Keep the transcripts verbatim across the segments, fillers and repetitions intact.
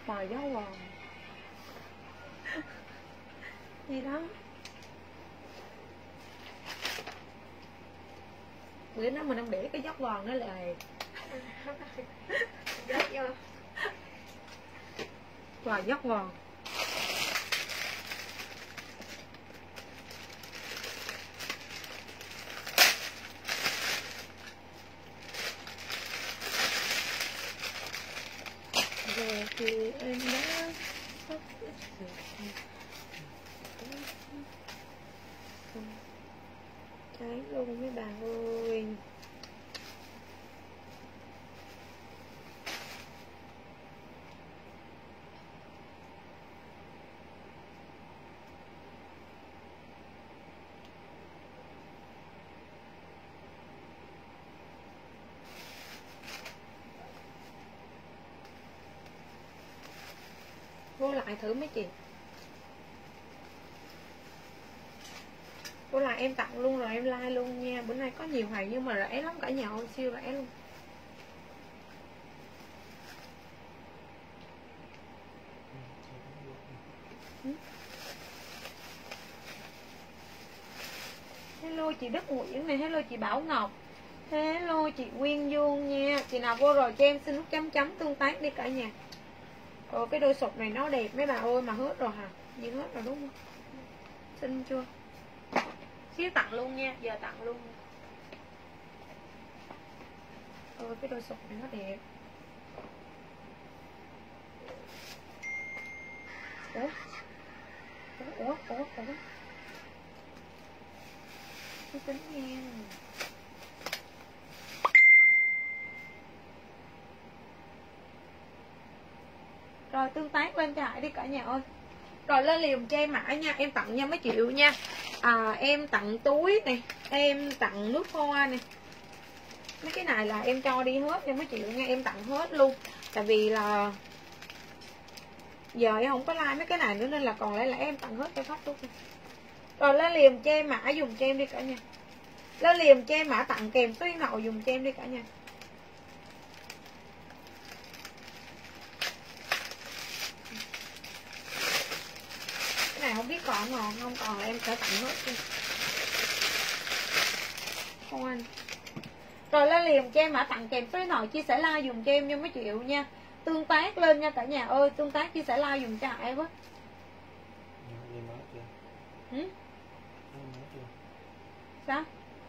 Trời gió vòn gì đó. Bữa đó mình không để cái dốc vòn nó lại dốc vô. Và dốc vòn. Rồi thì em đã cháy luôn mấy bạn ơi. Vô lại thử mấy chị. Vô lại em tặng luôn rồi em like luôn nha. Bữa nay có nhiều hàng nhưng mà rẻ lắm, cả nhà ơi, siêu rẻ luôn. Hello chị Đức Nguyễn này, hello chị Bảo Ngọc, hello chị Quyên Dương nha. Chị nào vô rồi cho em xin nút chấm chấm tương tác đi cả nhà. Ờ, cái đôi sọc này nó đẹp mấy bà ơi, mà hết rồi hả? Gì hết rồi đúng không? Xin chưa? Xíu tặng luôn nha, giờ tặng luôn. Ờ, cái đôi sọc này nó đẹp. Ủa? Ủa? Ủa? Ủa? Ủa? Tôi tính nghe. Rồi tương tác lên cho Hải đi cả nhà ơi. Rồi lên liền cho em mã nha, em tặng nha mấy triệu nha. À, em tặng túi này, em tặng nước hoa này. Mấy cái này là em cho đi hết nha mấy triệu nha, em tặng hết luôn. Tại vì là giờ em không có like mấy cái này nữa nên là còn lẽ lẽ em tặng hết cho khách luôn. Rồi lên liền cho em mã dùng cho em đi cả nhà. Lên liền cho em mã tặng kèm số điện thoại dùng cho em đi cả nhà. Cái này không biết còn ngon không, còn là em sẽ tặng hết đi. Không anh. Rồi lên liền cho em mã tặng kèm số điện thoại chia sẻ like dùng cho em nha mấy triệu nha. Tương tác lên nha cả nhà ơi, tương tác chia sẻ like dùng cho ai quá. Ừ? Sao?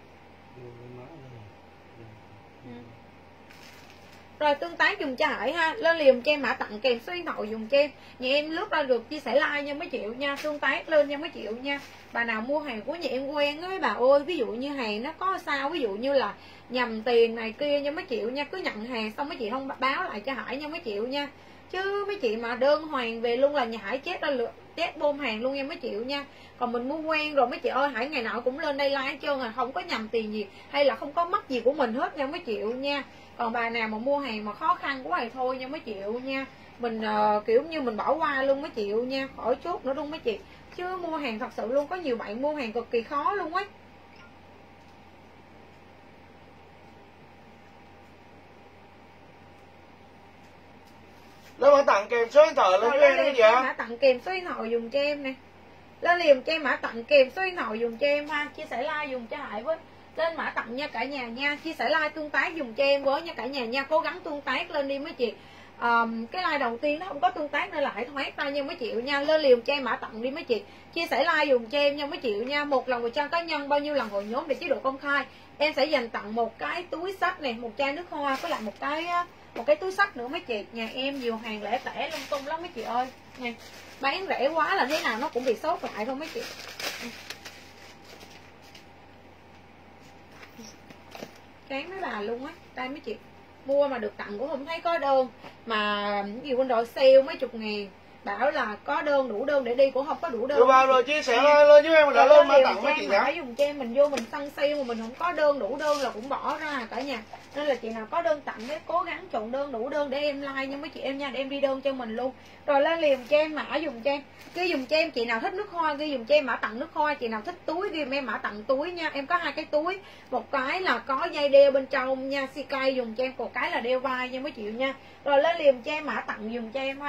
Ừ. Rồi tương tác dùng cho Hải ha. Lên liền cho em mã tặng kèm số điện thoại dùng cho em. Nhà em lướt ra được chia sẻ like nha mấy triệu nha. Tương tác lên nha mấy triệu nha. Bà nào mua hàng của nhà em quen á bà ơi. Ví dụ như hàng nó có sao, ví dụ như là nhầm tiền này kia nha mấy triệu nha. Cứ nhận hàng xong mấy chị không báo lại cho Hải nha mấy triệu nha. Chứ mấy chị mà đơn hoàng về luôn là nhà Hải chết ra lượt chết bom hàng luôn nha mấy triệu nha. Còn mình mua quen rồi mấy chị ơi, Hải ngày nào cũng lên đây like hết trơn à, không có nhầm tiền gì hay là không có mất gì của mình hết nha mấy triệu nha. Còn bà nào mà mua hàng mà khó khăn quá thì thôi nha mấy triệu nha. Mình uh, kiểu như mình bỏ qua luôn mấy triệu nha, khỏi chốt nữa luôn mấy chị. Chứ mua hàng thật sự luôn, có nhiều bạn mua hàng cực kỳ khó luôn á. Lên mã tặng kèm số điện thoại lên cho em đó chị ạ. Mã tặng kèm số điện thoại dùng cho em nè. Lên liền cho em mã tặng kèm số điện thoại dùng cho em ha, chia sẻ like dùng cho Hải với. Lên mã tặng nha cả nhà nha, chia sẻ like tương tác dùng cho em với nha cả nhà nha, cố gắng tương tác lên đi mấy chị. Um, cái like đầu tiên nó không có tương tác nên là Hải thoát ra nha mấy triệu nha. Lên liền cho em mã tặng đi mấy chị, chia sẻ like dùng cho em nha mấy triệu nha. Một lần một trang cá nhân, bao nhiêu lần hội nhóm để chế độ công khai. Em sẽ dành tặng một cái túi sách này, một chai nước hoa với lại một cái một cái túi sách nữa mấy chị. Nhà em nhiều hàng lẻ tẻ lung tung lắm mấy chị ơi nha. Bán rẻ quá là thế nào nó cũng bị sốt lại thôi mấy chị. Chán mấy bà luôn á. Đây mấy chị, mua mà được tặng cũng không thấy có đơn. Mà gì quên rồi, sale mấy chục ngàn, bảo là có đơn đủ đơn để đi cũng không có đủ đơn. Rồi vào rồi chia sẻ lên với em mình đã lên mã tặng mấy chị nhá. Phải dùng cho em, mình vô mình săn sale mà mình không có đơn đủ đơn là cũng bỏ ra cả nhà. Nên là chị nào có đơn tặng đấy cố gắng chọn đơn đủ đơn để em like nha mấy chị em nha, để em đi đơn cho mình luôn. Rồi lên liền cho em mã dùng cho em, ghi dùng cho em. Chị nào thích nước hoa ghi dùng cho em mã tặng nước hoa, chị nào thích túi ghi em mã tặng túi nha. Em có hai cái túi, một cái là có dây đeo bên trong nha, Sikai dùng cho em, một cái là đeo vai nha mấy chị nha. Rồi lên liền cho em mã tặng dùng cho em ha.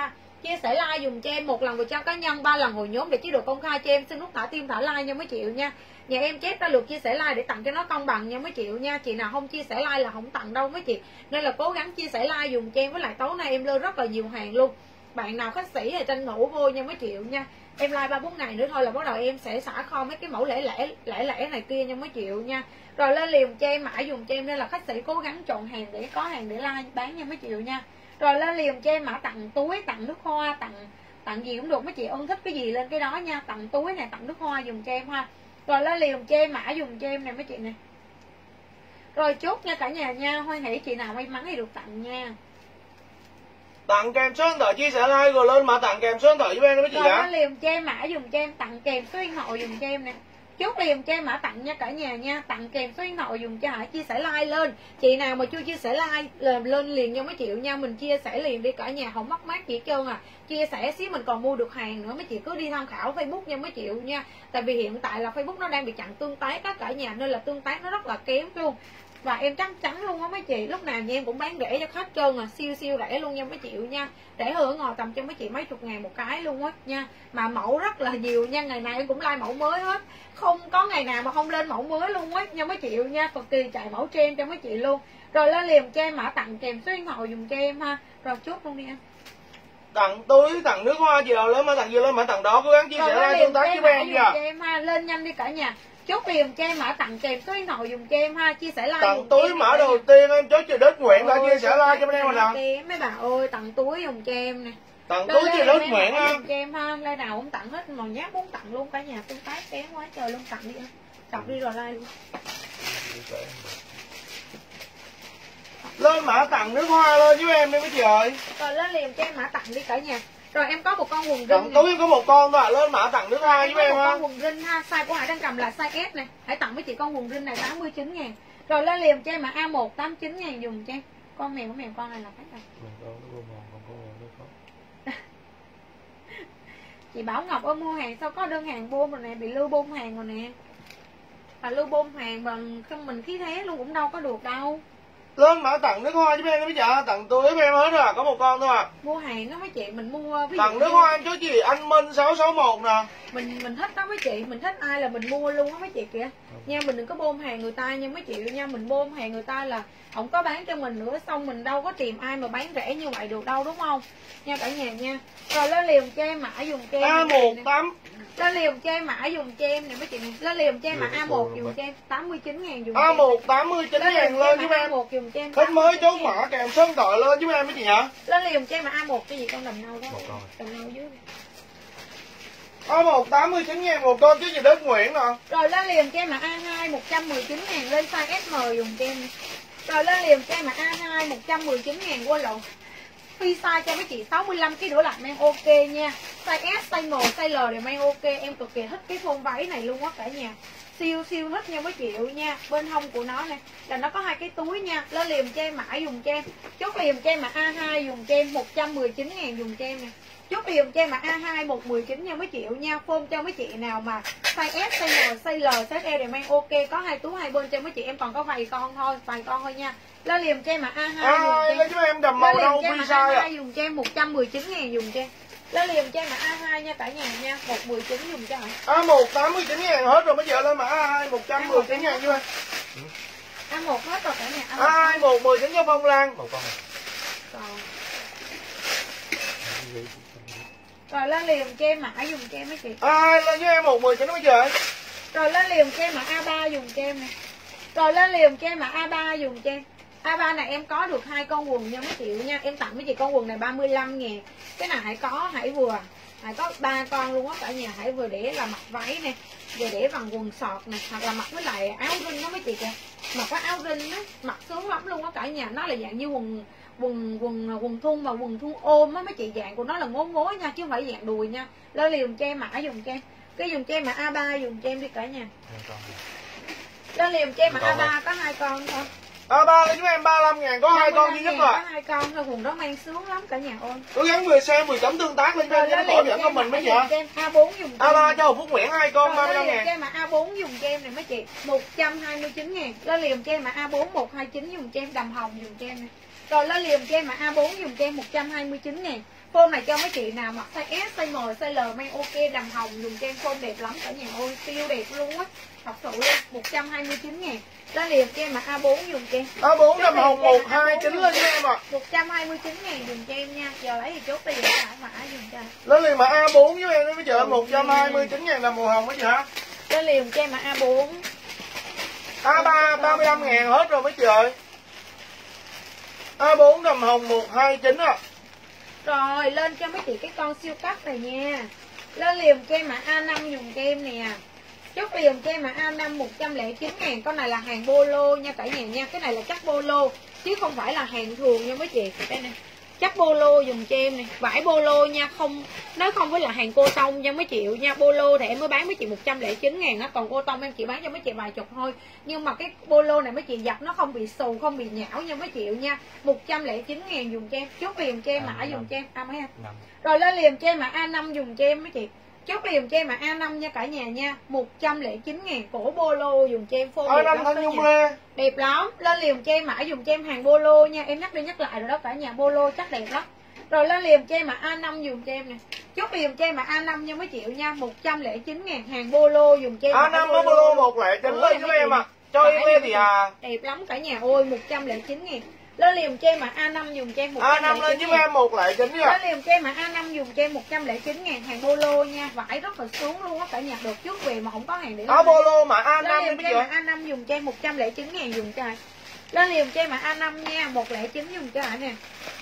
chia sẻ like dùng cho em, một lần vào trang cá nhân, ba lần hồi nhóm để chế độ công khai cho em. Xin nút thả tim thả like nha mấy triệu nha. Nhà em chép ra lượt chia sẻ like để tặng cho nó công bằng nha mấy triệu nha. Chị nào không chia sẻ like là không tặng đâu mấy chị. Nên là cố gắng chia sẻ like dùng cho em. Với lại tối nay em lên rất là nhiều hàng luôn. Bạn nào khách sĩ thì tranh thủ vô nha mấy triệu nha. Em like ba bốn ngày nữa thôi là bắt đầu em sẽ xả kho mấy cái mẫu lẻ lẻ lẻ lẻ này kia nha mấy triệu nha. Rồi lên liền cho em, mã dùng cho em, nên là khách sĩ cố gắng chọn hàng để có hàng để like bán nha mấy triệu nha. Rồi lên liền cho em mã tặng túi, tặng nước hoa, tặng tặng gì cũng được mấy chị ơn thích cái gì lên cái đó nha. Tặng túi này, tặng nước hoa dùng cho em ha. Rồi lên liền cho em mã dùng cho em này mấy chị này. Rồi chốt nha cả nhà nha. Hoan hỷ chị nào may mắn thì được tặng nha. Tặng kèm số điện thoại chia sẻ like rồi lên mã tặng kèm số điện thoại giúp em đó mấy chị rồi ạ. Rồi lên liền cho em mã dùng cho em, tặng kèm số điện thoại dùng cho em nè. Chốt liền cho em mã tặng nha cả nhà nha. Tặng kèm số điện thoại dùng cho Hải, chia sẻ like lên. Chị nào mà chưa chia sẻ like lên, lên liền nha mấy triệu nha. Mình chia sẻ liền đi cả nhà, không mất mát gì hết trơn à. Chia sẻ xíu mình còn mua được hàng nữa. Mấy chị cứ đi tham khảo Facebook nha mấy triệu nha. Tại vì hiện tại là Facebook nó đang bị chặn tương tác đó cả nhà, nên là tương tác nó rất là kém luôn. Và em chắc chắn luôn á mấy chị, lúc nào nhà em cũng bán rẻ cho khách trơn à, siêu siêu rẻ luôn nha mấy triệu nha. Rẻ hơn ở ngoài tầm cho mấy chị mấy chục ngàn một cái luôn á nha. Mà mẫu rất là nhiều nha, ngày nào em cũng like mẫu mới hết. Không có ngày nào mà không lên mẫu mới luôn á nha mấy triệu nha. Cực kỳ chạy mẫu trend cho mấy chị luôn. Rồi lên liền cho em mã tặng kèm số điện thoại dùng cho em ha. Rồi chốt luôn đi em. Tặng túi, tặng nước hoa gì đâu lớn mã tặng gì lên mã tặng đó, cố gắng chia sẻ like tương tác với em nha. Cho em ha, lên nhanh đi cả nhà. Chốt liền cho em mã tặng kèm số điện thoại dùng cho em ha, chia sẻ like. Tặng túi mã đầu tiên em chốt chị Đức Nguyễn đã chia sẻ like cho bên em rồi nè. Mấy bà ơi, tặng túi dùng cho em nè. Tặng túi chị Đức Nguyễn ha. Cho em ha, like nào cũng tặng hết, mà nhát muốn tặng luôn cả nhà, tương tác kém quá trời luôn, tặng đi em. Đọc đi rồi like luôn. Lên mã tặng nước hoa lên với em đi mấy chị ơi. Rồi lên liền cho em mã tặng đi cả nhà. Rồi em có một con quần tặng rin. túi em có một con thôi, lên mã tặng nước hoa với em ha. Con quần rin ha, size của Hải đang cầm là size S này. Hãy tặng với chị con quần rin này tám mươi chín ngàn. Rồi lên liền cho em mã A một tám mươi chín ngàn dùng cho em. Con mèo của mèo con này là khách này. Chị Bảo Ngọc ơi, mua hàng sao có đơn hàng bôn rồi nè, bị lưu bôn hàng rồi nè. Mà lưu bôn hàng bằng không mình khí thế luôn cũng đâu có được đâu. Lên mã tặng nước hoa giúp em bây giờ, tặng túi với em hết rồi, có một con thôi à. Mua hàng đó mấy chị, mình mua ví dụ tặng nước hoa em chú gì anh Minh sáu sáu một nè. Mình mình thích đó mấy chị, mình thích ai là mình mua luôn á mấy chị kìa. Nha, mình đừng có bôm hàng người ta nha mấy chị nha, mình bôm hàng người ta là không có bán cho mình nữa, xong mình đâu có tìm ai mà bán rẻ như vậy được đâu đúng không? Nha cả nhà nha. Rồi lên liều cho em mã dùng cho em. A một tám. Lên liều cho em mã dùng cho em nè mấy chị này. Lên liều cho em mã A một dùng cho em tám mươi chín ngàn dùng. A một tám mươi chín ngàn lên giúp em. Khách mới chốt mã kèm số điện thoại lên giúp em mấy chị hả? Lên liều cho em mã A một cái gì con đầm nâu đó. Đầm nâu dưới. A một tám mươi chín ngàn một con chứ gì Đức Nguyễn nè. Rồi lên liền cho em mã A hai một trăm mười chín ngàn lên size ét em dùng cho em. Rồi lên liền cho em mã A hai một trăm mười chín ngàn quên lộn. Phi size cho mấy chị sáu mươi lăm ký đổ lại mang ok nha. Size S, size M, size L đều mang ok. Em cực kỳ thích cái phông váy này luôn á cả nhà. Siêu siêu thích nha mấy triệu nha. Bên hông của nó nè là nó có hai cái túi nha. Lên liền cho em mã dùng cho em. Chốt liền cho em mã A hai dùng cho em một trăm mười chín ngàn dùng cho em nè. Chốt liền cho em mã A hai một trăm mười chín nha mấy triệu nha. Phông cho mấy chị nào mà size S, size M, size L, size E đều mang ok. Có hai túi hai bên cho mấy chị, em còn có vài con thôi, vài con thôi nha. Lên liền cho em mã A hai à, dùng cho em. em đầm màu đâu phi size à. Dùng cho em một trăm mười chín ngàn dùng cho em. Lên liền cho em mã A hai nha cả nhà nha, một trăm mười chín dùng cho hả? A một tám mươi chín ngàn hết rồi, bây giờ lên mã A hai một trăm mười chín ngàn chưa? A một hết rồi cả nhà. A hai một mười chín cho Phong Lan. Một con này. Rồi. Rồi lên liền cho em mã dùng cho em mấy chị. A hai lên với em một mười chín bây giờ. Rồi lên liền cho em mã A ba dùng cho em nè. Rồi lên liền cho em mã A ba dùng cho em. A ba này em có được hai con quần nha mấy triệu nha. Em tặng mấy chị con quần này ba mươi lăm ngàn. Cái này hãy có, hãy vừa. Hãy có ba con luôn á cả nhà. Hãy vừa để là mặc váy nè, vừa để bằng quần sọt nè, hoặc là mặc với lại áo rin đó mấy chị kìa. Mặc cái áo rin á, mặc sướng lắm luôn á cả nhà. Nó là dạng như quần quần quần quần thun, mà quần thun ôm á mấy chị, dạng của nó là ngố ngố nha chứ không phải dạng đùi nha. Lên liền cho em mã dùng cho em. Cái dùng cho em mã A ba dùng cho em đi cả nhà. Lên liền cho em mã A ba có hai con thôi. A ba lên giúp em ba mươi lăm ngàn có hai con duy nhất rồi. Có hai con thôi, quần đó mang sướng lắm cả nhà ơi. Cố gắng vừa xem mười chấm tương tác lên cho em bỏ dẫn của mình mấy giờ. A bốn dùng cho A ba cho Phúc Nguyễn hai con ba mươi lăm ngàn. Cho em mã A bốn dùng cho em này mấy chị, một trăm hai mươi chín ngàn. Lên liền cho em mã A bốn một hai chín dùng cho em, đầm hồng dùng cho em này. Rồi lên liền cho em mà A bốn dùng cho em một trăm hai mươi chín ngàn. Phone này cho mấy chị nào mặc size S, size M, size L mang ok, đầm hồng dùng cho em, phone đẹp lắm cả nhà ơi, siêu đẹp luôn á. Thật sự luôn, một trăm hai mươi chín ngàn. Lên liền cho em mà A bốn dùng cho em. A bốn đầm hồng một hai chín lên cho em ạ. một trăm hai mươi chín ngàn dùng cho em nha. Giờ lấy thì chốt tiền lại mã dùng cho em. Lên liền mà A bốn với em mấy chị ơi, một trăm hai mươi chín ngàn là màu hồng mấy chị hả? Lên liền cho em mà A bốn. A ba ba mươi lăm ngàn hết rồi mấy chị ơi. A bốn đầm hồng một hai chín ạ. Rồi lên cho mấy chị cái con siêu cấp này nha. Lên liền cho em mà A năm dùng cho em nè. Chốt liền cho em mà A năm một trăm lẻ chín ngàn. Con này là hàng polo nha cả nhà nha. Cái này là chắc polo chứ không phải là hàng thường nha mấy chị. Đây nè, chắc polo dùng cho em nè. Vải polo nha, không nó không phải là hàng cô tông nha mấy triệu nha. Polo thì em mới bán mấy chị một trăm lẻ chín ngàn á. Còn cô tông em chỉ bán cho mấy chị vài chục thôi. Nhưng mà cái polo này mấy chị giặt nó không bị xù, không bị nhão nha mấy triệu nha. Một trăm lẻ chín ngàn dùng cho em. Chốt liền cho em mã dùng cho em. À mấy em. Rồi lên liền cho em mà A năm dùng cho em mấy chị. Chốt liền cho em mà A năm nha cả nhà nha. Một trăm lẻ chín ngàn cổ polo dùng cho em, phone A năm thanh nhung lê. Đẹp lắm. Lên liền cho em mã dùng cho em hàng polo nha. Em nhắc đi nhắc lại rồi đó cả nhà, polo chắc đẹp lắm. Rồi lên liền cho em mà A năm dùng cho em nè. Chốt liền cho em mà A năm nha mấy triệu nha. Một trăm lẻ chín ngàn hàng polo dùng cho em. A năm có polo một lẻ chín lên cho em ạ. Cho em thì à. Đẹp lắm cả nhà ơi, một trăm lẻ chín ngàn. Lên liền cho em mà A năm dùng cho em một trăm lẻ chín A năm lên giúp em một lẻ chín nha. Lên liền cho em mà A năm dùng cho em một trăm lẻ chín ngàn hàng polo nha. Vải rất là xuống luôn á cả nhà, được trước về mà không có hàng để áo polo mà A năm lên liền cho em mà A năm dùng cho em một trăm lẻ chín ngàn dùng cho. Lên liền cho em mà A năm nha, một lẻ chín dùng cho nè.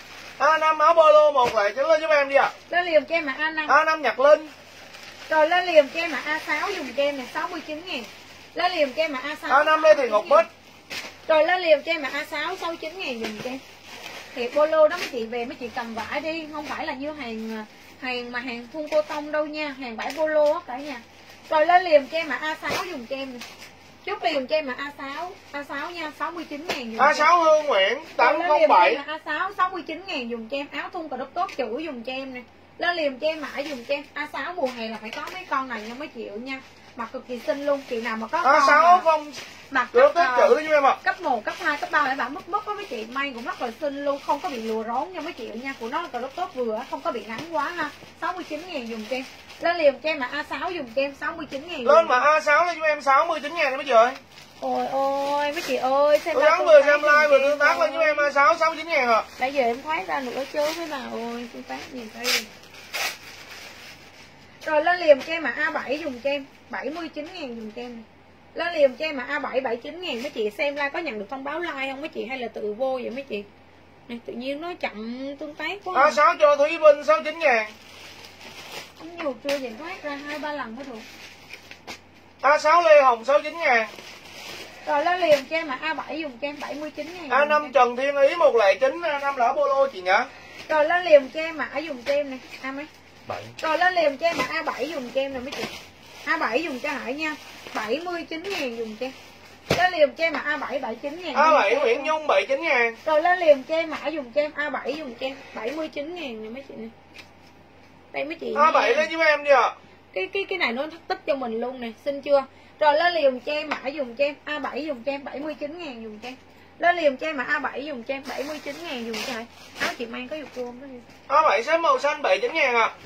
A năm áo polo một lẻ chín lên giúp em đi ạ. Lên liền cho em mà A năm. A năm Nhật Linh. Rồi lên liền cho em mà A sáu dùng cho em nè, sáu mươi chín ngàn. Lên liền cho em mà A sáu. A năm Lê Thị Ngọc Bích. Rồi lên liền cho em mà A sáu sáu mươi chín ngàn dùng cho em. Thì polo đó mấy chị về mấy chị cầm vải đi, không phải là như hàng hàng mà hàng thun cô tông đâu nha, hàng vải polo á cả nhà. Rồi lên liền cho em mà A sáu dùng cho em nè. Chốt liền cho em mà A sáu, A sáu nha, sáu mươi chín ngàn dùng. A sáu Hương Nguyễn tám không bảy. A sáu sáu mươi chín ngàn dùng cho em, áo thun cà đốc tốt chữ dùng cho em nè. Lên liền cho em mã dùng cho em. A sáu mùa hè là phải có mấy con này nha mấy triệu nha. Mặc cực kỳ xinh luôn, chị nào mà có A sáu không mặc được tốt chữ cho em ạ. Cấp một, cấp hai, cấp ba lại bạn mất mất với mấy chị, may cũng rất là xinh luôn, không có bị lùa rốn nha mấy chị nha. Của nó là cà đốc tốt vừa, không có bị nắng quá ha. sáu mươi chín ngàn dùng cho em. Lên liền cho em mà A sáu dùng cho em sáu mươi chín ngàn. Lên mà A sáu lên cho em sáu mươi chín ngàn mấy chị ơi. Ôi ôi mấy chị ơi, xem like vừa xem like vừa tương tác lên cho em A sáu sáu mươi chín ngàn ạ. Bây giờ em thoát ra nữa chứ thế nào ơi, tương tác gì đây. Rồi lên liền cho em mà A bảy dùng cho em bảy mươi chín ngàn dùng cho em. Lên liền cho em mà A bảy bảy mươi chín ngàn. Mấy chị xem like có nhận được thông báo like không mấy chị, hay là tự vô vậy mấy chị? Này, tự nhiên nó chậm tương tác quá. A sáu cho Thúy Vinh sáu mươi chín ngàn. Không nhiều chưa vậy, thoát ra hai ba lần mới được. A sáu Lê Hồng sáu mươi chín ngàn. Rồi lên liền cho em mà A bảy dùng cho em bảy mươi chín ngàn. A năm Trần Thiên Ý một lẻ chín, A năm lỡ polo chị nhá. Rồi lên liền cho em mà A dùng cho em nè, A mấy? bảy. Rồi lên liền cho em mà A bảy dùng cho em nè mấy chị. A bảy dùng cho Hải nha, bảy mươi chín ngàn dùng cho em. Lên liền cho em mà A bảy bảy mươi chín ngàn. A bảy Nguyễn Nhung bảy mươi chín ngàn. Rồi lên liền cho em mã dùng cho em A bảy dùng cho em bảy mươi chín ngàn nè mấy chị nè. Đây mấy chị. A bảy lên giúp em đi ạ. Cái cái cái này nó thất tích cho mình luôn nè, xin chưa? Rồi lên liền cho em mã dùng cho em A bảy dùng cho em bảy mươi chín ngàn dùng cho em. Lên liền cho em mà A bảy dùng cho em bảy mươi chín ngàn dùng cho em. Áo chị mang có dục luôn đó. A bảy xếp màu xanh bảy mươi chín ngàn ạ.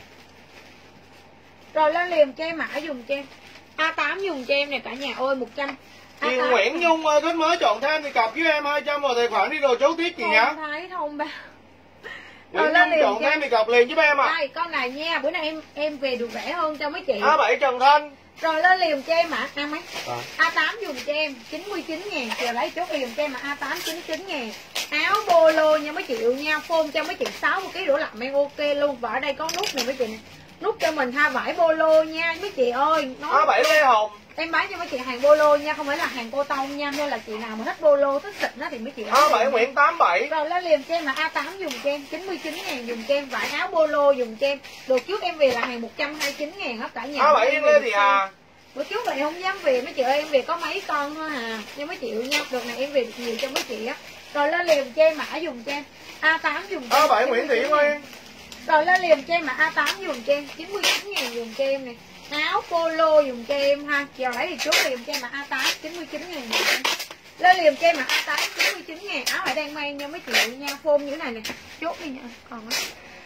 Rồi lên liền cho em mã dùng cho em A tám dùng cho em nè cả nhà ơi một trăm. Chị Nguyễn Nhung thích mới chọn thêm thì cọc với em hai trăm vào tài khoản đi rồi chốt tiếp chị nhá. Không thấy không ba. Nguyễn Nhung chọn thêm thì cọc liền giúp em ạ. Đây con này nha, bữa nay em em về được rẻ hơn cho mấy chị. A bảy Trần Thanh. Rồi lên liền cho em ạ. A mấy? À. A tám dùng cho em chín mươi chín ngàn. Giờ lấy chốt liền cho em mà A tám chín mươi chín ngàn. Áo polo nha mấy chị yêu nha. Phone cho mấy chị sáu mươi ký đổ lạnh em ok luôn. Và ở đây có nút này mấy chị. Nút cho mình ha, vải polo nha mấy chị ơi. Nói A bảy Lê Hồng. Em bán cho mấy chị hàng polo nha, không phải là hàng cô tông nha. Nên là chị nào mà thích polo, thích xịn đó thì mấy chị A bảy Nguyễn tám bảy. Rồi lên liền cho em mà A tám dùng cho em chín mươi chín ngàn dùng cho em. Vải áo polo dùng cho em. Được trước em về là hàng một trăm hai mươi chín ngàn hết cả nhà. A bảy Lê Thị Hà. Bữa trước là em không dám về mấy chị ơi, em về có mấy con thôi à. Nhưng mấy chị nha, đợt này em về được nhiều cho mấy chị á. Rồi lên liền cho em mã dùng cho em A tám dùng cho em. A bảy Nguyễn Thị Nguyên. Rồi lên liền cho em mà A tám dùng cho em chín mươi chín ngàn dùng cho em nè. Áo polo dùng cho em ha. Giờ lấy thì trước liền cho em mà A tám chín mươi chín ngàn dùng cho em. Lên liềm cho em mặc A tám chín mươi chín ngàn, áo lại đang mang nha mấy chị nha, phôm như thế này nè, chốt đi nha, còn á.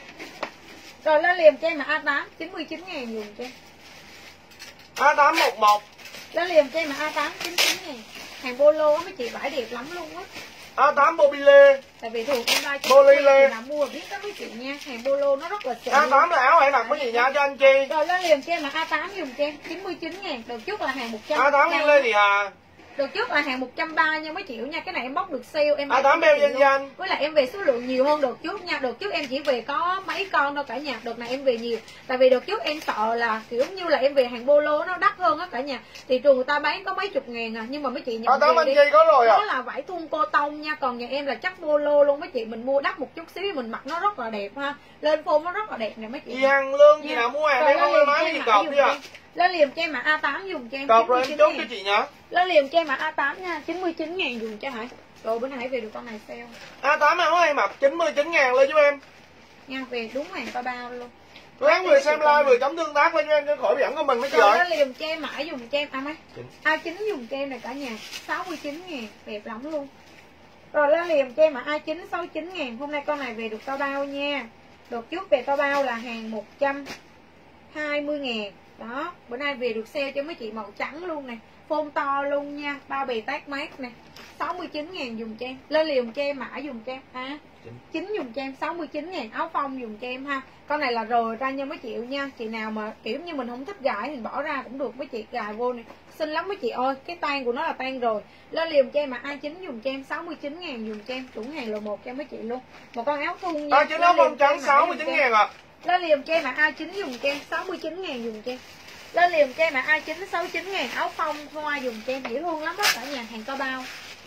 Rồi lên liềm cho em mặc A tám chín mươi chín ngàn dùng cho em. A tám một một. Lên liềm cho em mặc A tám chín mươi chín ngàn. Hàng polo á mấy chị vải đẹp lắm luôn á. A tám Bobile. Tại vì thường em like Bobile cho nào mua biết đó mấy chị nha, hàng polo nó rất là xịn. A tám là áo hãy mặc cái gì nha cho anh Chi. Rồi lên liềm cho em mặc A tám dùng cho em chín mươi chín ngàn, được trước là hàng một trăm. A tám Lê thì à. Được trước là hàng một trăm ba nha mấy triệu nha, cái này em bóc được sale em. A tám beo danh danh. Với lại em về số lượng nhiều hơn đợt trước nha, đợt trước em chỉ về có mấy con đâu cả nhà, đợt này em về nhiều. Tại vì đợt trước em sợ là kiểu như là em về hàng polo nó đắt hơn á cả nhà. Thị trường người ta bán có mấy chục ngàn à, nhưng mà mấy chị nhận A tám về anh đi. Chi có rồi à. Nó là vải thun cô tông nha, còn nhà em là chắc polo luôn mấy chị, mình mua đắt một chút xíu mình mặc nó rất là đẹp ha. Lên phông nó rất là đẹp nè mấy chị. Chị hàng lương chị nào mua hàng mấy con máy mấy gì cọc đi à. Lên liềm cho em mặc A tám dùng cho em. Cọc rồi em chốt cho chị nhá. Lên liềm cho em mặc A tám nha, chín mươi chín ngàn dùng cho Hải. Rồi bữa nay về được con này sale. A tám áo hay mặc chín mươi chín ngàn lên giúp em. Nha, về đúng hàng to bao luôn. Ráng vừa xem like vừa chấm tương tác lên cho em cho khỏi bị ẩn của mình mấy chị ơi. Lên liềm cho em mãi dùng cho em à mấy. A chín dùng cho em này cả nhà, sáu mươi chín ngàn, đẹp lắm luôn. Rồi lên liềm cho em mà A chín sáu mươi chín ngàn, hôm nay con này về được to bao nha. Được trước về to bao là hàng một trăm hai mươi ngàn. Đó, bữa nay về được sale cho mấy chị màu trắng luôn nè, phông to luôn nha, bao bì tag mát nè, sáu mươi chín ngàn dùng cho em. Lên liềm cho em mã dùng cho em à, chín dùng cho em sáu mươi chín ngàn, áo phông dùng cho em ha. Con này là rồi ra nha mấy triệu nha. Chị nào mà kiểu như mình không thích gài thì bỏ ra cũng được mấy chị, gài vô nè xinh lắm mấy chị ơi, cái tan của nó là tan rồi. Lên liềm cho em mà A chín dùng cho em sáu mươi chín ngàn dùng cho em, chuẩn hàng L một cho mấy chị luôn. Một con áo thun nha. A chín áo phông trắng sáu mươi chín ngàn ạ. Lên liềm cho em mà A chín dùng cho em sáu mươi chín ngàn dùng cho em. Lên liềm cho em mà A chín sáu mươi chín ngàn, áo phông hoa dùng cho em, dễ thương lắm đó cả nhà, hàng to bao.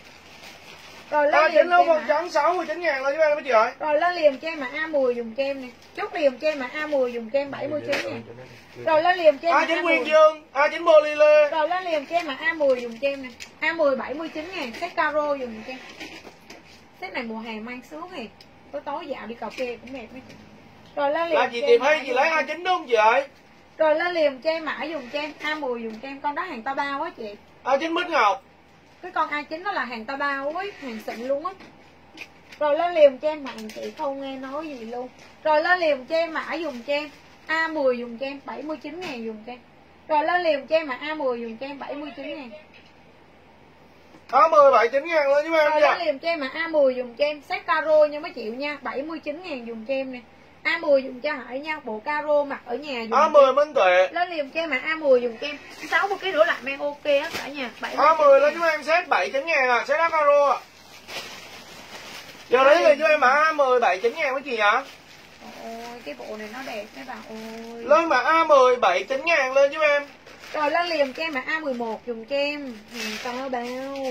Rồi lên A chín áo phông mà... trắng sáu mươi chín ngàn lên giúp em mấy chị ơi. Rồi lên liềm cho em mà A mười dùng cho em nè. Chốt liềm cho em mà A mười dùng cho em bảy mươi chín ngàn. Rồi lên liềm cho em A chín Nguyên Dương, A chín Bobile. Rồi lên liềm cho em mà A mười dùng cho em nè. A mười bảy mươi chín ngàn, set caro dùng cho em. Set này mùa hè mang sướng thì tối tối dạo đi cà phê cũng đẹp mấy chị. Rồi lên liềm là chị tìm hay chị lấy A chín đúng không chị ơi? Rồi lên liềm cho em mã dùng cho em, A mười dùng cho em, con đó hàng to bao á chị. A chín Bích Ngọc. Cái con A chín nó là hàng to bao ấy, hàng xịn luôn á. Rồi lên liềm cho em, bạn chị không nghe nói gì luôn. Rồi lên liềm cho em mã dùng cho em, A mười dùng cho em bảy mươi chín ngàn dùng cho em. Rồi lên liềm cho em mà A mười dùng cho em bảy mươi chín ngàn. A mười bảy mươi chín ngàn lên giúp em. Rồi lên liềm cho em mà A mười dùng cho em, set caro nha mấy triệu nha, bảy mươi chín ngàn dùng cho em nè. A mười dùng cho Hải nha, bộ caro mặc ở nhà dùng. A mười Minh Tuệ. Lên liềm cho em mà A mười dùng cho em, sáu mươi ký rửa lại men ok á cả nhà. A mười lên giúp em set bảy mươi chín ngàn à, set áo caro à. Giờ lấy lên cho em mà A mười bảy mươi chín ngàn mấy chị hả? Ôi cái bộ này nó đẹp các bạn ơi. Lên mà A mười bảy mươi chín ngàn lên giúp em. Rồi lên liềm cho em mà A mười một dùng cho em, hàng to bao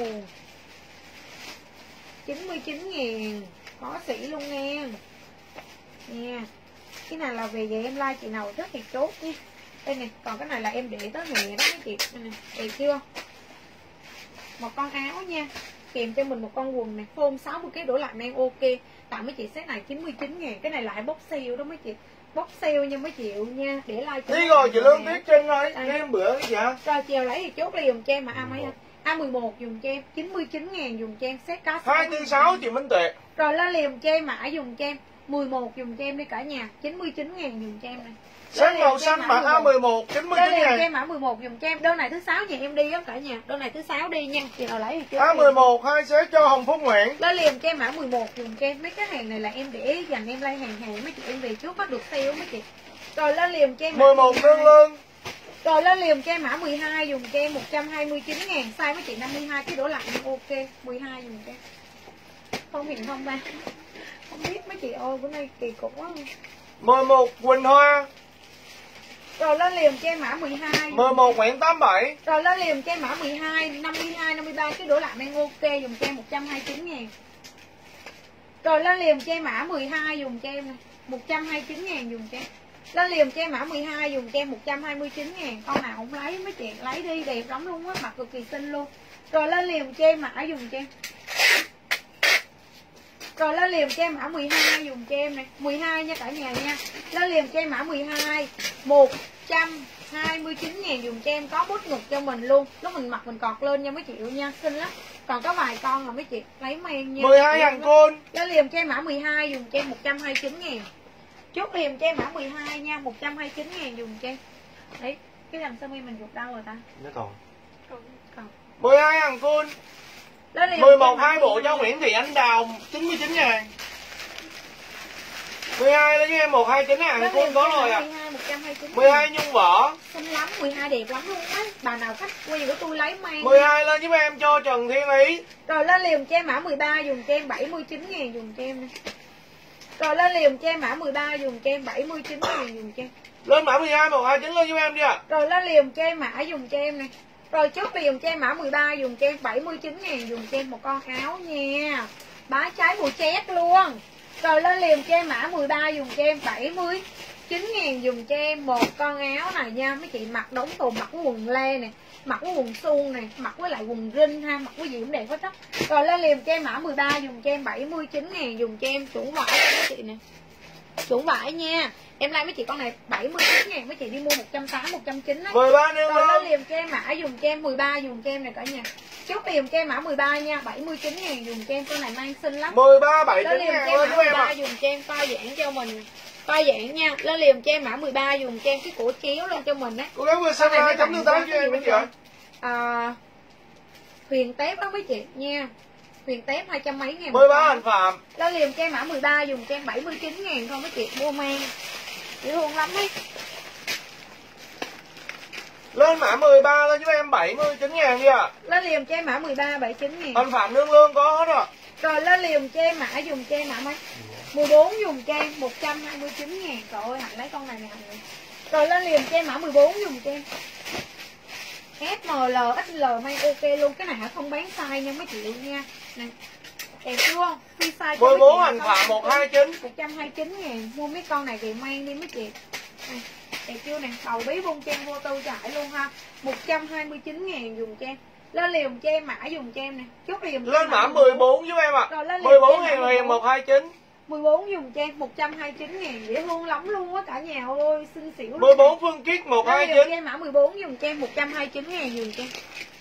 chín mươi chín ngàn, có sĩ luôn nha. Nha. Cái này là về về em like chị nào thích thì chốt nha. Đây nè, còn cái này là em để tới hè đó mấy chị. Đây nè, đẹp chưa? Một con áo nha, kèm cho mình một con quần này, phông sáu mươi ký đổ lại mang ok. Tặng mấy chị set này chín mươi chín ngàn, cái này lại bốc sale đó mấy chị. Bốc sale nha mấy triệu nha, để like cho. Đi rồi chị Lương Tuyết Trinh ơi, em bữa cái gì hả? Rồi chiều lấy thì chốt liền cho em mà A mấy anh. A mười một dùng cho em chín mươi chín ngàn dùng cho em, set cá hai tư sáu chị Minh Tuệ. Rồi lên liềm cho em mã dùng cho em mười một dùng cho em đi cả nhà, chín mươi chín ngàn dùng cho em này. Set màu xanh mà A mười một chín mươi chín ngàn. Cho em mã mười một dùng cho em. Đơn này thứ sáu nhà em đi á cả nhà. Đơn này thứ sáu đi nha. Chị nào lấy thì chưa. A mười một hai set cho Hồng Phúc Nguyễn. Lên liềm cho em mã mười một dùng cho em. Mấy cái hàng này là em để dành em lấy hàng hàng mấy chị em về trước bắt được sale mấy chị. Rồi lên liềm cho em mười một lương lương. Rồi lên liềm cho em mã mười hai dùng cho em một trăm hai mươi chín ngàn, size mấy chị năm mươi hai cái đổ lại ok, mười hai dùng cho em. Không hiện không ba. Không biết mấy chị ơi, bữa nay kỳ cục quá. mười một Quỳnh Hoa. Rồi lên liềm cho em mã mười hai. mười một Nguyễn tám bảy. Rồi lên liềm cho em mã mười hai, năm mươi hai, năm mươi ba cái đổ lại men ok dùng cho em một trăm hai mươi chín ngàn. Rồi lên liềm cho em mã mười hai dùng cho em này, một trăm hai mươi chín ngàn dùng cho em. Lên liềm cho em mã mười hai dùng cho em một trăm hai mươi chín ngàn. Con nào không lấy mấy chị lấy đi, đẹp lắm luôn á, mặt cực kỳ xinh luôn. Rồi lên liềm cho em mã dùng cho em. Rồi lên liền cho em mã mười hai dùng cho em này, mười hai nha cả nhà nha. Lên liền cho em mã mười hai, một trăm hai mươi chín ngàn dùng cho em, có bút ngực cho mình luôn. Lúc mình mặc mình cọt lên nha mấy chị nha, xinh lắm. Còn có vài con là mấy chị lấy men nha. mười hai hàng côn. Lên liền cho em mã mười hai dùng cho em một trăm hai mươi chín ngàn. Chốt liền cho em mã mười hai nha, một trăm hai mươi chín ngàn dùng cho em. Đấy, cái đầm sơ mi mình dục đâu rồi ta? Nó còn. Còn. mười hai hàng côn. mười một hai bộ cho Nguyễn Thị Anh Đào chín mươi chín ngàn. mười hai lấy cho em một trăm hai mươi chín hàng côn có rồi à. mười hai nhung vỏ. Xinh lắm, mười hai đẹp lắm luôn á. Bà nào khách quen của tôi lấy mang. mười hai lên giúp em cho Trần Thiên Ý. Rồi lên liền cho em mã mười ba dùng cho em bảy mươi chín ngàn dùng cho em. Rồi lên liền cho em mã mười ba dùng cho em bảy mươi chín ngàn dùng cho em. Lên mã mười hai một trăm hai mươi chín lên giúp em đi ạ. Rồi lên liền cho em mã dùng cho em này. Rồi chốt liền cho em mã mười ba dùng cho em bảy mươi chín ngàn dùng cho em một con áo nha. Bá trái mùi chét luôn. Rồi lên liền cho em mã mười ba dùng cho em bảy mươi chín ngàn dùng cho em một con áo này nha. Mấy chị mặc đóng tù, mặc cái quần lê này, mặc cái quần suông này, mặc với lại quần rinh ha, mặc cái gì cũng đẹp hết á. Rồi lên liền cho em mã mười ba dùng cho em bảy mươi chín ngàn dùng cho em chuẩn vải cho mấy chị nè. Chuẩn vải nha. Em like mấy chị con này bảy mươi chín ngàn, mấy chị đi mua một trăm tám mươi, một trăm chín mươi á. mười ba nêu rồi lên liền cho em mã dùng cho em mười ba dùng cho em này cả nhà. Chốt liền cho em mã mười ba nha, bảy mươi chín ngàn dùng cho em, con này mang xinh lắm. mười ba bảy mươi chín ngàn ngàn mã mười ba dùng cho em co giãn cho mình. Co giãn nha. Lên liền cho em mã mười ba dùng cho em cái cổ chéo lên cho mình á. Cô gái vừa xem hai chấm tương tác cho em mấy chị ạ. À, Huyền tép đó mấy chị nha. Huyền tép hai trăm mấy ngàn. mười ba hành phạm. Lên liền cho em mã mười ba dùng cho em bảy mươi chín ngàn thôi mấy chị, mua mang. Dễ thương lắm ấy. Lên mã mười ba lên giúp em bảy mươi chín ngàn đi ạ. À. Lên liền cho em mã mười ba bảy mươi chín ngàn. Hành phạm nương lương có hết rồi. Rồi lên liền cho em mã dùng cho em mã mấy? mười bốn dùng cho em một trăm hai mươi chín ngàn. Trời ơi Hạnh lấy con này nè Hạnh. Rồi lên liền cho em mã mười bốn dùng cho em. ét em lờ, ích lờ may ok luôn. Cái này hả không bán size nha mấy chị nha. Này. Đẹp chưa? Free size mười bốn hành phạm một trăm hai mươi chín. một trăm hai mươi chín ngàn. Mua mấy con này thì mang đi mấy chị. Này. Đẹp chưa nè, đầu bí bông cho em vô tư trải luôn ha. một trăm hai mươi chín ngàn dùng cho em. Lên liền cho em mã dùng cho em nè. Chốt liền. Lên mã mười bốn giúp em ạ. À. Rồi lên mười bốn hiền hiền một trăm hai mươi chín. mười bốn dùng cho em một trăm hai mươi chín ngàn, dễ thương lắm luôn á cả nhà ơi, xinh xỉu luôn. mười bốn Phương Kiết một trăm hai mươi chín. Cho em mã mười bốn dùng cho em một trăm hai mươi chín ngàn dùng cho em.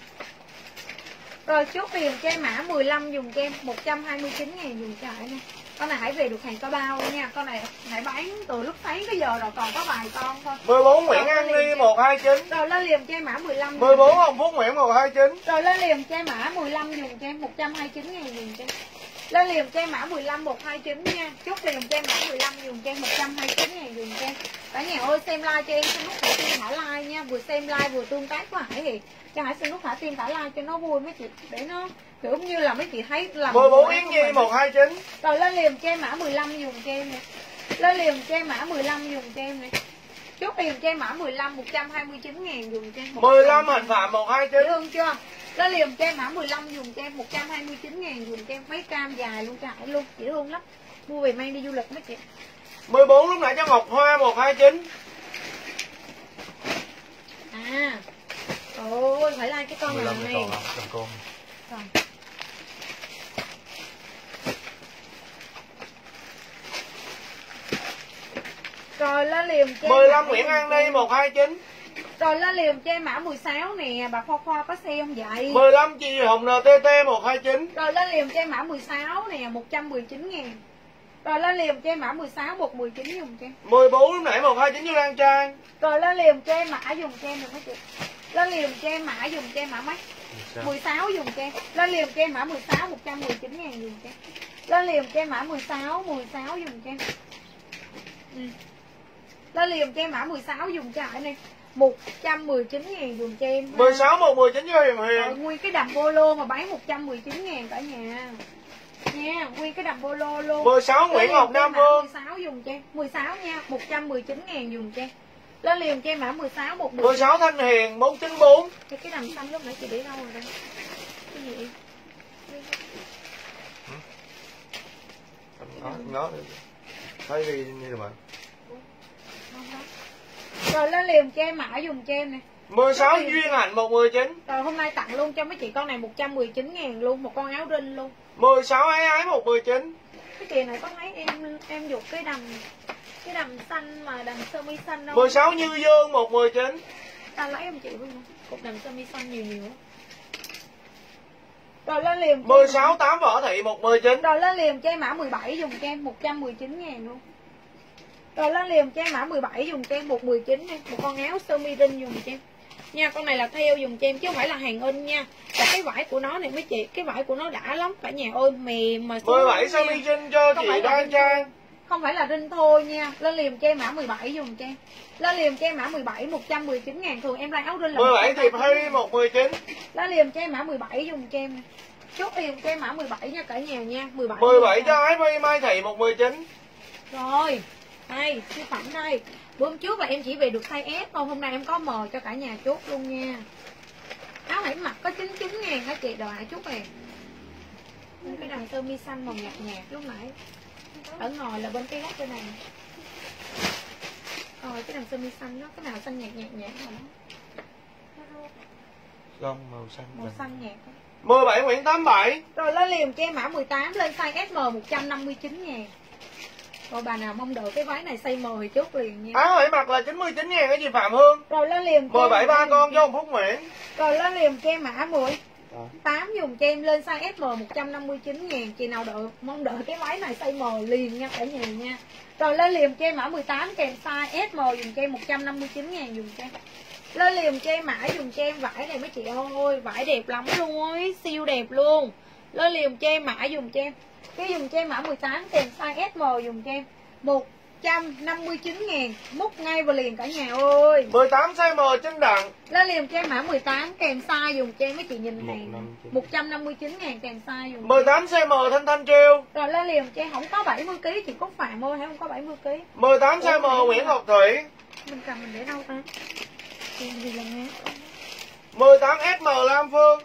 Rồi chốt liền cho em mã mười lăm dùng cho em một trăm hai mươi chín ngàn dùng cho Hải nè. Con này Hải về được hàng có bao nha, con này Hải bán từ lúc sáng tới giờ rồi, còn có vài con thôi. mười bốn Nguyễn An Ly một trăm hai mươi chín. Rồi lên liền cho em mã mười lăm. mười bốn Hồng Phúc Nguyễn một trăm hai mươi chín. Rồi lên liền cho em mã mười lăm dùng cho em một trăm hai mươi chín ngàn dùng cho em. Lên liền cho em mã mười lăm một trăm hai mươi chín nha. Chốt liền cho em mã mười lăm dùng cho em một trăm hai mươi chín ngàn dùng cho em. Cả nhà ơi xem like cho em, xin nút thả tim thả like nha. Vừa xem like vừa tương tác với Hải thì cho Hải xin nút thả tim thả like cho nó vui mấy chị. Để nó kiểu như là mấy chị thấy là mười bốn Yến Nhi một trăm hai mươi chín. Rồi lên liền cho em mã mười lăm dùng cho em nè. Lên liền cho em mã mười lăm dùng cho em nè. Chốt liền cho em mã mười lăm một trăm hai mươi chín ngàn dùng cho em. mười lăm hành phạm một trăm hai mươi chín. Dễ thương chưa? Lên liền cho em mã mười lăm dùng cho em một trăm hai mươi chín ngàn dùng cho em, mấy cam dài luôn cho Hải luôn, dễ thương lắm. Mua về mang đi du lịch mấy chị. mười bốn lúc nãy cho Ngọc Hoa một trăm hai mươi chín. À. Ôi, phải like cái con này. Này. Con. Rồi. Rồi lên liền cho em mười lăm Nguyễn An Ly một trăm hai mươi chín. Rồi lên liền cho em mã mười sáu nè, bà Khoa Khoa có xe không vậy? mười lăm chị Hồng en tê tê một trăm hai mươi chín. Rồi lên liền cho em mã mười sáu nè, một trăm mười chín ngàn. Rồi lên liền cho em mã mười sáu, một trăm mười chín dùng cho em. mười bốn lúc nãy một trăm hai mươi chín cho Lan Trang. Rồi lên liền cho em mã dùng cho em được mấy chị. Lên liền cho em mã dùng cho em mã mấy? mười sáu dùng cho em. Lên liền cho em mã mười sáu, một trăm mười chín ngàn dùng cho em. Lên liền cho em mã mười sáu, mười sáu dùng cho em. Ừ. Lên liền cho em mã mười sáu dùng cho Hải này. một trăm mười chín ngàn dùng cho em. mười sáu, một trăm mười chín cho Hiền Hiền. Rồi, nguyên cái đầm polo mà bán một trăm mười chín ngàn cả nhà. Nha, nguyên cái đầm polo luôn. mười sáu Nguyễn Ngọc Nam Vương. mười sáu dùng cho em. mười sáu nha, một trăm mười chín ngàn dùng cho em. Lên liền cho em mã mười sáu, một mười sáu Thanh Hiền bốn chín bốn. Cái cái đầm xanh lúc nãy chị để đâu rồi đây? Cái gì? Nó, nó thấy đi như vậy. Rồi lên liền cho em mã dùng cho em nè. mười sáu Duyên Hạnh một trăm mười chín. Rồi hôm nay tặng luôn cho mấy chị con này một trăm mười chín ngàn luôn, một con áo rin luôn. mười sáu Ái Ái một trăm mười chín. Cái chị này có thấy em em dục cái đầm cái đầm xanh mà đầm sơ mi xanh đâu? mười sáu Như Dương một mười chín. Ta lấy em chị luôn. Cục đầm sơ mi xanh nhiều nhiều á. Rồi lên liềm mười sáu tám Võ Thị một mười chín. Rồi lên liềm cho em mã mười bảy dùng cho em một trăm mười chín ngàn luôn. Rồi lên liềm cho em mã mười bảy dùng cho em một mười chín đi. Một con áo sơ mi rin dùng cho em. Nha, con này là theo dùng cho em chứ không phải là hàng in nha. Và cái vải của nó này mấy chị, cái vải của nó đã lắm cả nhà ơi, mềm mà mười bảy sơ mi rin cho không chị Đoan Trang. Không phải là rin thôi nha. Lên liềm cho em mã mười bảy dùng cho em. Lên liềm cho em mã mười bảy một trăm mười chín ngàn, thường em ra áo rin là mười bảy Thiệp Hy một mười chín. Lên liềm cho em mã mười bảy dùng cho em. Chốt liềm cho em mã mười bảy nha cả nhà nha, mười bảy. mười bảy cho Ái My Mai Thị một mười chín. Rồi, đây, siêu phẩm đây. Bữa trước là em chỉ về được size S thôi, hôm nay em có M cho cả nhà chốt luôn nha. Áo hãy mặc có chín mươi chín ngàn hả chị, đồ hãy chốt này. Cái đầm sơ mi xanh màu nhạt nhạt lúc nãy. Ở ngoài là bên cái góc bên này. Rồi cái đầm sơ mi xanh đó, cái nào xanh nhạt nhạt nhạt rồi đó. Gông màu xanh. Màu xanh nhạt đó. mười bảy Nguyễn tám bảy. Rồi lên liềm cho em mã mười tám lên size S M một trăm năm mươi chín ngàn. Rồi bà nào mong đợi cái váy này size M thì chốt liền nha. Áo hãy mặc là chín mươi chín ngàn cái gì Phạm Hương. Rồi lên liềm mười bảy ba con cho Phúc Nguyễn. Rồi lên liềm cho em mã mười tám dùng cho em lên size S M một trăm năm mươi chín ngàn. Chị nào đợi mong đợi cái váy này size M liền nha cả nhà nha. Rồi lên liềm cho em mã mười tám kèm size S M dùng cho em một trăm năm mươi chín ngàn dùng cho em. Lên liềm cho em mã dùng cho em vải này mấy chị ơi, vải đẹp lắm luôn ấy, siêu đẹp luôn. Lên liềm cho em mã dùng cho em. Cái dùng cho em mã mười tám kèm size S M dùng cho em một trăm năm mươi chín ngàn, múc ngay vào liền cả nhà ơi. mười tám size M trên đặng. Lên liềm cho em mã mười tám kèm size dùng cho em mấy chị nhìn này. một trăm năm mươi chín ngàn kèm size dùng. mười tám size M Thanh Thanh Triêu. Rồi lên liềm cho em không có bảy mươi ký chị Cúc Phạm ơi, hay không có bảy mươi ký. mười tám size M Nguyễn Ngọc Thủy. Mình cầm mình để đâu ta? Gì là nghe? mười tám S M Lam Phương.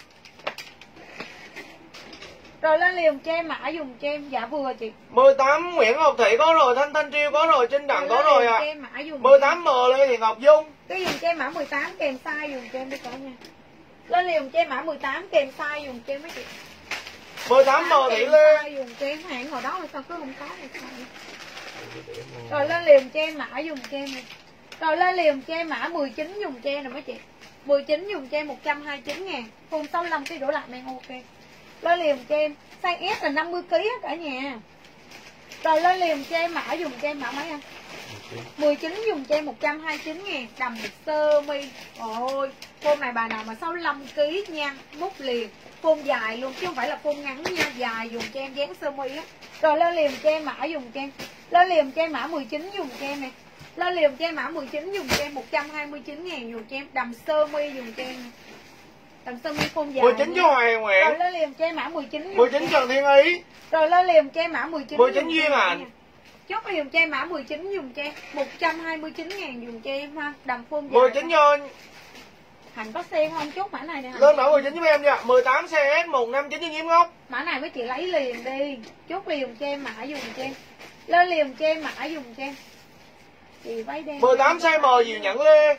Rồi lên liềm cho em mã dùng cho em dạ vừa chị. mười tám Nguyễn Ngọc Thủy có rồi, Thanh Thanh Triêu có rồi, trên đẳng có rồi ạ. À. mười tám M Lê Thị Ngọc Dung. Cái dùng cho em mã mười tám kèm size dùng cho em đi cả nha. Lên liềm cho em mã mười tám kèm size dùng cho em mấy chị. mười tám M Thị Lê. Dùng cho em hãng hồi đó sao cứ không có này sao. Rồi lên liềm cho em mã dùng cho em này. Rồi lên liềm cho em mã mười chín dùng cho em nè mấy chị. mười chín dùng cho em một trăm hai mươi chín ngàn. Phun sáu mươi lăm cái đổ lại men ok. Lên liềm cho em size S là năm mươi ký cả nhà. Rồi lên liềm cho em mã dùng cho em mã mấy anh? mười chín dùng cho em một trăm hai mươi chín ngàn. Đầm sơ mi. Ôi phôn này bà nào mà sáu mươi lăm ký nha, múc liền. Phôn dài luôn chứ không phải là phôn ngắn nha, dài dùng cho em dáng sơ mi á. Rồi lên liềm cho em mã dùng cho em. Lên liềm cho em mã mười chín dùng cho em nè. Lên liềm cho em mã mười chín dùng cho em một trăm hai mươi chín ngàn dùng cho em. Đầm sơ mi dùng cho em. Đầm sơ mi phôn dài. mười chín cho Hoài Nguyễn. Rồi lên liềm cho em mã mười chín. mười chín Trần Thiên Ý. Rồi lên liềm cho em mã mười chín. mười chín Duyên Hạnh. Chốt liềm cho em mã mười chín dùng cho em một trăm hai mươi chín ngàn dùng cho em ha. Đầm phôn dài. mười chín cho Hạnh có xem không? Chốt mã này nè. Lên mã mười chín giúp em nha. mười tám xê ét một năm chín cho Nhiễm Ngốc. Mã này mấy chị lấy liền đi. Chốt liềm cho em mã dùng cho em. Lên liềm cho em mã dùng cho em. Chị váy đen. mười tám size M Diệu Nhẫn Lê.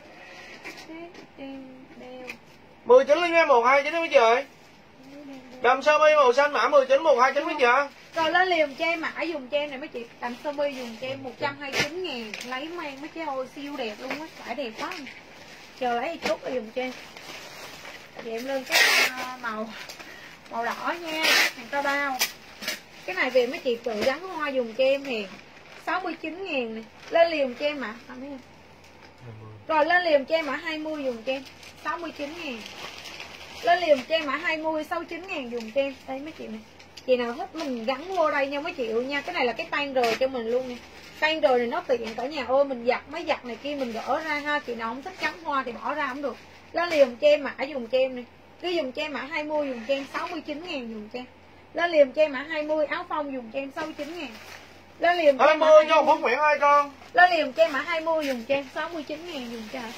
mười chín lên em một hai chín mấy chị ơi. Đầm sơ mi màu xanh mã mười chín một hai chín mấy chị ạ. Rồi lên liềm cho em mã dùng cho em này mấy chị. Đầm sơ mi dùng cho em một trăm hai mươi chín ngàn. Lấy mang mấy chị ơi, siêu đẹp luôn á, phải đẹp quá. Chờ lấy chốt liềm cho em. Vậy em lên cái màu màu đỏ nha, hàng cao bao. Cái này về mấy chị tự gắn hoa dùng cho em thì sáu mươi chín ngàn này. Lên liềm cho em mã. Rồi lên liềm cho em mã hai mươi dùng cho em sáu mươi chín ngàn. Lên liềm cho em mã hai mươi sáu mươi chín ngàn dùng cho em. Đây mấy chị này. Chị nào thích mình gắn vô đây nha mấy chị nha. Cái này là cái tan rời cho mình luôn nè. Tan rời này nó tiện cả nhà ơi, mình giặt mấy giặt này kia mình gỡ ra ha. Chị nào không thích gắn hoa thì bỏ ra không được. Lên liềm cho em mã dùng cho em này. Cứ dùng cho em mã hai mươi dùng cho em sáu mươi chín ngàn dùng cho em. Lên liềm cho em mã hai mươi áo phông dùng cho em sáu mươi chín ngàn. Lên liềm cho em mã hai mươi cho Phúc Nguyễn hai con. Lên liềm cho em mã hai mươi dùng cho em sáu mươi chín ngàn dùng cho em.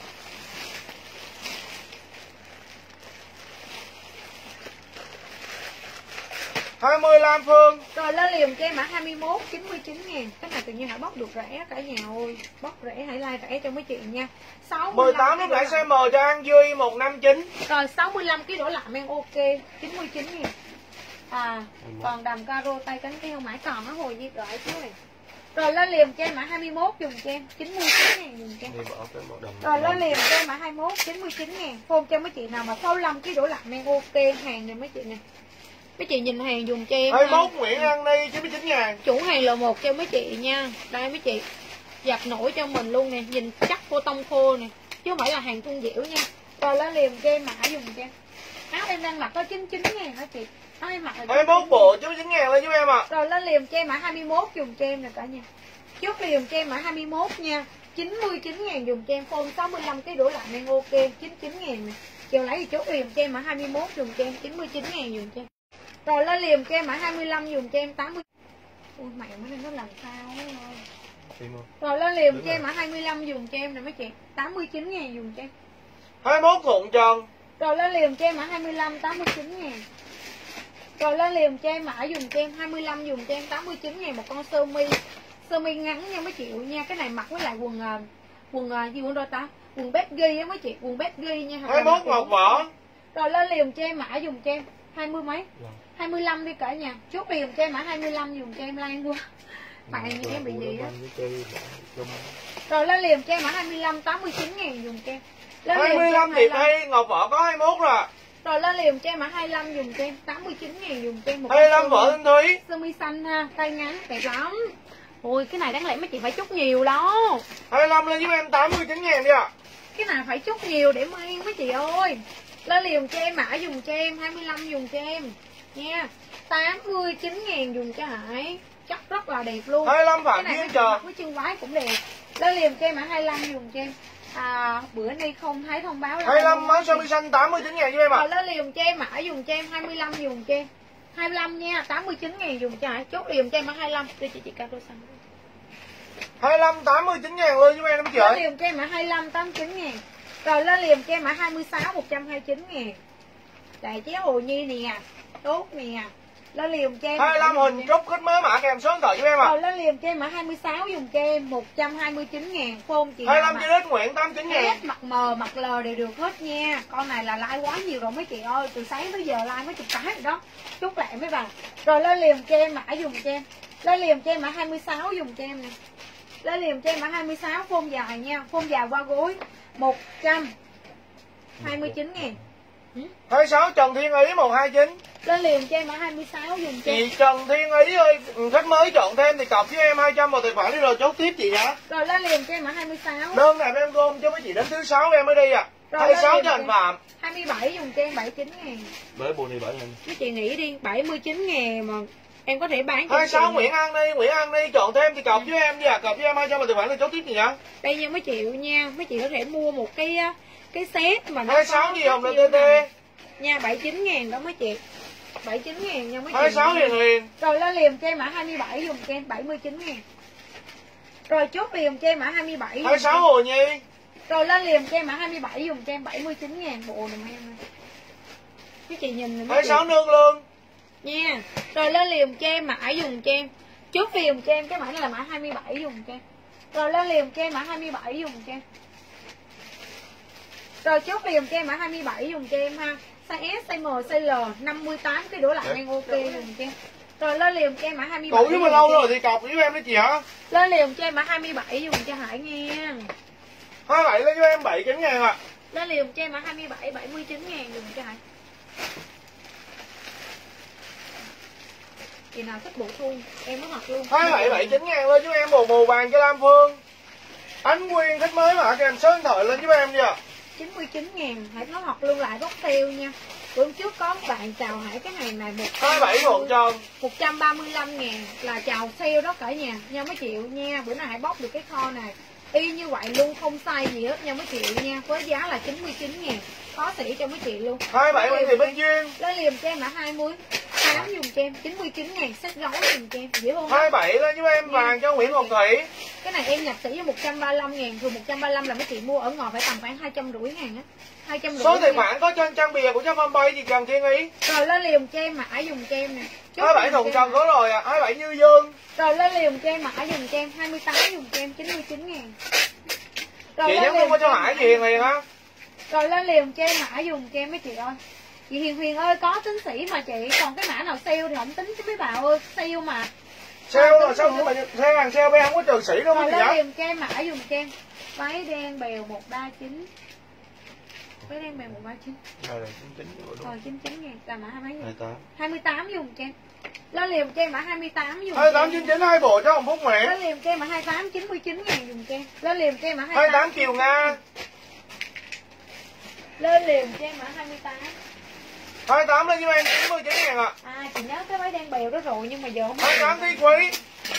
hai mươi Lam Phương. Rồi lên liềm cho em mã hai mươi mốt chín mươi chín ngàn. Cái này tự nhiên hãy bóc được rẻ cả nhà ơi. Bóc rẻ hãy like rẻ cho mấy chị nha. mười tám lúc nãy size M cho An Duy một năm chín. Rồi sáu mươi lăm ký đổ lại men ok chín mươi chín ngàn. À, còn đầm caro tay cánh keo mãi còn á, hồi gì gửi chú này. Rồi lên liền cho em mã hai mươi mốt dùng cho em chín mươi chín ngàn dùng cho em. Rồi lên liền cho em mã hai mươi mốt chín mươi chín ngàn. Phone cho mấy chị nào mà sáu mươi lăm ký đổ lại men ok hàng này mấy chị nè. Mấy chị nhìn hàng dùng cho em. hai mươi mốt Nguyễn An đi chín mươi chín ngàn. Chủ hàng L một cho mấy chị nha. Đây mấy chị. Giặt nổi cho mình luôn nè, nhìn chắc cô tông khô nè, chứ không phải là hàng thun dẻo nha. Rồi lên liền cho em mã dùng cho em. Áo em đang mặc có chín mươi chín ngàn hả chị? Áo em mặc là hai mươi mốt bộ chín mươi chín ngàn lên giúp em ạ. À. Rồi lên liền cho em mã hai mươi mốt dùng cho em nè cả nhà. Chốt liền cho em mã hai mươi mốt nha. chín mươi chín ngàn dùng cho em, phone sáu mươi lăm cái đổ lại men ok chín mươi chín ngàn nè. Chiều lấy thì chốt liền cho em mã hai mươi mốt dùng cho em chín mươi chín ngàn dùng cho em. Rồi lên liền cho em mã hai mươi lăm dùng cho em tám mươi. Ui mẹ mới nên nó làm sao thôi. Rồi lên liền cho em mã hai mươi lăm dùng cho em nè mấy chị, tám mươi chín ngàn dùng cho em. hai mươi mốt cuộn tròn. Rồi lên liền cho em mã hai mươi lăm tám mươi chín ngàn. Rồi lên liền cho em mã dùng cho em hai mươi lăm dùng cho em tám mươi chín ngàn một con sơ mi. Sơ mi ngắn nha mấy chị nha, cái này mặc với lại quần quần gì quần đôi ta? Quần bét ghi á mấy chị, quần bét ghi nha. hai mươi mốt ngọc vỏ. Rồi lên liền cho em mã dùng cho em hai mươi mấy? hai mươi lăm đi cả nhà. Chốt liền cho em mã hai mươi lăm dùng cho em Lan quá. Bạn như em bị gì á. Rồi lên liền cho em mã hai mươi lăm tám mươi chín ngàn dùng cho em. Lên hai mươi lăm thì đây ngọc vỏ có hai mươi mốt rồi. Rồi lên liền cho em mã hai mươi lăm dùng cho em tám mươi chín ngàn dùng cho em một hai mươi lăm vỏ Thanh Thúy. Sơ mi xanh ha, tay ngắn đẹp lắm. Ôi cái này đáng lẽ mấy chị phải chút nhiều đó. hai mươi lăm lên giúp em tám mươi chín ngàn đi ạ. À. Cái này phải chút nhiều để mang mấy chị ơi. Lên liền cho em mã dùng cho em hai mươi lăm dùng cho em nha. tám mươi chín ngàn dùng cho Hải. Chắc rất là đẹp luôn. hai mươi lăm vạn cái này chờ. Với chân váy cũng đẹp. Lên liền cho em mã hai mươi lăm dùng cho em. À, bữa nay không thấy thông báo là hai mươi lăm áo sơ mi xanh tám mươi chín ngàn cho em ạ. À. Lên liền cho em mã dùng cho em hai mươi lăm dùng cho em. hai mươi lăm nha, tám mươi chín ngàn dùng cho Hải. Chốt liền cho em mã hai mươi lăm. Đi chị chị cao đôi xanh. hai mươi lăm tám mươi chín ngàn luôn giúp em mấy chị ơi. Lên liền cho em mã hai mươi lăm tám mươi chín ngàn. Rồi lên liền cho em mã hai mươi sáu một trăm hai mươi chín ngàn. Đại chế Hồ Nhi nè, tốt nè. Lên liền cho em hai mươi lăm hình trúc khích mới mã kèm số điện thoại giúp em ạ. À. Rồi lên liền cho em mã hai mươi sáu dùng cho em một trăm hai mươi chín ngàn. Phone chị hai mươi lăm trên Nguyễn tám mươi chín ngàn. Hết mặt mờ mặt lờ đều được hết nha. Con này là like quá nhiều rồi mấy chị ơi, từ sáng tới giờ like mấy chục cái rồi đó. Chúc lại mấy bà. Rồi lên liền cho em mã dùng cho em. Lên liền cho em mã hai mươi sáu dùng cho em nè. Lên liền cho em mã hai mươi sáu phone dài nha, phone dài qua gối một trăm hai mươi chín ngàn. hai mươi sáu Trần Thiên Ý một hai chín. Lên liền cho em mã hai mươi sáu dùng cho chị Trần Thiên Ý ơi, khách mới chọn thêm thì cọc với em hai trăm vào tài khoản đi rồi chốt tiếp chị nhá. Rồi lên liền cho em mã hai mươi sáu. Đơn này em gom cho mấy chị đến thứ sáu em mới đi à. Rồi hai mươi sáu cho anh Phạm. hai mươi bảy dùng cho em bảy mươi chín ngàn. Bởi bộ này bảy ngàn. Mấy chị nghĩ đi, bảy mươi chín ngàn mà em có thể bán cho hai mươi sáu Nguyễn An đi, Nguyễn An đi chọn thêm thì cọc với em đi à, cọc với em hai trăm vào tài khoản thì chốt tiếp gì nhá. Đây nha mấy chị nha, mấy chị có thể mua một cái cái set mà nó hai mươi sáu gì hồng là tê tê. Nha bảy mươi chín ngàn đó mấy chị. bảy mươi chín ngàn nha mấy chị. hai mươi sáu liền liền. Rồi lên liền cho em mã hai mươi bảy dùng cho em bảy mươi chín ngàn. Rồi chốt liền cho em mã hai mươi bảy. hai mươi sáu Hồ Nhi. Rồi lên liền cho em mã hai mươi bảy dùng cho em bảy mươi chín ngàn bộ này em ơi. Mấy chị nhìn này. hai mươi sáu nương luôn. Nha. Rồi lên liền cho em mã dùng cho em. Chốt liền cho em cái mã này là mã hai mươi bảy dùng cho em. Rồi lên liền cho em mã hai mươi bảy dùng cho em. Rồi chốt liền cho em mã hai mươi bảy dùng cho em ha. Size S, size M, size L năm mươi tám cái đổ lại đang ok dùng cho em. Rồi lên liền cho em mã hai mươi bảy. Cũ với mà lâu rồi thì cọc với em đó chị hả? Lên liền cho em mã hai mươi bảy dùng cho Hải nghe. hai mươi bảy lên cho em bảy mươi chín ngàn ạ. À. Lên liền cho em mã hai mươi bảy bảy mươi chín ngàn dùng cho Hải. Chị nào thích bộ thun em mới mặc luôn. hai mươi bảy bảy mươi chín ngàn lên giúp em bộ màu vàng cho Lam Phương. Ánh Nguyên khách mới mà kèm số điện thoại lên giúp em chưa? chín mươi chín ngàn Hải nó học luôn lại bóc theo nha. Bữa trước có bạn chào Hải cái hàng này một hai mươi bảy cuộn tròn một trăm ba mươi lăm ngàn là chào sale đó cả nhà nha mấy triệu nha. Bữa nay Hải bóc được cái kho này y như vậy luôn, không sai gì hết nha mấy triệu nha, với giá là chín mươi chín ngàn, có sỉ cho mấy chị luôn. hai mươi bảy bên thì bên duyên lấy liềm cho em là hai mươi tám dùng cho em chín mươi chín ngàn, sách gói dùng cho em dễ không? hai mươi bảy lên giúp em vàng cho Nguyễn Ngọc Thủy. Cái này em nhập sỉ cho một trăm ba mươi lăm ngàn, thường một trăm ba mươi lăm là mấy chị mua ở ngoài phải tầm khoảng hai trăm rưỡi ngàn á. hai trăm rưỡi. Số tài khoản có trên trang bìa của trang fanpage gì Trần Thiên Ý. Rồi lên liềm cho em mã dùng cho em nè. hai mươi bảy thùng trần có rồi à, hai mươi bảy Như Dương. Rồi lên liềm cho em mã dùng cho em hai mươi tám dùng cho em chín mươi chín ngàn. Rồi chị nhắn luôn cho Hải gì liền hả? Rồi lên liềm cho em mã dùng cho em mấy chị ơi. Chị Hiền Huyền ơi, có tính sĩ mà chị, còn cái mã nào sale thì không tính chứ mấy bà ơi, sale mà. Sale là sao mà sale hàng sale bé không có trừ sĩ đâu mấy chị ạ. ạ. Lên cho em mã dùng cho em. Váy đen bèo một ba chín. Váy đen bèo một ba chín. Rồi là chín chín rồi đúng. Rồi chín chín ngàn, là mã hai mấy hai tám. hai mươi tám dùng cho em. Lên liềm cho em mã hai mươi tám dùng. hai mươi tám chín chín hai bộ cho Hồng Phúc Nguyễn. Lên liềm cho em mã hai mươi tám chín mươi chín ngàn dùng cho em. Lên liềm cho em mã hai mươi tám. hai mươi tám Kiều Nga. Lên liềm cho em mã hai mươi tám. hai mươi tám lên cho em chín mươi chín ngàn ạ. À chị nhớ cái váy đen bèo đó rồi nhưng mà giờ không. hai mươi tám Thi Quý.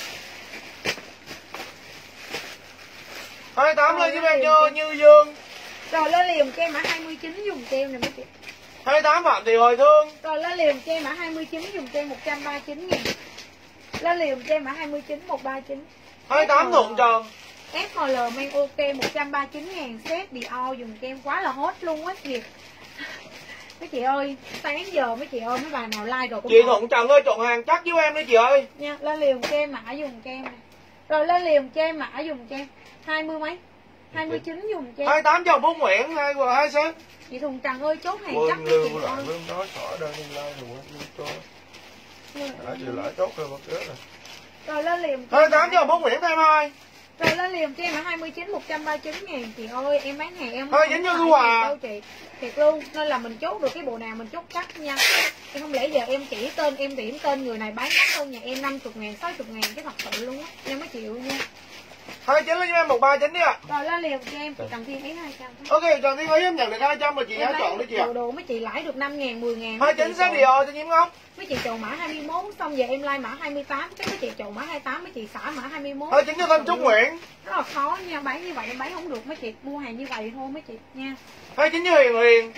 hai mươi tám lên cho em cho Như Dương. Rồi lên liềm cho em mã hai mươi chín dùng cho em nè mấy chị. hai mươi tám Phạm Thị Hồi Thương. Rồi lên liềm cho em mã hai mươi chín dùng cho em một trăm ba mươi chín ngàn. Lên liềm cho em mã hai mươi chín một trăm ba mươi chín. hai mươi tám Thuận Trần. ép em lờ men ok một trăm ba mươi chín ngàn, set Dior dùng cho em quá là hot luôn á chị. Mấy chị ơi, sáng giờ mấy chị ơi, mấy bà nào like rồi cũng chị Thuận Trần ơi, chọn hàng chắc với em đi chị ơi nha. Lên liềm cho em mã dùng cho em nè. Rồi lên liềm cho em mã dùng cho em hai mươi mấy, hai mươi chín dùng cho em. hai mươi tám cho Hồng Phúc Nguyễn, hai và hai set. Chị Thuận Trần ơi, chốt hàng chắc với chị ơi. Quên nói xỏ đơn đi like rồi cho. Lại chị lại chốt rồi một cái rồi. Rồi lên liềm hai mươi tám cho Hồng Phúc Nguyễn thêm hai. Rồi lên liềm cho em là hai mươi chín một trăm ba mươi chín ngàn chị ơi, em bán hàng em hai mươi chín cho Thu Hòa. Chị thiệt luôn, nên là mình chốt được cái bộ nào mình chốt chắc nha. Em không lẽ giờ em chỉ tên em điểm tên người này bán đắt hơn nhà em năm mươi ngàn, sáu mươi ngàn cái thật sự luôn á, em mới chịu nha. hai mươi chín lên cho em một trăm ba mươi chín đi ạ. Rồi lên liềm cho em chị Trần Thiên Ý hai trăm. Ok, Trần Thiên Ý em nhận được hai trăm mà chị hãy chọn đi chị ạ. Đồ đồ mấy chị lãi được năm ngàn, mười ngàn. hai mươi chín set Dior cho Nhiễm Ngọc. Mấy chị chọn mã hai mươi mốt xong giờ em like mã hai mươi tám, cái mấy chị chọn mã hai mươi tám, mấy chị xả mã hai mươi mốt. hai mươi chín cho Thanh Trúc Nguyễn. Rất là khó nha, bán như vậy em bán không được mấy chị, mua hàng như vậy thôi mấy chị nha. hai mươi chín cho Hiền Huyền.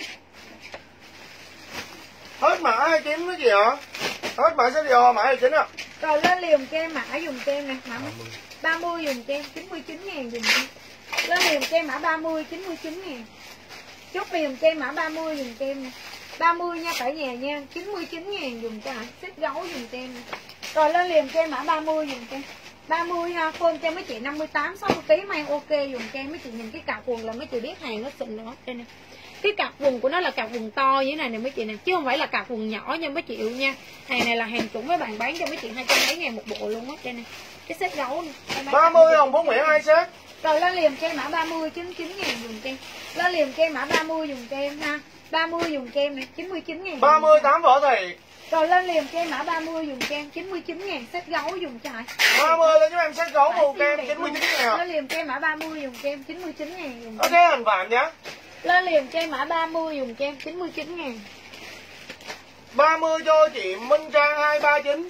Hết mã hai mươi chín mấy chị ạ. Hết mã set Dior mã hai mươi chín ạ. Rồi lên liềm cho em mã dùng cho em nè, mã ba mươi dùng cho em chín mươi chín ngàn dùng cho em. Lên liềm cho em mã ba mươi chín mươi chín ngàn. Chốt liềm cho em mã ba mươi dùng cho em nè. ba mươi nha cả nhà nha, chín mươi chín ngàn dùng cho hả? Xếp gấu dùng cho em nè. Rồi lên liềm cho em mã ba mươi dùng cho em. ba mươi ha, phone cho mấy chị năm mươi tám sáu mươi ký mang ok dùng cho em. Mấy chị nhìn cái cặp quần là mấy chị biết hàng nó xịn nữa. Đây nè. Cái cặp quần của nó là cặp quần to như thế này nè mấy chị nè, chứ không phải là cặp quần nhỏ nha mấy chị yêu nha. Hàng này là hàng chuẩn mấy bạn bán cho mấy chị hai trăm mấy ngàn một bộ luôn á. Đây nè. Cái set gấu nè. ba mươi Hồng Phúc Nguyễn hai set. Rồi lên liềm cho em mã ba mươi chín mươi chín ngàn dùng cho em. Lên liềm cho em mã ba mươi dùng cho em ha. ba mươi dùng cho em nè, chín mươi chín ngàn. ba mươi tám Võ Thị. Rồi lên liềm cho em mã ba mươi dùng cho em chín mươi chín ngàn, set gấu dùng cho Hải. ba mươi lên cho em set gấu màu kem chín mươi chín ngàn. Lên liềm cho em mã ba mươi dùng cho em chín mươi chín ngàn dùng. Ok hình vàng nhá. Lên liềm cho em mã ba mươi dùng cho em chín mươi chín ngàn. ba mươi cho chị Minh Trang hai ba chín.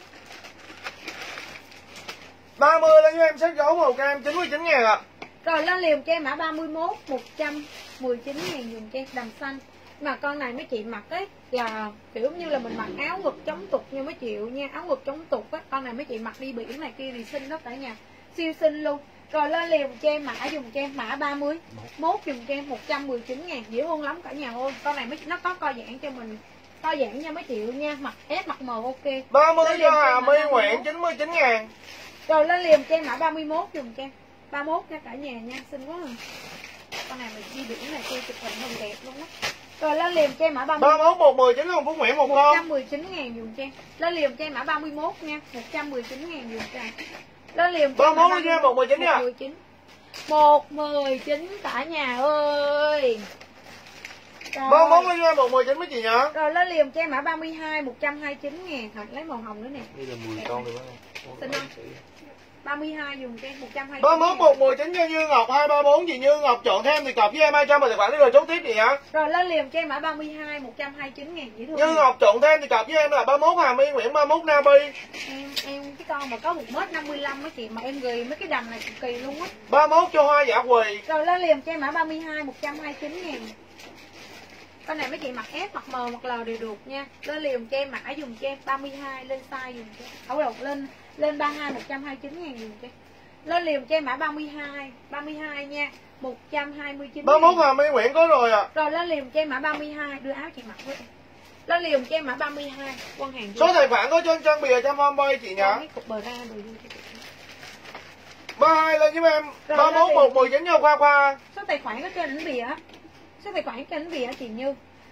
ba mươi lên cho em set gấu màu kem chín mươi chín ngàn ạ. Rồi lên liềm cho em mã ba mươi mốt một trăm mười chín ngàn dùng cho em đầm xanh. Mà con này mấy chị mặc ấy là kiểu như là mình mặc áo ngực chống tục như mấy chị nha, áo ngực chống tục á, con này mấy chị mặc đi biển này kia thì xinh đó cả nhà, siêu xinh luôn. Rồi lên liềm cho em mã dùng cho em mã ba mươi mốt dùng cho em một trăm mười chín ngàn, dễ thương lắm cả nhà ơi. Con này mấy nó có co giãn cho mình, co giãn nha mấy chị nha, mặc S mặc M ok. ba mươi cho Hà My Nguyễn chín mươi chín ngàn. Rồi lên liềm cho em mã ba mươi mốt dùng cho em ba mươi mốt nha cả nhà nha, xinh quá à. Con này mình đi biển này kia chụp hình không đẹp luôn á. Rồi lên liềm cho em mã ba mươi mốt. ba mươi mốt một mười chín Hồng Phúc Nguyễn một con. một trăm mười chín ngàn dùng cho em. Lên liềm cho em mã ba mươi mốt nha, một trăm mười chín ngàn dùng cho em. Lên liềm cho em ba mươi mốt cho em một mười chín nha. một mười chín cả nhà ơi. ba mươi mốt cho em một mười chín mấy chị nhá. Rồi lên liềm cho em mã ba mươi hai một trăm hai mươi chín ngàn, thật lấy màu hồng nữa nè. Đây là mười con rồi phải Xinh không? ba mươi hai dùng cho em một trăm hai mươi chín. ba mươi mốt một mười chín cho Như Ngọc hai ba bốn, chị Như Ngọc chọn thêm thì cọc với em hai trăm mà tài khoản đi rồi chốt tiếp chị hả? Rồi lên liềm cho em mã ba mươi hai một trăm hai mươi chín ngàn dễ thương. Như Ngọc chọn thêm thì cọc với em là ba mươi mốt Hà My Nguyễn ba mươi mốt Nabi. Em em cái con mà có một mét năm mươi lăm mấy chị mà em ghi mấy cái đầm này cực kỳ luôn á. ba mươi mốt cho Hoa Dạ Quỳ. Rồi lên liềm cho em mã ba mươi hai một trăm hai mươi chín ngàn. Con này mấy chị mặc S mặc M mặc L đều được nha. Lên liềm cho em mã dùng cho em ba mươi hai, lên size dùng cho em. Không được lên lên ba mươi hai một trăm hai mươi chín ngàn dùng cho em. Lên liềm cho em mã ba mươi hai, ba mươi hai nha, một trăm hai mươi chín. ba mươi mốt Hà My Nguyễn có rồi à. Rồi lên liềm cho em mã ba mươi hai, đưa áo chị mặc với em. Lên liềm cho em mã ba mươi hai, quân hàng. Số tài khoản có trên trang bìa trong fanpage chị nhá. Cái cục bờ ra rồi vô cho chị. ba mươi hai lên giúp em. ba mươi mốt một mười chín cho Khoa Khoa. Số tài khoản có trên ảnh bìa á. Số tài khoản trên ảnh bìa chị Như.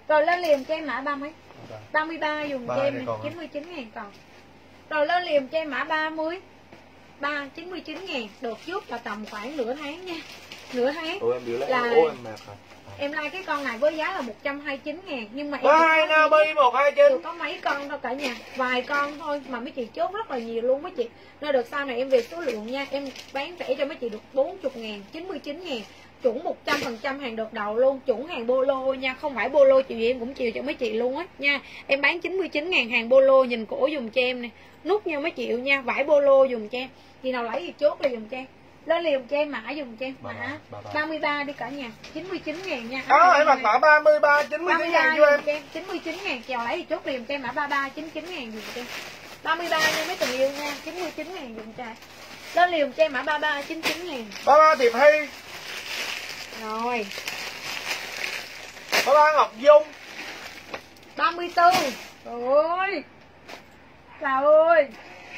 Rồi lên liềm cho em mã ba mấy? ba mươi ba dùng cho em này, chín mươi chín ngàn còn. Rồi lên liềm cho em mã ba mươi ba, chín mươi chín ngàn. Được chút là tầm khoảng nửa tháng nha. Nửa tháng. Ủa, em biểu lấy là ố em mạc hả? Em like cái con này với giá là một trăm hai mươi chín ngàn. Nhưng mà em ba hai Nabi một hai chín. có mấy con đâu cả nhà. Vài con thôi mà mấy chị chốt rất là nhiều luôn mấy chị. Nên được sau này em về số lượng nha. Em bán rẻ cho mấy chị được bốn mươi ngàn, chín mươi chín ngàn. Chuẩn một trăm phần trăm hàng đợt đầu luôn. Chuẩn hàng Polo nha. Không phải Polo chiều gì em cũng chiều cho mấy chị luôn á nha. Em bán chín mươi chín ngàn hàng Polo. Nhìn cổ dùm cho em nè. Nút nha mấy triệu nha. Vải Polo dùm cho em. Khi nào lấy thì chốt là dùm cho em. Lên liềm cho em mã dùng cho em mã ba mươi ba đi cả nhà, chín mươi chín ngàn nha. Đó hãy mặc mã ba mươi ba, chín mươi chín ngàn cho em. chín mươi chín ngàn chèo lấy thì chốt liềm cho em mã ba mươi ba, chín mươi chín ngàn dùng cho em. ba mươi ba nha mấy tình yêu nha, chín mươi chín ngàn dùng cho em. Lên liềm cho em mã ba mươi ba, chín mươi chín ngàn. ba mươi ba Tiệp Hy. Rồi. ba mươi ba Ngọc Dung. ba mươi tư. Ôi. Trời ơi.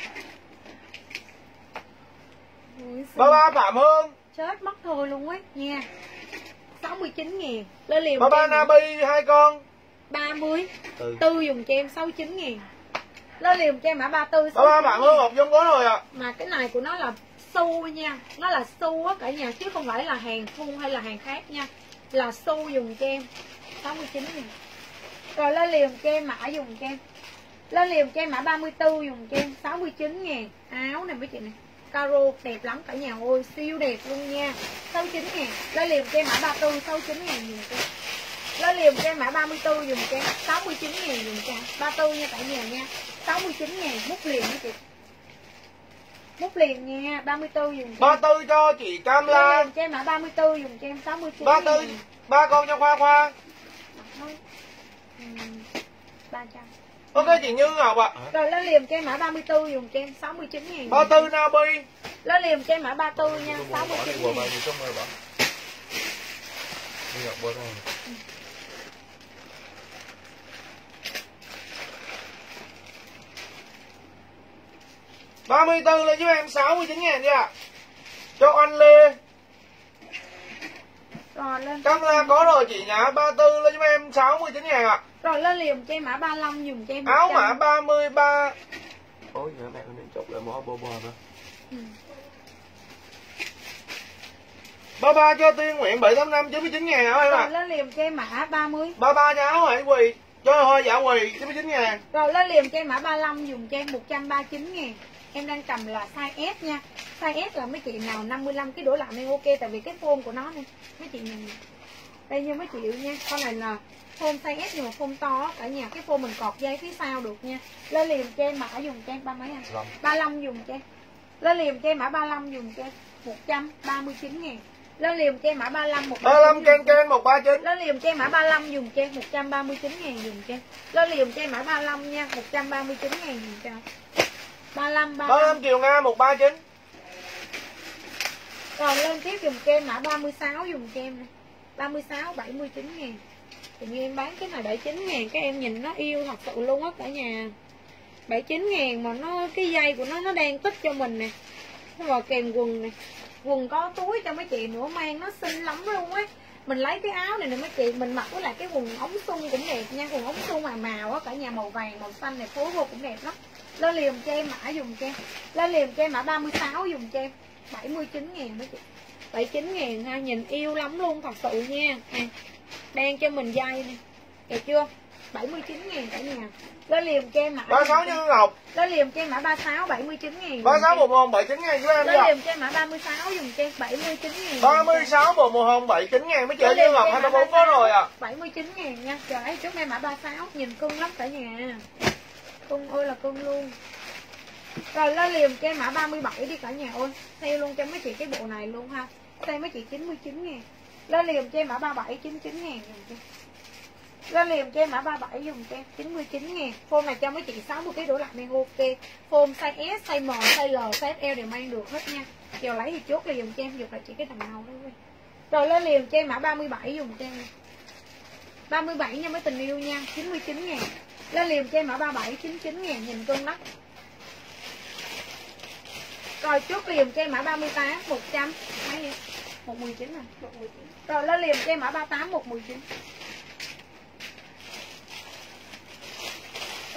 ba mươi ba Phạm Hương. Chết mất thôi luôn á nha. sáu mươi chín ngàn. Lên liềm ba mươi ba Nabi hai con. ba mươi Ừ. tư dùng cho em sáu mươi chín ngàn. Lên liềm cho em mã ba mươi tư. ba mươi ba Phạm Hương Ngọc Dung có rồi ạ. Mà cái này của nó là xu nha. Nó là xu á cả nhà chứ không phải là hàng thun hay là hàng khác nha. Là xu dùng cho em sáu mươi chín ngàn. Rồi lên liềm cho em mã dùng cho em. Lên liềm cho em mã ba mươi tư dùng cho em sáu mươi chín ngàn. Áo này mấy chị này caro đẹp lắm cả nhà ơi, siêu đẹp luôn nha. sáu mươi chín ngàn. Lên liềm cho em mã ba mươi tư, sáu mươi chín ngàn dùng cho em. Lên liềm cho em mã ba mươi tư dùng cho em sáu mươi chín ngàn dùng cho em. ba mươi tư nha cả nhà nha. sáu mươi chín ngàn mút liền mấy chị. Mút liền nha, ba mươi tư dùng cho ba mươi tư cho chị Cam La. Lên liềm cho em mã ba mươi tư dùng cho em sáu mươi chín. ba mươi tư ba con cho Khoa Khoa. ba trăm. Ok chị Như Ngọc ạ. À. Rồi lên liềm cho em mã ba mươi tư dùng cho em sáu mươi chín ngàn. ba mươi tư Nabi. Lên liềm cho em mã ba mươi tư nha, sáu mươi chín ngàn. ba mươi tư lên giúp em sáu mươi chín ngàn nha. Cho anh Lê. Rồi lên. Cam La có rồi chị nhá. ba mươi tư lên giúp em sáu mươi chín ngàn ạ. À. Rồi lên liềm cho em mã ba mươi lăm dùng cho em áo mã ba mươi ba. Ôi nhớ mẹ con nên chụp lại một bò bò nữa. Ừ. ba mươi ba cho Tiên Nguyện bảy tám năm chín mươi chín ngàn hả em ạ? Rồi lên liềm cho em mã ba mươi. ba mươi ba cho áo hả quỳ. Cho hơi giả quỳ chín mươi chín ngàn. Rồi lên liềm cho em mã ba mươi lăm dùng cho em một trăm ba mươi chín ngàn. Em đang cầm là size S nha. Size S là mấy chị nào năm mươi lăm cái đổ lại nên ok. Tại vì cái form của nó này mấy chị nhìn đây như mấy chị nha. Con này là form size S nhưng mà form to cả nhà. Cái form mình cọt dây phía sau được nha. Lên liềm cho em mã dùng cho em ba mấy anh? ba mươi lăm dùng cho em. Lên liềm cho em mã ba mươi lăm dùng cho em một trăm ba mươi chín ngàn. Lên liềm cho em mã ba mươi lăm một trăm ba mươi lăm ken ken một ba chín. Lên liềm cho em mã ba mươi lăm dùng cho em một trăm ba mươi chín ngàn dùng cho em. Lên liềm cho em mã ba mươi lăm nha, một trăm ba mươi chín ngàn dùng cho em. ba mươi lăm ba mươi lăm Kiều Nga một ba chín. Còn lên tiếp dùng cho em mã ba mươi sáu dùng cho em này. ba mươi sáu bảy mươi chín ngàn. Tự nhiên em bán cái này bảy mươi chín ngàn các em nhìn nó yêu thật sự luôn á cả nhà. bảy mươi chín ngàn mà nó cái dây của nó nó đang tích cho mình nè. Rồi kèm quần nè. Quần có túi cho mấy chị nữa, mang nó xinh lắm luôn á. Mình lấy cái áo này nè mấy chị, mình mặc với lại cái quần ống sung cũng đẹp nha. Quần ống sung mà màu á cả nhà, màu vàng màu xanh này phối vô cũng đẹp lắm. Lên liềm cho em mã dùng cho em. Lên liềm cho em mã ba mươi sáu dùng cho em bảy mươi chín ngàn mấy chị. bảy mươi chín ngàn ha, nhìn yêu lắm luôn thật sự nha. À, đang cho mình dây nè. Đẹp chưa? bảy mươi chín ngàn cả nhà. Lên liềm cho em mã ba mươi sáu Như Ngọc. Lên liềm cho em mã ba mươi sáu bảy mươi chín ngàn. ba mươi sáu một hồng bảy mươi chín ngàn với em. Lên liềm cho em mã ba mươi sáu dùng cho em bảy mươi chín ngàn. ba mươi sáu bộ màu hồng bảy mươi chín ngàn mấy chị. Như Ngọc hai mươi bốn có rồi à. bảy mươi chín ngàn nha. Trời ơi trước em mã ba mươi sáu nhìn cưng lắm cả nhà. Cưng ơi là cưng luôn. Rồi lên liềm cho em mã ba mươi bảy đi cả nhà ơi. Theo luôn cho mấy chị cái bộ này luôn ha. Theo mấy chị chín mươi chín ngàn. Lên liềm cho em mã ba mươi bảy chín mươi chín ngàn dùng cho. Lên liềm cho em mã ba mươi bảy dùng cho em chín mươi chín ngàn. Form này cho mấy chị sáu mươi ký đổ lại mang ok. Form size S, size M, size L, size L đều mang được hết nha. Giờ lấy thì chốt là dùng cho em, dục lại chỉ cái đầm màu thôi. Rồi lên liềm cho em mã ba mươi bảy dùng cho em. ba mươi bảy nha mấy tình yêu nha, chín mươi chín ngàn. Lên liềm cho em mã ba mươi bảy chín mươi chín ngàn, nhìn cưng lắm. Rồi chốt liềm cho em mã ba mươi tám một trăm. Mấy vậy? một mười chín à? Rồi lên liềm cho em mã ba mươi tám một mười chín.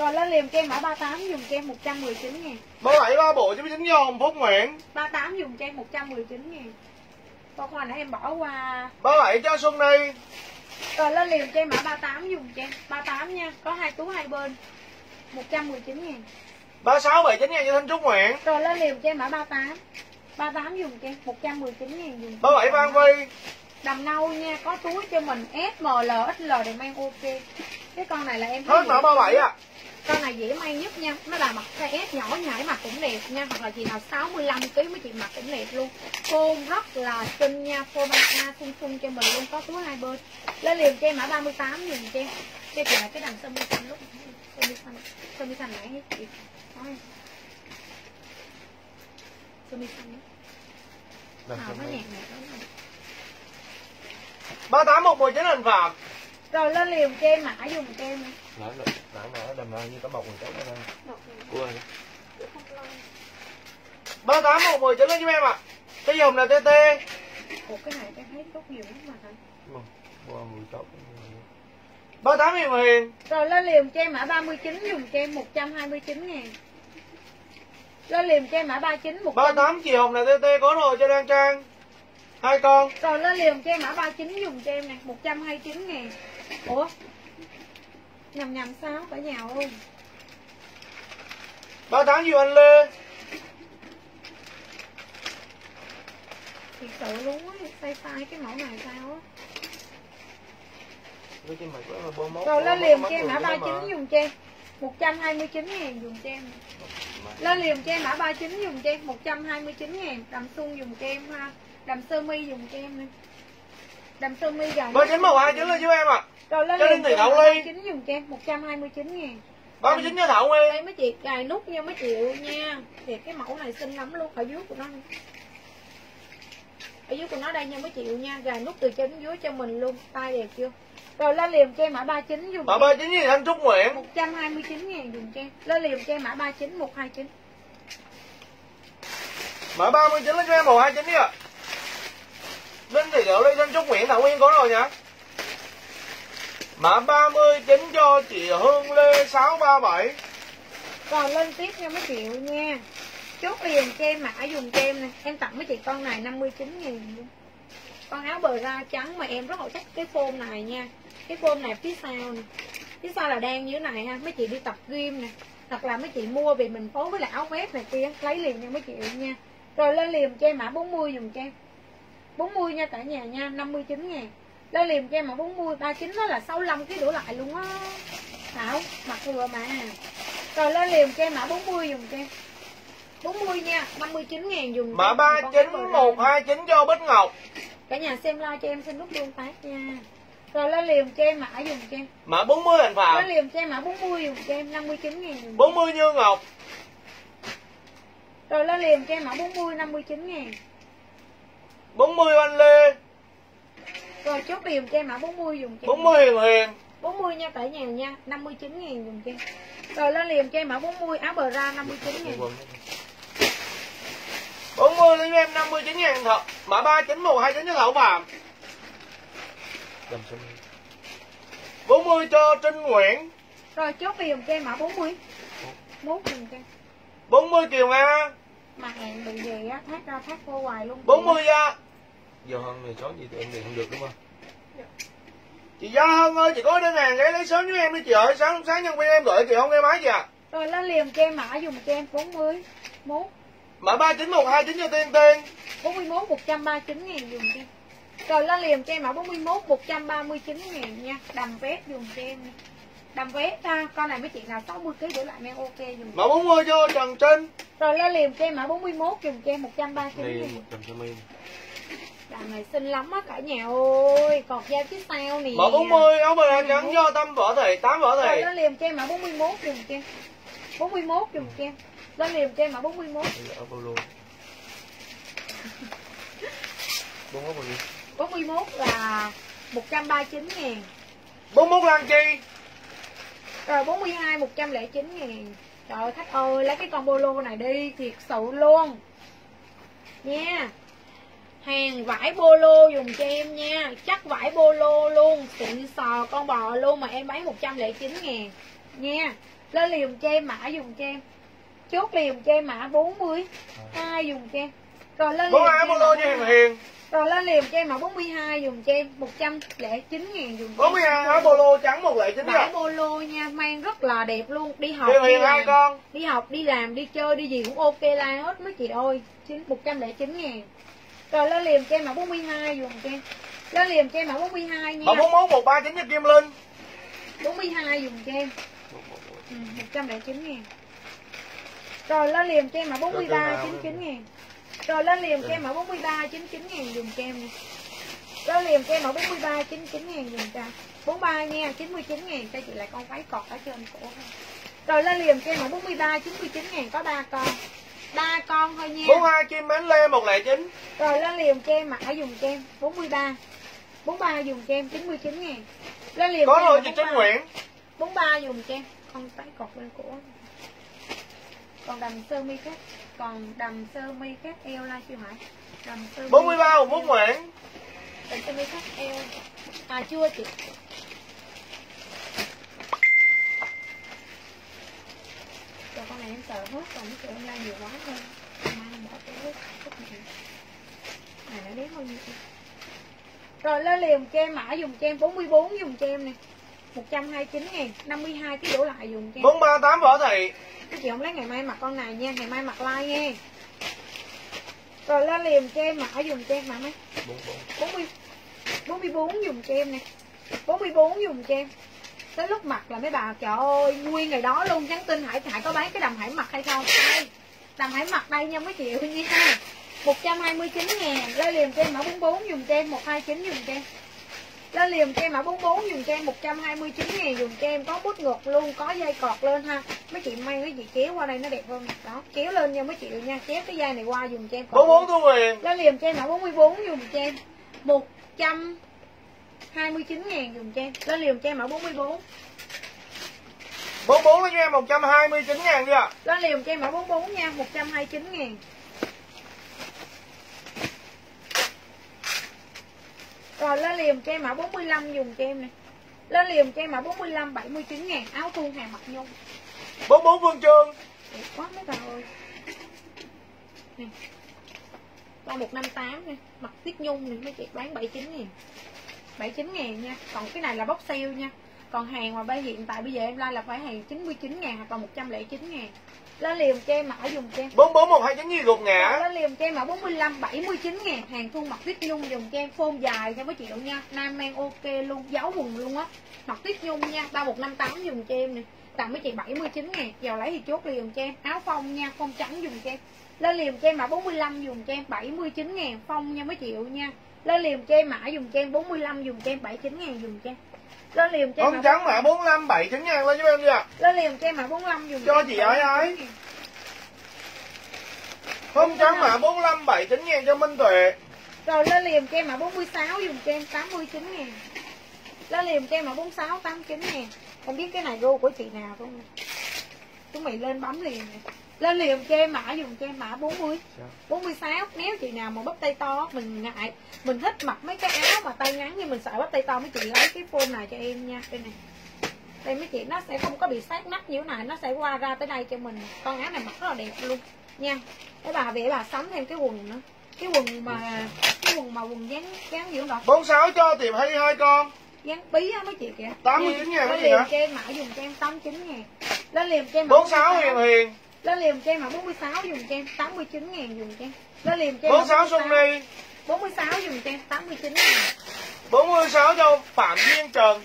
Rồi lên liền cho em mã ba tám dùng cho em một trăm mười chín ngàn. ba bảy ba bộ chín mươi chín do Hồng Phúc Nguyễn. ba mươi tám dùng cho em một trăm mười chín ngàn. Con hoa nãy em bỏ qua. ba bảy cho Xuân đi. Rồi lên liền cho em mã ba mươi tám dùng cho em. ba mươi tám nha, có hai túi hai bên. một trăm mười chín ngàn. ba sáu bảy chín ngàn cho Thanh Trúc Nguyễn. Rồi lên liền cho em mã ba mươi tám. ba mươi tám dùng cho em một trăm mười chín ngàn dùng. ba bảy Phan Phi. Đầm nâu nha, có túi cho mình S, M, L, ích lờ đều mang ok. Cái con này là em Hết mã ba bảy à. Con này dễ may nhất nha, nó là mặt size S nhỏ nhảy mặt cũng đẹp nha, hoặc là chị nào sáu mươi lăm ký mấy chị mặc cũng đẹp luôn. Phôn rất là xinh nha, phôn ba A xung xung cho mình luôn, có túi hai bên. Lên liền cho em mã ba mươi tám dùng cho em. Đây chị là cái đầm sơ mi xanh lúc sơ mi xanh, sơ mi xanh nãy hết chị. Nói. Sơ mi xanh. À, nó nhạt nhạt đó. ba tám một mười chín hình phạm. Rồi lên liền cho em mã dùng cho em. Nãy nãy nãy đầm như có một người cháu đây. Của anh. ba tám một mười chín lên cho em ạ. Cái dòng là tê tê. Ủa cái này em thấy tốt nhiều lắm mà hả? ba tám Hiền Hiền. Rồi lên liền cho em mã ba mươi chín dùng cho em một trăm hai mươi chín ngàn. Lên liền cho em mã ba mươi chín một trăm. ba tám chị Hồng là tê tê có rồi cho Đan Trang. Hai con. Rồi lên liền cho em mã ba mươi chín dùng cho em nè, một trăm hai mươi chín ngàn. Ủa? Nhầm nhầm sao cả nhà ơi. ba mươi tám Diệu Anh Lê. Thiệt sự luôn á, sai sai cái mẫu này sao á. Rồi lên liền cho em mã ba mươi chín dùng cho em một trăm hai mươi chín ngàn dùng cho em. Lên liền cho em mã ba mươi chín dùng cho em một trăm hai mươi chín ngàn. Đầm xuân dùng cho em ha. Đầm sơ mi dùng cho em nè. Đầm sơ mi dài. ba mươi chín một hai chín lên cho em ạ. À. Rồi lên liền cho em ba mươi chín dùng cho em một trăm hai mươi chín ngàn. ba mươi chín cho Thảo Nguyên. Đây mấy chị cài nút nha mấy chị nha. Thì cái mẫu này xinh lắm luôn, ở dưới của nó. Ở dưới của nó đây nha mấy chị nha, gài nút từ trên dưới cho mình luôn, tay đẹp chưa? Rồi lên liền cho em mã ba mươi chín dùng. Mã ba mươi chín gì Thanh Trúc Nguyễn? một trăm hai mươi chín ngàn dùng cho em. Lên liền cho em mã ba mươi chín một hai chín. Mã ba mươi chín lên cho em một hai chín đi ạ. Linh thì gửi đi Thanh Trúc Nguyễn Thảo Nguyên có rồi nhá. Mã ba mươi chín cho chị Hương Lê sáu ba bảy. Còn lên tiếp nha mấy triệu nha. Chốt liền cho em mã dùng cho em nè. Em tặng mấy chị con này năm mươi chín ngàn luôn. Con áo bờ ra trắng mà em rất là thích cái phôm này nha. Cái phôm này phía sau nè. Phía sau là đen như thế này ha. Mấy chị đi tập gym nè. Hoặc là mấy chị mua về mình phối với lại áo vest này kia. Lấy liền nha mấy chị nha. Rồi lên liền cho em mã bốn mươi dùng cho em. bốn mươi nha cả nhà nha. năm mươi chín ngàn. Lên liền cho em mã bốn mươi. ba mươi chín nó là sáu mươi lăm ký đổ lại luôn á. Thảo mặc vừa mà. Rồi lên liền cho em mã bốn mươi dùng cho em. bốn mươi nha, năm mươi chín ngàn dùng. Mã ba chín một hai chín cho Bích Ngọc. Cả nhà xem like cho em xin nút tương tác nha. Rồi lên liền cho em mã dùng cho em. Mã bốn mươi Hành Phạm. Lên liền cho em mã bốn mươi dùng cho em năm mươi chín ngàn dùng. bốn mươi Như Ngọc. Rồi lên liền cho em mã bốn mươi năm mươi chín ngàn. bốn mươi Anh Lê. Rồi chốt liền cho em mã bốn mươi dùng cho em. bốn mươi Hiền Hiền. bốn mươi nha cả nhà nha, năm mươi chín ngàn dùng cho em. Rồi lên liền cho em mã bốn mươi áo bờ ra năm mươi chín ngàn. bốn mươi lên em năm mươi chín ngàn thật. Mã ba chín một hai chín cho Thảo Phạm. bốn mươi cho Trinh Nguyễn. Rồi chốt liền cho em mã bốn mươi. mốt dùng cho em. bốn mươi Kiều Nga. Mà hẹn bị gì á, thác ra thác vô hoài luôn. bốn mươi Gia. Giờ hơn này số gì tụi em điện không được đúng không? Chị Gia Hân ơi, chị có đơn hàng cái lấy sớm với em đi chị ơi. Sáng sáng nhân viên em gửi chị không nghe máy gì à. Rồi lên liền cho em mã dùng cho em bốn mươi. mốt. Mã ba chín một hai chín cho Tiên Tiên. bốn mươi mốt một trăm ba mươi chín ngàn dùng cho em. Rồi lên liền cho em mã bốn mươi mốt một trăm ba mươi chín ngàn nha. Đầm vest dùng cho em. Đầm vest ha, con này mấy chị nào sáu mươi ký đổ lại men ok dùng. Mã bốn mươi cho Trần Trinh. Rồi lên liền cho em mã bốn mươi mốt dùng cho em một trăm ba mươi chín Đây ngàn. một trăm sáu mươi. Đầm này xinh lắm á cả nhà ơi, còn dao phía sau nè. Mã bốn mươi áo bờ ra trắng cho Tâm Võ Thị, tám Võ Rồi Thị. lên liền cho em mã bốn mươi mốt dùng cho em. bốn mươi mốt dùng cho em. Lên liền cho em mã bốn mươi mốt. Đây là áo polo. bốn mươi mốt bao nhiêu? bốn mươi mốt là một trăm ba mươi chín ngàn. bốn mươi mốt Lan Chi. Rồi bốn mươi hai một trăm lẻ chín ngàn. Trời ơi khách ơi, lấy cái con polo này đi, thiệt sự luôn nha. Hàng vải polo dùng cho em nha. Chắc vải polo luôn, xịn sò con bò luôn mà em bán một trăm lẻ chín ngàn nha. Lên liền cho em mã dùng cho em. Chốt liền cho em mã bốn mươi hai dùng cho em. Rồi lên liền bốn hai polo cho Hiền Hiền. Rồi lên liền cho em mã bốn mươi hai dùng cho em một trăm lẻ chín ngàn dùng cho bốn mươi hai áo polo trắng một lẻ chín. Vải polo nha, mang rất là đẹp luôn. Đi học Hiền đi Hiền hai làm, con. đi học đi làm đi chơi đi gì cũng ok la hết mấy chị ơi. một trăm lẻ chín ngàn. Rồi lên liền cho em mã bốn mươi hai dùng cho em. Lên liền cho em mã bốn mươi hai nha. Mã bốn mốt một ba chín cho Kim Linh. bốn mươi hai dùng cho em. Ừ, một trăm lẻ chín ngàn. Rồi lên liền cho em mã bốn mươi ba chín mươi chín ngàn. Rồi lên liền cho em mã bốn mươi ba chín mươi chín ngàn dùng cho em nè. Lên liền cho em mã bốn mươi ba chín mươi chín ngàn dùng cho bốn mươi ba nha, chín mươi chín ngàn cho chị lại con váy cọt ở trên cổ. Rồi lên liền cho em mã bốn mươi ba chín mươi chín ngàn có ba con. ba con thôi nha. bốn mươi hai Kim Mến Lê một lẻ chín. Rồi lên liền cho em mã dùng cho em bốn mươi ba. bốn mươi ba dùng cho em chín mươi chín ngàn. Lên liền Có rồi chị Trinh Nguyễn. bốn mươi ba dùng cho em con váy cọt lên cổ. Còn đầm sơ mi khác, còn đầm sơ mi khác eo la siêu hải. Đầm sơ mi bốn mươi ba Hùng Phúc Nguyễn. đầm sơ mi khác eo. À chưa chị. Cho con này em sợ hết, còn cái em la nhiều quá hơn. Mai em bỏ cái hết chút này. Này nó đếm bao nhiêu. Rồi lên liền cho em mã dùng cho em bốn mươi bốn dùng cho em nè. một trăm hai mươi chín ngàn, năm mươi hai cái đổ lại dùng cho em. bốn ba tám Võ Thị. Các chị không lấy ngày mai mặc con này nha, ngày mai mặc like nha. Rồi lên liền cho em mã dùng cho em mã mấy? bốn mươi bốn mươi bốn dùng cho em nè. bốn mươi bốn dùng cho em. Tới lúc mặc là mấy bà trời ơi, nguyên ngày đó luôn nhắn tin Hải Hải có bán cái đầm Hải mặc hay không? Đây. Đầm Hải mặc đây nha mấy triệu nha. một trăm hai mươi chín ngàn. Lên liền cho em mã bốn mươi bốn dùng cho em, một trăm hai mươi chín dùng cho em. Lên liền cho em mã bốn mươi bốn dùng cho em một trăm hai mươi chín ngàn dùng cho em, có bút ngực luôn, có dây cọt lên ha. Mấy chị may mấy chị kéo qua đây nó đẹp hơn. Đó, kéo lên nha mấy chị nha, kéo cái dây này qua dùng cho em. bốn mươi bốn Thu Huyền. Lên liền cho em mã bốn mươi bốn dùng cho em một trăm hai mươi chín ngàn dùng cho em. Lên liền cho em mã bốn mươi bốn. bốn mươi bốn cho em một trăm hai mươi chín ngàn chưa? Lên liền cho em mã bốn mươi bốn nha, một trăm hai mươi chín ngàn. Rồi lên liền cho em mã bốn mươi lăm dùng cho em nè. Lên liền cho em mã bốn mươi lăm bảy mươi chín ngàn, áo thun hàng mặc nhung. bốn mươi bốn Phương Trương. Đẹp quá mấy bà ơi. Nè. Con một năm tám nè, mặc tiết nhung nè, mấy chị bán bảy mươi chín ngàn. bảy mươi chín ngàn nha. Còn cái này là bóc sale nha. Còn hàng mà bây hiện tại bây giờ em like là phải hàng chín mươi chín ngàn hoặc là một trăm lẻ chín ngàn. Lên liền cho em mã dùng cho em bốn bốn một hai chín gì gục ngã. Lên liền cho em mã bốn mươi lăm bảy mươi chín ngàn, hàng thun mặc tiết nhung dùng cho em, phôn dài nha mấy chị nha. Nam mang ok luôn, dấu vùng luôn á. Mặc tiết nhung nha, ba một năm tám dùng cho em nè. Tặng mấy chị bảy mươi chín ngàn, vào lấy thì chốt liền cho em. Áo phông nha, phông trắng dùng cho em. Lên liền cho em mã bốn mươi lăm dùng cho em bảy mươi chín ngàn, phông nha mấy chị nha. Lên liền cho em mã dùng cho em bốn mươi lăm dùng cho em bảy mươi chín ngàn dùng cho em. Lên liền cho em Con trắng mã bốn mươi lăm bảy mươi chín ngàn lên giúp em nha. Lên liền cho em mã bốn mươi lăm dùng cho cho chị ấy ấy. Không trắng mã bốn mươi lăm bảy mươi chín ngàn cho Minh Tuệ. Rồi lên liền cho em mã bốn mươi sáu dùng cho em tám mươi chín ngàn. Lên liền cho em mã bốn mươi sáu tám mươi chín ngàn. Không biết cái này rô của chị nào không nè. Chúng mày lên bấm liền nè. Lên liền cho em mã dùng cho em mã bốn mươi bốn mươi sáu. Nếu chị nào mà bắp tay to mình ngại, mình thích mặc mấy cái áo mà tay ngắn nhưng mình sợ bắp tay to, mấy chị lấy cái phone này cho em nha. Đây này. Đây mấy chị, nó sẽ không có bị sát nách như thế này, nó sẽ qua ra tới đây cho mình. Con áo này mặc rất là đẹp luôn nha. Để bà về bà sắm thêm cái quần nữa. Cái quần mà cái quần mà quần dáng dáng gì không đó. bốn mươi sáu cho tìm hai hai con. Dáng bí á mấy chị kìa. tám mươi chín ngàn mấy chị chị hả? Lên liền cho em mã dùng cho em tám mươi chín ngàn. Lên liền cho em bốn mươi sáu Hiền Hiền. Lên liền cho em mã bốn mươi sáu dùng cho em tám mươi chín ngàn dùng cho em. Lên liền cho em bốn mươi sáu Xuân Ni. bốn mươi sáu dùng cho em tám mươi chín ngàn. bốn mươi sáu cho Phạm Duyên Trần.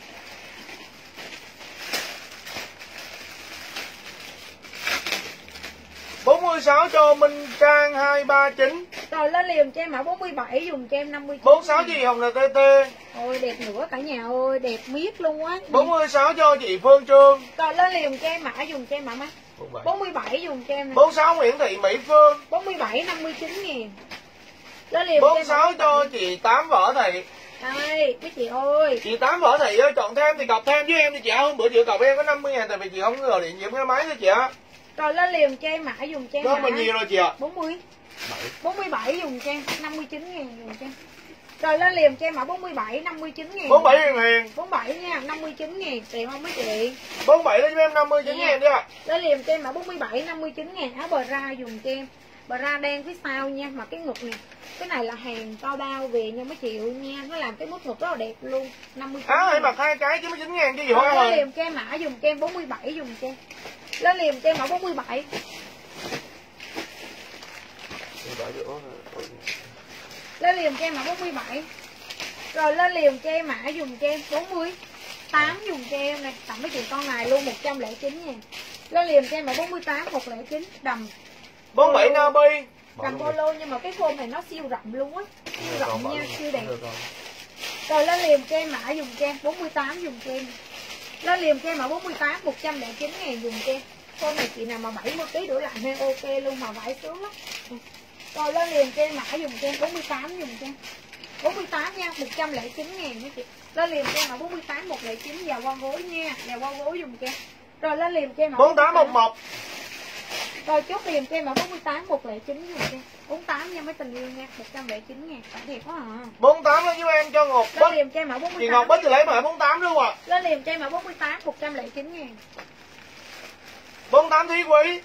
bốn mươi sáu cho Minh Trang hai ba chín. Rồi lên liền cho em mã bốn mươi bảy dùng cho em năm mươi chín. bốn mươi sáu chị Hồng N T T. Ôi đẹp nữa cả nhà ơi, đẹp miết luôn á. bốn mươi sáu cho chị Phương Trương. Rồi lên liền cho em mã dùng cho em mã mấy? bốn mươi bảy dùng cho em nè. bốn mươi sáu Nguyễn Thị Mỹ Phương. bốn mươi bảy năm mươi chín ngàn. Lên liền bốn mươi sáu cho chị Tám Võ Thị. Đây, mấy chị ơi. Chị Tám Võ Thị ơi, chọn thêm thì cọc thêm với em đi chị. Hôm bữa chị cọc em có năm mươi ngàn tại vì chị không có gọi điện nhiễm cái máy thôi chị ạ. Rồi lên liền cho em mã dùng cho em. Có bao nhiêu rồi chị ạ? bốn mươi. bốn mươi bảy dùng cho em, năm mươi chín ngàn dùng cho em. Rồi lên liền cho em mã bốn mươi bảy năm mươi chín ngàn. bốn mươi bảy ngàn liền. bốn mươi bảy nha, năm mươi chín ngàn, tiền không mấy chị? bốn mươi bảy lên cho em năm mươi chín ngàn đi ạ. Lên liền cho em mã bốn mươi bảy năm mươi chín ngàn, áo bra dùng cho em. Bra đen phía sau nha, mà cái ngực nè. Cái này là hàng to bao về nha mấy triệu nha, nó làm cái mức ngực rất là đẹp luôn. năm mươi chín. Áo này mặc hai cái chín mươi chín ngàn chứ gì hỏi hơn. Lên liền cho em mã dùng cho em bốn mươi bảy dùng cho em. Lên liền cho em mã bốn mươi bảy. Lên liền cho em mã bốn mươi bảy. Rồi lên liền cho em mã dùng cho em bốn mươi tám dùng cho em này, tặng mấy chị con này luôn một trăm lẻ chín ngàn. Lên liền cho em mã bốn mươi tám một không chín đầm. bốn mươi bảy Nabi. Đầm polo nhưng mà cái form này nó siêu rộng luôn á. Siêu rộng nha, siêu đẹp. Rồi lên liền cho em mã dùng cho em bốn mươi tám dùng cho em. Lên liền cho em mã bốn mươi tám một trăm lẻ chín ngàn dùng cho em. Con này chị nào mà bảy mươi ký đổ lại hay ok luôn mà vải sướng lắm. Rồi lên liền cho em mã dùng cho em bốn mươi tám dùng cho em. bốn mươi tám nha, một trăm lẻ chín ngàn nha chị. Lên liền cho em mã bốn mươi tám một không chín vào qua gối nha, vào qua gối dùng cho em. Rồi lên liền cho em mã bốn tám một một. Rồi chốt liền cho em mã bốn mươi tám một không chín dùng cho em. bốn mươi tám nha mấy tình yêu nha, một trăm lẻ chín ngàn, tặng đẹp quá à. bốn mươi tám lên giúp em cho Ngọc Bích. Lên liền cho em mã bốn mươi tám. Chị Ngọc Bích thì lấy mã bốn mươi tám luôn à. Lên liền cho em mã bốn mươi tám một trăm lẻ chín ngàn. bốn mươi tám Thúy Quý.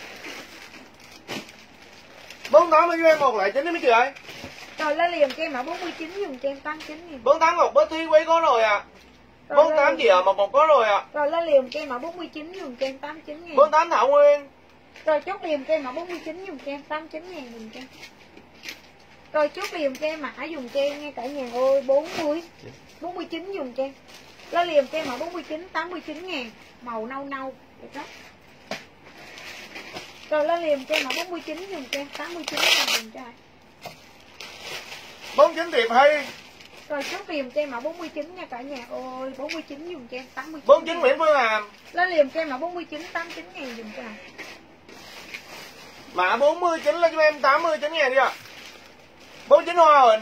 bốn mươi tám lên giúp em một không chín đấy mấy chị ơi. Rồi lên liền cho em mã bốn mươi chín dùng cho em tám mươi chín ngàn. bốn mươi tám Ngọc Bích Thúy Quý có rồi à. bốn mươi tám gì à, một một có rồi à. Rồi lên liền cho em mã bốn mươi chín dùng cho em tám mươi chín ngàn. bốn mươi tám Thảo Nguyên. Rồi chốt liền cho em mã bốn mươi chín dùng cho em tám mươi chín ngàn dùng cho em. Rồi chốt liền cho em mã dùng cho em nghe cả nhà ơi bốn mươi bốn mươi chín dùng cho em. Lên liền cho em mã bốn mươi chín tám mươi chín ngàn, màu nâu nâu được đó. Rồi lên liền cho em mã bốn mươi chín dùng cho em tám mươi chín ngàn dùng cho em. bốn mươi chín Tiệp Hy. Rồi chốt liền cho em mã bốn mươi chín nha cả nhà ơi, bốn mươi chín dùng cho em tám mươi chín. bốn mươi chín Nguyễn Phương Hàm. Lên liền cho em mã bốn mươi chín tám mươi chín ngàn dùng cho em. Mã bốn mươi chín lên cho em tám mươi chín ngàn đi ạ. bốn mươi chín Hoa Huỳnh.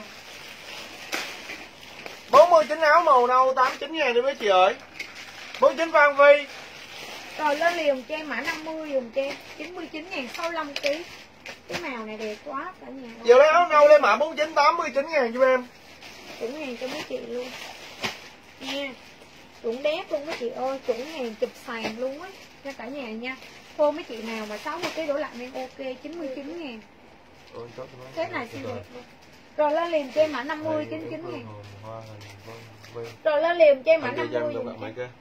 bốn mươi chín áo màu nâu tám mươi chín ngàn đi mấy chị ơi. bốn mươi chín Phan Vi. Rồi lên liền cho em mã năm mươi dùng cho em chín mươi chín ngàn sáu mươi lăm ký. Cái màu này đẹp quá cả nhà. Giờ lấy áo nâu lên mã bốn mươi chín tám mươi chín ngàn cho em. Chuẩn ngàn cho mấy chị luôn nha. Chuẩn đét luôn mấy chị ơi, chuẩn ngàn chụp sàn luôn á nha cả nhà nha. Thôi mấy chị nào mà sáu mươi ký đổ lại men ok chín mươi chín ngàn. Cái này xinh đẹp luôn. Rồi lên liền cho em mã năm mươi chín mươi chín ngàn. Rồi lên liền cho em mã năm mươi dùng cho em.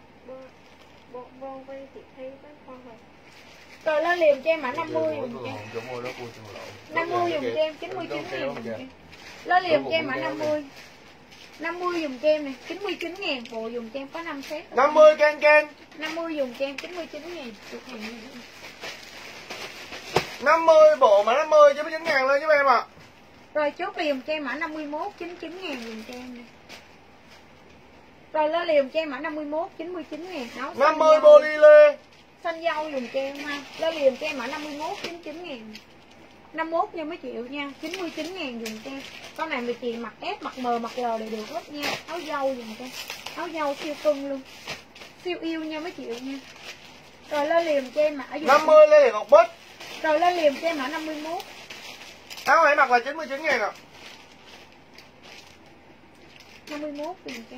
Rồi lên liền cho em mã năm mươi dùng cho em. năm mươi dùng cho em chín mươi chín ngàn dùng cho em. Lên liền cho em mã năm mươi. năm mươi dùng cho em này chín mươi chín ngàn, bộ dùng cho em có năm set. năm mươi Ken Ken. năm mươi dùng cho em chín mươi chín ngàn. năm mươi bộ mã năm mươi chín mươi chín ngàn lên giúp em ạ. À. Rồi chốt liền cho em mã năm mươi mốt chín mươi chín ngàn dùng cho em này. Rồi lên liền cho em mã năm mươi mốt chín mươi chín ngàn, áo năm mươi Boli Lê. Xanh dâu dùng cho em ha. Lên liền cho em mã năm mươi mốt chín mươi chín ngàn. năm mươi mốt nha mấy triệu nha, chín mươi chín ngàn dùng cho em. Con này mấy chị mặc ép, mặc mờ, mặc lờ đều được hết nha. Áo dâu dùng cho em. Áo dâu siêu cưng luôn. Siêu yêu nha mấy triệu nha. Rồi lên liền cho em mã dùng năm mươi Lê Thị Ngọc Bích. Rồi lên liền cho em mã năm mươi mốt. Áo này mặc là chín mươi chín ngàn ạ. năm mươi mốt dùng cho em.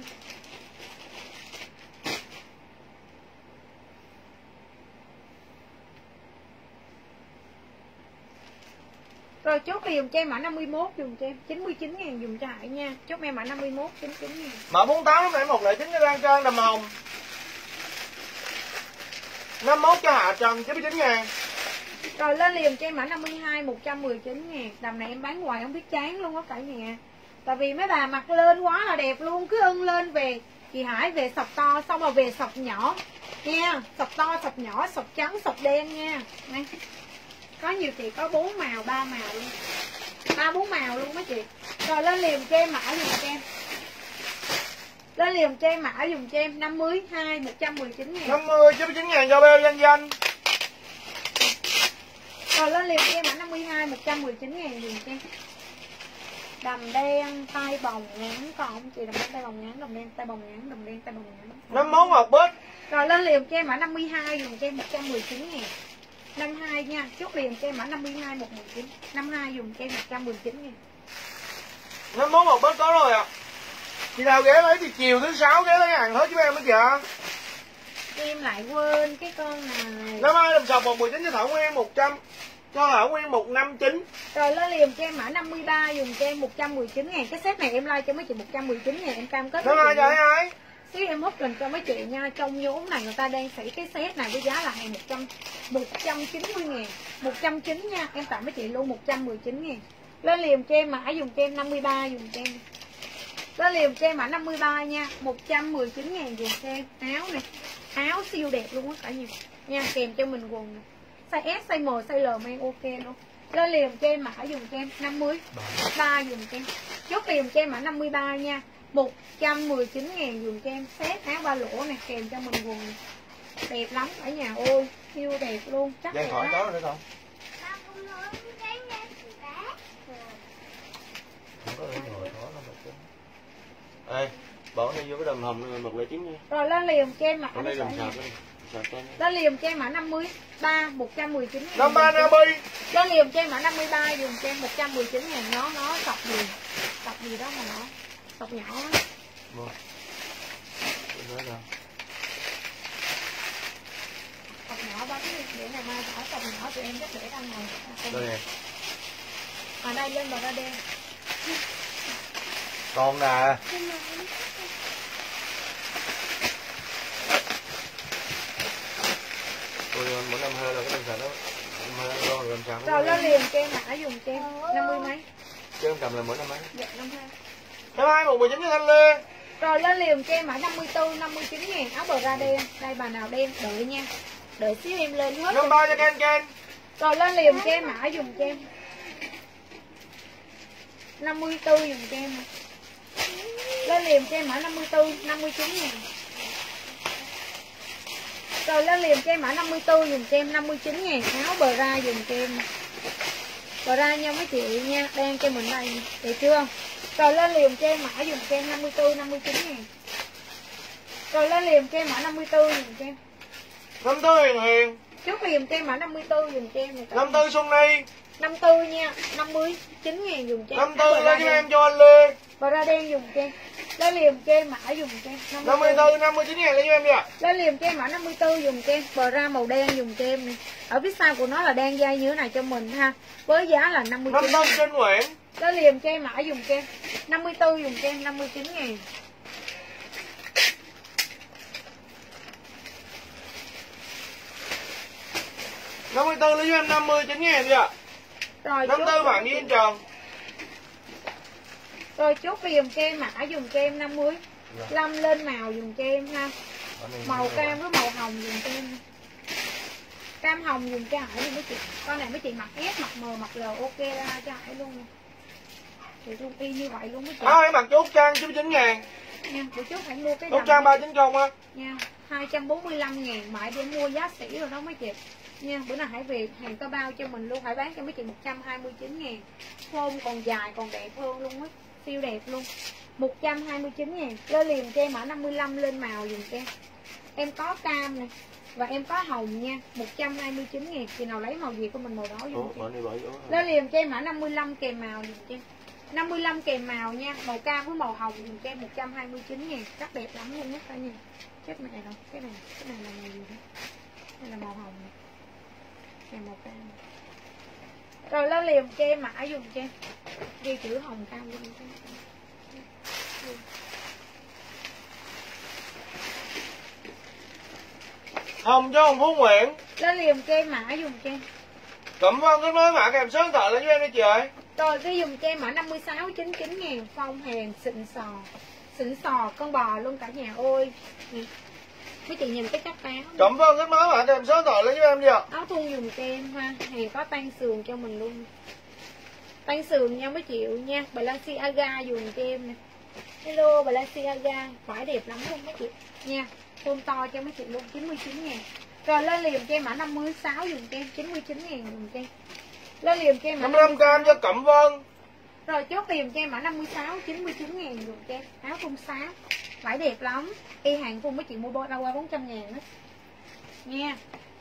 Rồi chốt liền cho em mã năm mươi mốt dùng cho em chín mươi chín ngàn dùng cho Hải nha. Chốt em mã năm mươi mốt chín mươi chín ngàn. Mã bốn mươi tám lúc nãy một không chín cho Lan Trân đầm hồng. năm mươi mốt cho Hạ Trần chín mươi chín ngàn. Rồi lên liền cho em mã năm mươi hai một trăm mười chín ngàn. Đầm này em bán hoài không biết chán luôn á cả nhà. Tại vì mấy bà mặc lên quá là đẹp luôn, cứ ưng lên về chị Hải về sọc to xong rồi về sọc nhỏ nha, sọc to sọc nhỏ sọc trắng sọc đen nha. Này. Có nhiều chị có bốn màu ba màu luôn, ba bốn màu luôn mấy chị. Rồi lên liền cho em mã dùng cho em. Lên liền cho em mã dùng cho em năm mươi hai một trăm mười chín ngàn. năm mươi chín mươi chín ngàn cho beo danh danh. Rồi lên liền cho em mã năm mươi hai một trăm mười chín ngàn dùng cho em. Đầm đen tay bồng ngắn còn không chị, đầm đen tay bồng ngắn, đầm đen tay bồng ngắn, đầm đen tay bồng ngắn. năm mươi mốt Ngọc Bích. Rồi lên liền cho em mã năm mươi hai dùng cho em một trăm mười chín ngàn. năm mươi hai nha, chốt liền cho em mã năm mươi hai một trăm mười chín. năm mươi hai dùng cho em một trăm mười chín ngàn. năm mốt một bớt có rồi ạ. À. Chị nào ghé lấy thì chiều thứ sáu ghé lấy hàng hết giúp em đó chị ạ. Em lại quên cái con này. Năm hai đầm sọc một mười chín cho Thảo Nguyên một trăm. Cho Thảo Nguyên một năm chín. Rồi lên liền cho em mã năm mươi ba dùng cho em một trăm mười chín ngàn. Cái set này em like cho mấy chị một trăm mười chín ngàn em cam kết. Năm hai cho ai? Xíu em hút lên cho mấy chị nha. Trong nhóm này người ta đang xỉ cái set này với giá là hàng một trăm chín mươi ngàn. một trăm chín nha. Em tặng mấy chị luôn một trăm mười chín ngàn. Lên liền cho em mã dùng cho em năm mươi ba dùng cho em. Lên liền cho em mã năm mươi ba nha. một trăm mười chín ngàn dùng cho em. Áo này. Áo siêu đẹp luôn á cả nhà. Nha kèm cho mình quần này. Size S, size M, size L mang ok luôn. Lên liền cho em mã dùng cho em năm mươi ba dùng cho em. Chốt liền cho em mã năm mươi ba nha. một trăm mười chín ngàn dùng cho em. Set áo ba lỗ này kèm cho mình quần này. Đẹp lắm cả nhà ơi. Siêu đẹp luôn. Chắc Giang khỏi có nữa không? Không có để ngồi khó lắm chứ. Ê, bỏ nó vô cái đầm hồng một lẻ chín nha. Rồi lên liền cho em mã. Ở đây làm sạc đi. Lên liền cho em mã năm mươi ba một trăm mười chín ngàn. năm ba Nabi. Lên liền cho em mã năm mươi ba dùng cho em một trăm mười chín ngàn. Nó nó sọc gì? Sọc gì đó mà nó sọc nhỏ á. Vâng. Sọc nhỏ bánh để ngày mai ở sọc nhỏ tụi em chắc để ăn rồi. Đây nè. Ở đây lên bờ ra đen. Con nè. Tôi mỗi năm hơi là cái đầm sạc đó. Năm hơi rồi làm sạc. Rồi lên liền cho em mã dùng cho em năm mươi mấy. Chứ em cầm là mỗi năm mấy? Dạ năm hai. Năm hai một mười chín cho Thanh Lê. Rồi lên liền cho em mã năm mươi tư năm mươi chín ngàn áo bờ ra đen. Đây bà nào đen đợi nha. Đợi xíu em lên hết. Năm ba cho Ken Ken. Rồi lên liền cho em mã dùng cho em năm mươi tư dùng cho em. Lên liền cho em mã năm mươi tư năm mươi chín ngàn. Rồi lên liền cho em mã năm mươi tư dùng cho em năm mươi chín ngàn áo bờ ra dùng cho em. Bờ ra nha mấy chị nha, đen cho mình đây được chưa? Rồi lên liền cho em mã dùng cho em năm mươi tư năm mươi chín ngàn. Rồi lên liền cho em mã năm mươi tư dùng cho em. năm tư Hiền Hiền. Trước liền cho em mã năm mươi tư dùng cho em này. năm tư Xuân Ni. năm tư nha, năm mươi chín ngàn dùng cho em. năm tư lên cho em cho anh Lê. Bờ ra đen dùng cho em. Lên liền cho em mã dùng cho em năm mươi tư năm mươi chín ngàn lên cho em đi ạ. Lên liền cho em mã năm mươi tư dùng cho em. Bờ ra màu đen dùng cho em nè. Ở phía sau của nó là đen dây như thế này cho mình ha. Với giá là năm mươi chín. năm tư Trinh Nguyễn. Lên liền cho em mã dùng cho em năm mươi tư dùng cho em năm mươi chín ngàn. năm mươi tư lấy cho em năm mươi chín ngàn đi ạ. Rồi năm tư Hoàng Nhiên Trần. Rồi chốt liền cho em mã dùng cho em năm mươi. Lâm lên màu dùng cho em ha. Màu cam với màu hồng dùng cho em. Cam hồng dùng cho Hải luôn mấy chị. Con này mấy chị mặc S, mặc M, mặc L ok ra cho Hải luôn nè. Chị luôn y như vậy luôn mấy chị. À, em mặc cho Út Trang chín mươi chín ngàn. Nha, bữa trước phải mua cái Út Trang ba chín không á. nha, hai trăm bốn mươi lăm ngàn mãi để mua giá sỉ rồi đó mấy chị. Nha, bữa nào Hải về hàng có bao cho mình luôn, Hải bán cho mấy chị một trăm hai mươi chín ngàn. Phông còn dài còn đẹp hơn luôn á, siêu đẹp luôn. một trăm hai mươi chín ngàn. Lên liền cho em mã năm mươi lăm lên màu dùng cho em. Em có cam nè và em có hồng nha, một trăm hai mươi chín ngàn. Chị nào lấy màu gì của mình màu đó dùng cho em. Lên liền cho em mã năm mươi lăm kèm màu dùng cho em. năm mươi lăm kèm màu nha, màu cam với màu hồng dùng cho em một trăm hai mươi chín ngàn. Rất đẹp lắm luôn á cả nhà. Chết mẹ rồi, cái này, cái này là màu gì đó. Đây là màu hồng này. Này màu cam. Rồi lên liền cho em mã dùng cho em. Ghi chữ hồng cam luôn cho em. Hồng cho Hồng Phú Nguyễn. Lên liền cho em mã dùng cho em. Cẩm Vân cái nói mã kèm số thoại lên cho em đi chị ơi. Rồi cái dùng cho em mã năm mươi sáu chín mươi chín ngàn. Phong hàng xịn sò. Xịn sò con bò luôn cả nhà ơi. Mấy chị nhìn cái chất áo. Cẩm Vân cái nói mã kèm số thoại lên cho em đi ạ. Áo thun dùng cho em ha. Hàng có tan sườn cho mình luôn. Tan sườn nha mấy triệu nha. Balenciaga dùng cho em nè. Hello Balenciaga. Vải đẹp lắm luôn mấy chị nha. Thun to cho mấy chị luôn chín mươi chín ngàn. Rồi lên liền cho em mã năm mươi sáu dùng cho em chín mươi chín ngàn dùng cho em. Lên liền cho em mã năm mươi lăm cam cho Cẩm Vân. Rồi chốt liền cho em mã năm mươi sáu chín mươi chín ngàn dùng cho em. Áo thun xám. Vải đẹp lắm. Y hàng thun mấy chị mua bao qua bốn trăm ngàn đó. Nha.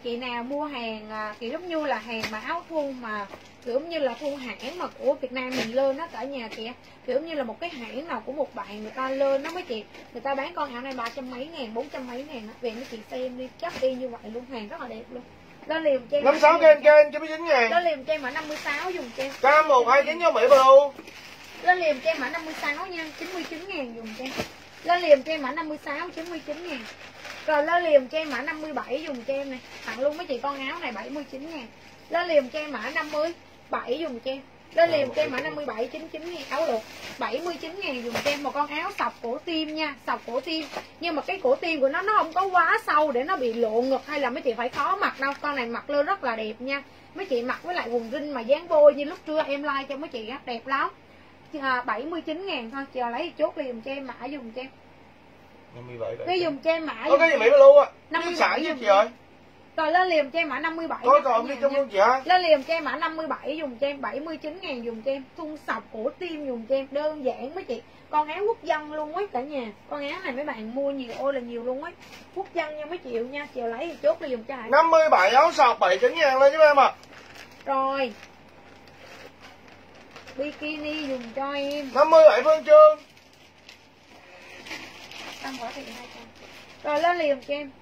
chị nào mua hàng à, kiểu giống như là hàng mà áo thun mà kiểu giống như là thun hãng mà của Việt Nam mình lên đó cả nhà kìa, kiểu giống như là một cái hãng nào của một bạn người ta lên đó mấy chị, người ta bán con áo này ba trăm mấy ngàn, bốn trăm mấy ngàn, về mấy chị xem đi, chắc y như vậy luôn, hàng rất là đẹp luôn. Lên liềm cho em năm mươi sáu kênh kênh chín mươi chín ngàn. lên liềm cho em mã năm mươi sáu dùng cho em Cam một hai chín cho Mỹ Blue. lên liềm cho em mã năm mươi sáu nha, chín mươi chín ngàn dùng cho em. Lên liềm cho em mã năm mươi sáu, chín mươi chín ngàn. Rồi lên liềm cho em mã năm mươi bảy dùng cho em này, tặng luôn mấy chị con áo này bảy mươi chín ngàn. Lên liềm cho em mã năm mươi bảy dùng cho em. Lên liềm cho em mã năm mươi bảy, chín mươi chín ngàn. Áo lụt bảy mươi chín ngàn dùng cho em một con áo sọc cổ tim nha, sọc cổ tim. Nhưng mà cái cổ tim của nó nó không có quá sâu để nó bị lộ ngực hay là mấy chị phải khó mặc đâu. Con này mặc lên rất là đẹp nha. Mấy chị mặc với lại quần jean mà dáng vôi như lúc trưa em like cho mấy chị á, đẹp lắm. À, bảy mươi chín ngàn thôi, chờ lấy chốt liềm cho em mã dùng cho em. năm mươi bảy. Cái dùng cho em mã. Có cái gì Mỹ Blue á? năm mươi Nước sải bảy với dùng chị ơi. Rồi lên liềm cho em mã năm mươi bảy. Có còn đi trong luôn chị hả? Lên liềm cho em mã năm mươi bảy dùng cho em bảy mươi chín ngàn dùng cho em. Thun sọc cổ tim dùng cho em, đơn giản mấy chị. Con áo quốc dân luôn ấy cả nhà. Con áo này mấy bạn mua nhiều ôi là nhiều luôn ấy. Quốc dân nha mấy triệu nha, chiều lấy thì chốt liềm cho Hải. năm mươi bảy áo sọc bảy mươi chín ngàn lên giúp em ạ. À. Rồi. Bikini dùng cho em. năm mươi bảy Phương Trương. Tăng quả thì hai trăm. Rồi lên liềm cho em.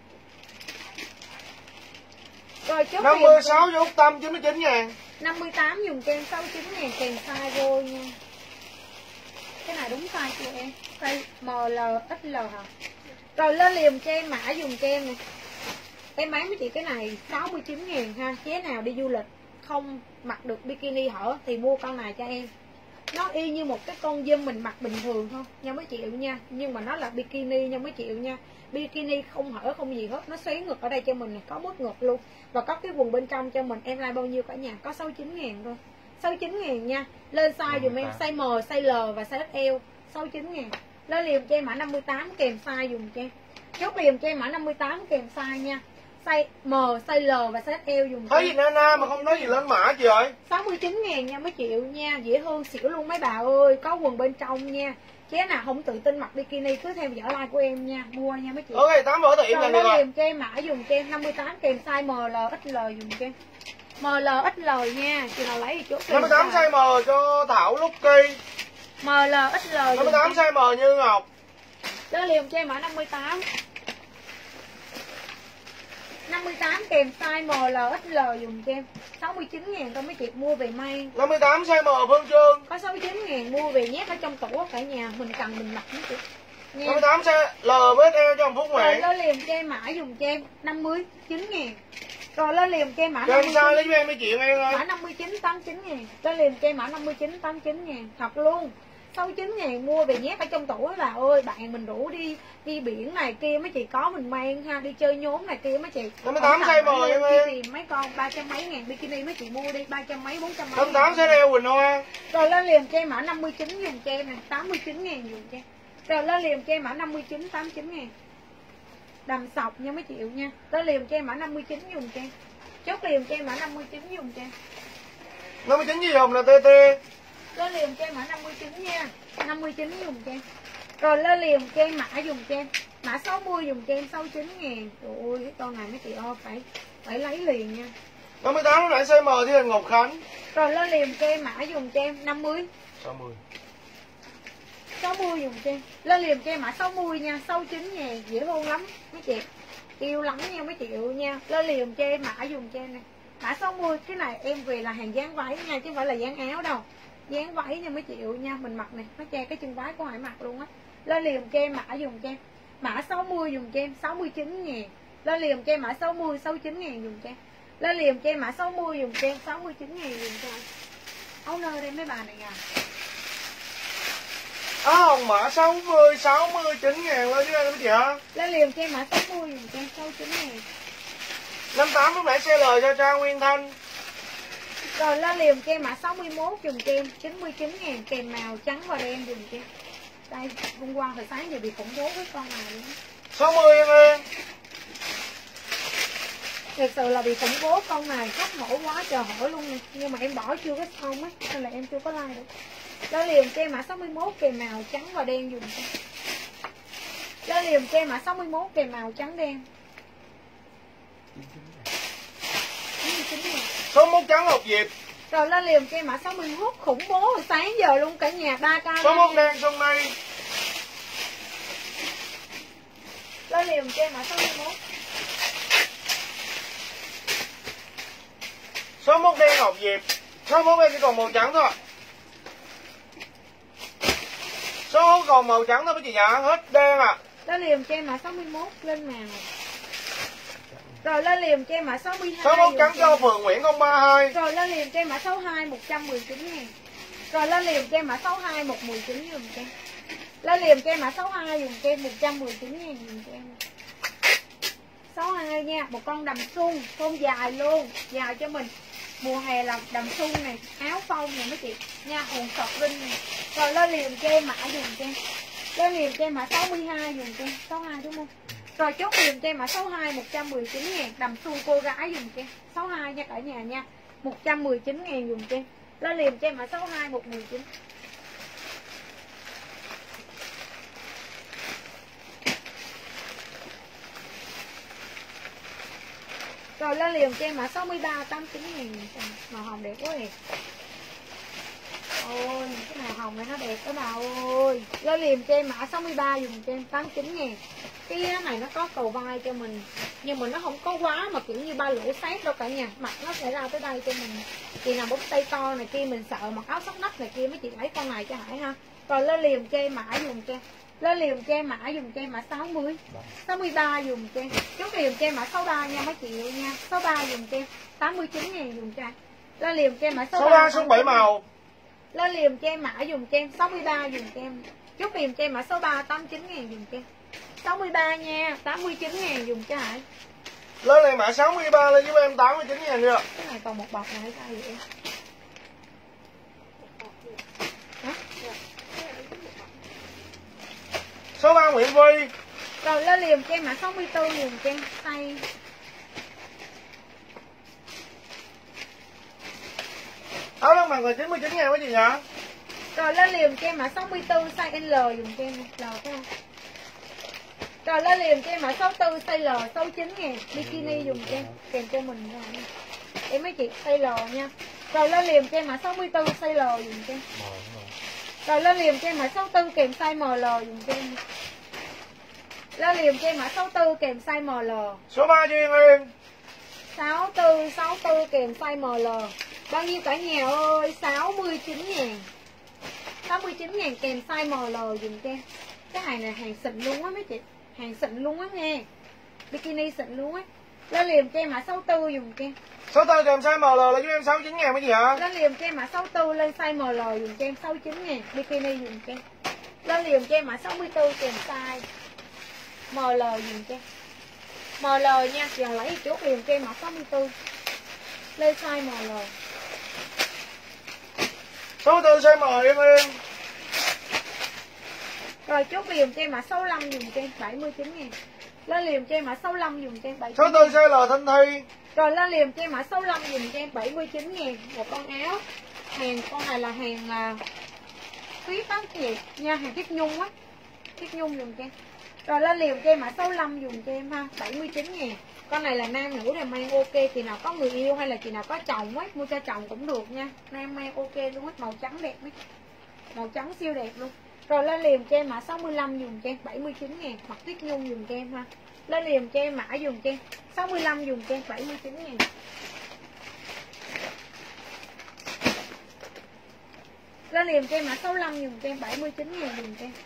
Rồi chốt năm mươi sáu cho Úc Tâm chín mươi chín ngàn. năm mươi tám dùng cho em sáu mươi chín ngàn kèm size vô nha. Cái này đúng size chưa em? Size em lờ ích lờ hả? Rồi lên liềm cho em mã dùng cho em này. Em bán với chị cái này sáu mươi chín ngàn ha. Chế nào đi du lịch không mặc được bikini hở thì mua con này cho em. Nó y như một cái con dâm mình mặc bình thường thôi nha mấy triệu nha. Nhưng mà nó là bikini nha mấy triệu nha. Bikini không hở không gì hết. Nó xoáy ngực ở đây cho mình này, có bớt ngực luôn. Và có cái quần bên trong cho mình. Em like bao nhiêu cả nhà? Có sáu mươi chín ngàn thôi, sáu mươi chín ngàn nha. Lên size dùm em size M, size L và size ích eo sáu mươi chín ngàn. Lên liềm cho em mã năm mươi tám kèm size dùng cho em. Chốt liềm cho em mã năm mươi tám kèm size nha. Size M, size L và size ích eo dùng cho Thấy em. gì Nana mà không nói gì lên mã chị ơi. sáu mươi chín ngàn nha mấy triệu nha. Dễ thương xỉu luôn mấy bà ơi. Có quần bên trong nha. Chế nào không tự tin mặc bikini cứ theo dõi like của em nha. Mua nha mấy chị. Ok, tám vỏ thì em rồi là được rồi. liềm cho em mã dùng cho em năm mươi tám kèm size M L ích L dùng cho em. M L ích L nha. Chị nào lấy thì chốt năm mươi tám size M cho Thảo Lucky. M L ích L năm mươi tám size M Như Ngọc. Đó liềm cho em mã năm mươi tám. năm mươi tám kèm size M L ích L dùng cho em. sáu mươi chín ngàn thôi mấy chị mua về may. năm mươi tám size M Phương Trương. Có sáu mươi chín ngàn mua về nhét ở trong tủ cả nhà. Mình cần mình mặc mấy chị. Nha. năm mươi tám size L với eo cho Phúc Nguyễn. Rồi lên liềm cho em mã dùng cho em năm mươi chín ngàn. Rồi lên liềm cho em mã cho em sai lấy cho em mấy chuyện em ơi. mã năm mươi chín tám mươi chín ngàn. Lên liềm cho em mã năm mươi chín tám mươi chín ngàn. Thật luôn. sáu mươi chín ngàn mua về nhét ở trong tủ bà ơi. Bạn mình rủ đi đi biển này kia mấy chị có mình mang ha. Đi chơi nhóm này kia mấy chị. năm mươi tám size M em ơi. Tìm mấy con ba trăm mấy ngàn bikini mấy chị mua đi. Ba trăm mấy bốn trăm mấy. năm mươi tám size eo Quỳnh Hoa. Rồi lên liềm cho em mã năm mươi chín dùng cho em này. tám mươi chín ngàn dùng cho em. Rồi lên liềm cho em mã năm mươi chín tám mươi chín ngàn. Đầm sọc nha mấy triệu nha. Lên liềm cho em mã năm mươi chín dùng cho em. Chốt liềm cho em mã năm mươi chín dùng cho em. năm mươi chín gì hồng là tê tê. Lên liềm cho em mã năm mươi chín nha. năm mươi chín dùng cho em. Rồi lên liềm cho em mã dùng cho em. Mã sáu mươi dùng cho em sáu mươi chín ngàn. Trời ơi cái con này mấy chị ơi phải phải lấy liền nha. năm mươi tám lúc nãy size M thì là Ngọc Khánh. Rồi lên liềm cho em mã dùng cho em năm mươi. sáu mươi. sáu mươi dùng cho em. Lên liềm cho em mã sáu mươi nha. sáu mươi chín ngàn dễ thương lắm mấy chị. Yêu lắm nha mấy chị yêu nha. Lên liềm cho em mã dùng cho em này. Mã sáu mươi cái này em về là hàng dáng váy nha chứ không phải là dáng áo đâu. Dáng váy nha mấy chị yêu nha. Mình mặc này nó che cái chân váy của Hải mặc luôn á. Lên liềm cho em mã dùng cho em. Mã sáu mươi dùng cho em sáu mươi chín ngàn. Lên liềm cho em mã sáu mươi sáu mươi chín ngàn dùng cho em. Lên liềm cho em mã sáu mươi dùng cho em sáu mươi chín ngàn dùng cho em. Áo nơ đây mấy bà này à. Áo hồng mã sáu mươi sáu mươi chín ngàn lên với em mấy chị hả? Lên liềm cho em mã sáu mươi dùng cho em sáu mươi chín ngàn. năm mươi tám lúc nãy xê lờ cho Trang Nguyên Thanh. Rồi lên liềm cho em mã sáu mươi mốt dùng cho em chín mươi chín ngàn kèm màu trắng và đen dùng cho em. Đây hôm qua hồi sáng giờ bị khủng bố với con này luôn. sáu mươi em ơi. Thật sự là bị khủng bố con này khóc nổ quá trời hỏi luôn nè. Nhưng mà em bỏ chưa có xong á nên là em chưa có like được. Lên liềm cho em mã sáu mươi mốt kèm màu trắng và đen dùng cho em. Lên liềm cho em mã sáu mươi mốt kèm màu trắng đen. mươi chín ngàn. Số mốt trắng Ngọc Diệp. Rồi lên liền cho em mã sáu mươi mốt khủng bố hồi sáng giờ luôn cả nhà ba ca. Số mốt đen Xuân Mây. Lên liền cho em mã sáu mươi mốt. Số mốt đen Ngọc Diệp. Số mốt em chỉ còn màu trắng thôi. Số mốt còn màu trắng thôi mấy chị nhá, hết đen à. Lên liền cho em mã sáu mươi mốt lên màu. Rồi lên liền cho em mã sáu mươi hai. Số mốt trắng cho Phường Nguyễn không ba hai. Rồi lên liền cho em mã sáu mươi hai một trăm mười chín ngàn. Rồi lên liền cho em mã sáu mươi hai một trăm mười chín dùm cho em. Lên liền cho em mã sáu mươi hai dùng cho em một trăm mười chín ngàn dùm cho em. sáu mươi hai nha, một con đầm xuân, con dài luôn, dài cho mình. Mùa hè là đầm xuân này, áo phông này mấy chị nha, hồn sọt rinh này. Rồi lên liền cho em mã dùng cho em. Lên liền cho em mã sáu mươi hai dùng cho em, sáu mươi hai đúng không? Rồi chốt liền cho em mã sáu mươi hai một trăm mười chín ngàn, đầm xuân cô gái dùng cho em. sáu mươi hai nha cả nhà nha, một trăm mười chín ngàn dùng cho em. Lên liền cho em mã sáu mươi hai một trăm mười chín. Rồi lên liền cho em mã sáu mươi ba tám mươi chín ngàn. Màu hồng đẹp quá nè. Ôi cái màu hồng này nó đẹp các bà ơi. Lên liền cho em mã sáu mươi ba dùng cho em tám mươi chín ngàn. Cái này nó có cầu vai cho mình, nhưng mà nó không có quá mà kiểu như ba lỗ sát đâu cả nhà. Mặt nó sẽ ra tới đây cho mình. Chị nào bóng tay to này kia mình sợ mặc áo sóc nách này kia mấy chị lấy con này cho Hải ha. Rồi lên liền cho em mã dùng cho em. Lên liền cho em mã dùng cho em mã sáu mươi. sáu mươi ba dùng cho em. Chốt liền cho em mã sáu mươi ba nha mấy chị nha. sáu mươi ba dùng cho em tám mươi chín ngàn dùng cho em. Lên liền cho em mã sáu mươi ba. Số ba số bảy màu. Lên liền cho em mã dùng cho em sáu mươi ba dùng cho em. Chốt liền cho em mã sáu mươi ba tám mươi chín ngàn dùng cho em. sáu mươi ba nha, tám mươi chín ngàn dùng cho Hải. Lên này mã sáu mươi ba lên giúp em tám mươi chín ngàn chưa? Cái này còn một bọc này sao vậy? Hả? Số ba Nguyễn Vi. Rồi lên liền cho em mã sáu mươi tư dùng cho em tay. Áo lông bằng là chín mươi chín ngàn mấy chị nhá. Rồi lên liền cho em mã sáu mươi tư size L dùng cho em L phải không? Rồi lên liền cho em mã sáu mươi tư size L sáu mươi chín ngàn. Bikini dùng cho em kèm cho mình rồi. Em mấy chị size L nha. Rồi lên liền cho em mã sáu mươi tư size L dùng cho em. Rồi lên liền cho em mã sáu mươi tư kèm size M L dùng cho em. Lên liền cho em mã sáu mươi tư kèm size M L. Số ba Duyên Liên. sáu mươi tư sáu mươi tư kèm size M L. Bao nhiêu cả nhà ơi? sáu mươi chín ngàn. sáu mươi chín ngàn kèm size M L dùng cho em. Cái hàng này hàng xịn luôn á mấy chị. Hàng xịn luôn á nghe. Bikini xịn luôn á. Lên liền cho em mã sáu mươi tư dùng cho em. Số tư kèm size M L là giúp em sáu mươi chín ngàn mấy chị hả? Lên liền cho em mã sáu mươi tư lên size M L dùng cho em sáu mươi chín ngàn. Bikini dùng cho em. Lên liền cho em mã sáu mươi tư kèm size M L dùng cho em. M L nha. Giờ lấy chốt liền cho em mã sáu mươi tư lên size M L. Số tư size M em em. Rồi chốt liền cho em mã sáu mươi lăm dùng cho em bảy mươi chín ngàn. Lên liền cho em mã sáu mươi lăm dùng cho em bảy mươi chín. Số tư size L Thanh Thi. Rồi lên liền cho em mã sáu mươi lăm dùng cho em bảy mươi chín ngàn. Một con áo. Hàng con này là hàng uh, tuyết á cái gì nha, hàng tuyết nhung á. Tuyết nhung dùng cho em. Rồi lên liền cho em mã sáu mươi lăm dùng cho em ha, bảy mươi chín ngàn. Con này là nam nữ này mang ok, chị nào có người yêu hay là chị nào có chồng ấy, mua cho chồng cũng được nha. Nam mang ok luôn á, màu trắng đẹp ấy. Màu trắng siêu đẹp luôn. Rồi lên liền cho em mã sáu mươi lăm dùng cho em bảy mươi chín ngàn, mặc tuyết nhung dùng cho em ha. Lên liền cho em mã dùng cho em sáu mươi lăm dùng cho em bảy mươi chín ngàn. Lên liền cho em mã sáu mươi lăm dùng cho em bảy mươi chín ngàn dùng cho em.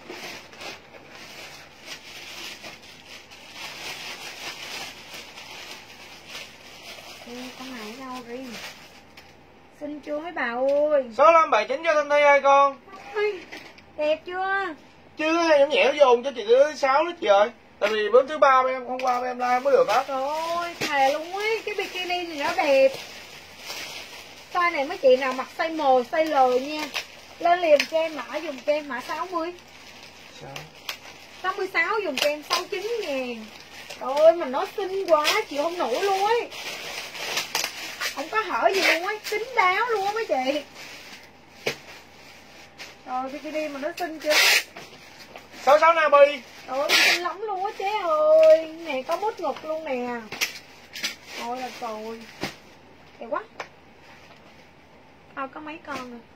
Ê, con này đâu rồi? Xin chưa mấy bà ơi. Số năm bảy chín cho Thanh Thi hai con. Ôi, đẹp chưa? Chứ hay nhõng nhẽo dồn cho chị thứ sáu lít chị ơi. Tại vì bữa thứ ba em hôm qua em like mới được á. Trời ơi, thề luôn ấy, cái bikini thì nó đẹp. Size này mấy chị nào mặc size M, size L nha. Lên liền cho em mã dùng cho em mã sáu mươi. sáu mươi sáu dùng cho em sáu mươi chín ngàn. Trời ơi, mà nó xinh quá, chịu không nổi luôn ấy. Không có hở gì luôn ấy, kín đáo luôn á mấy chị. Rồi bikini mà nó xinh chưa? sáu mươi sáu Nabi. Trời ơi, xinh lắm luôn á chế ơi. Này có mút ngực luôn nè. Ôi là trời. đẹp quá. Thôi có mấy con rồi.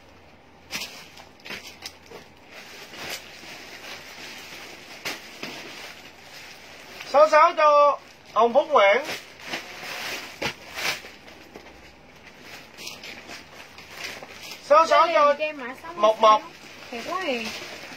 Sáu sáu cho Hồng Phúc Nguyễn. Sáu sáu cho một một. Đẹp quá hề.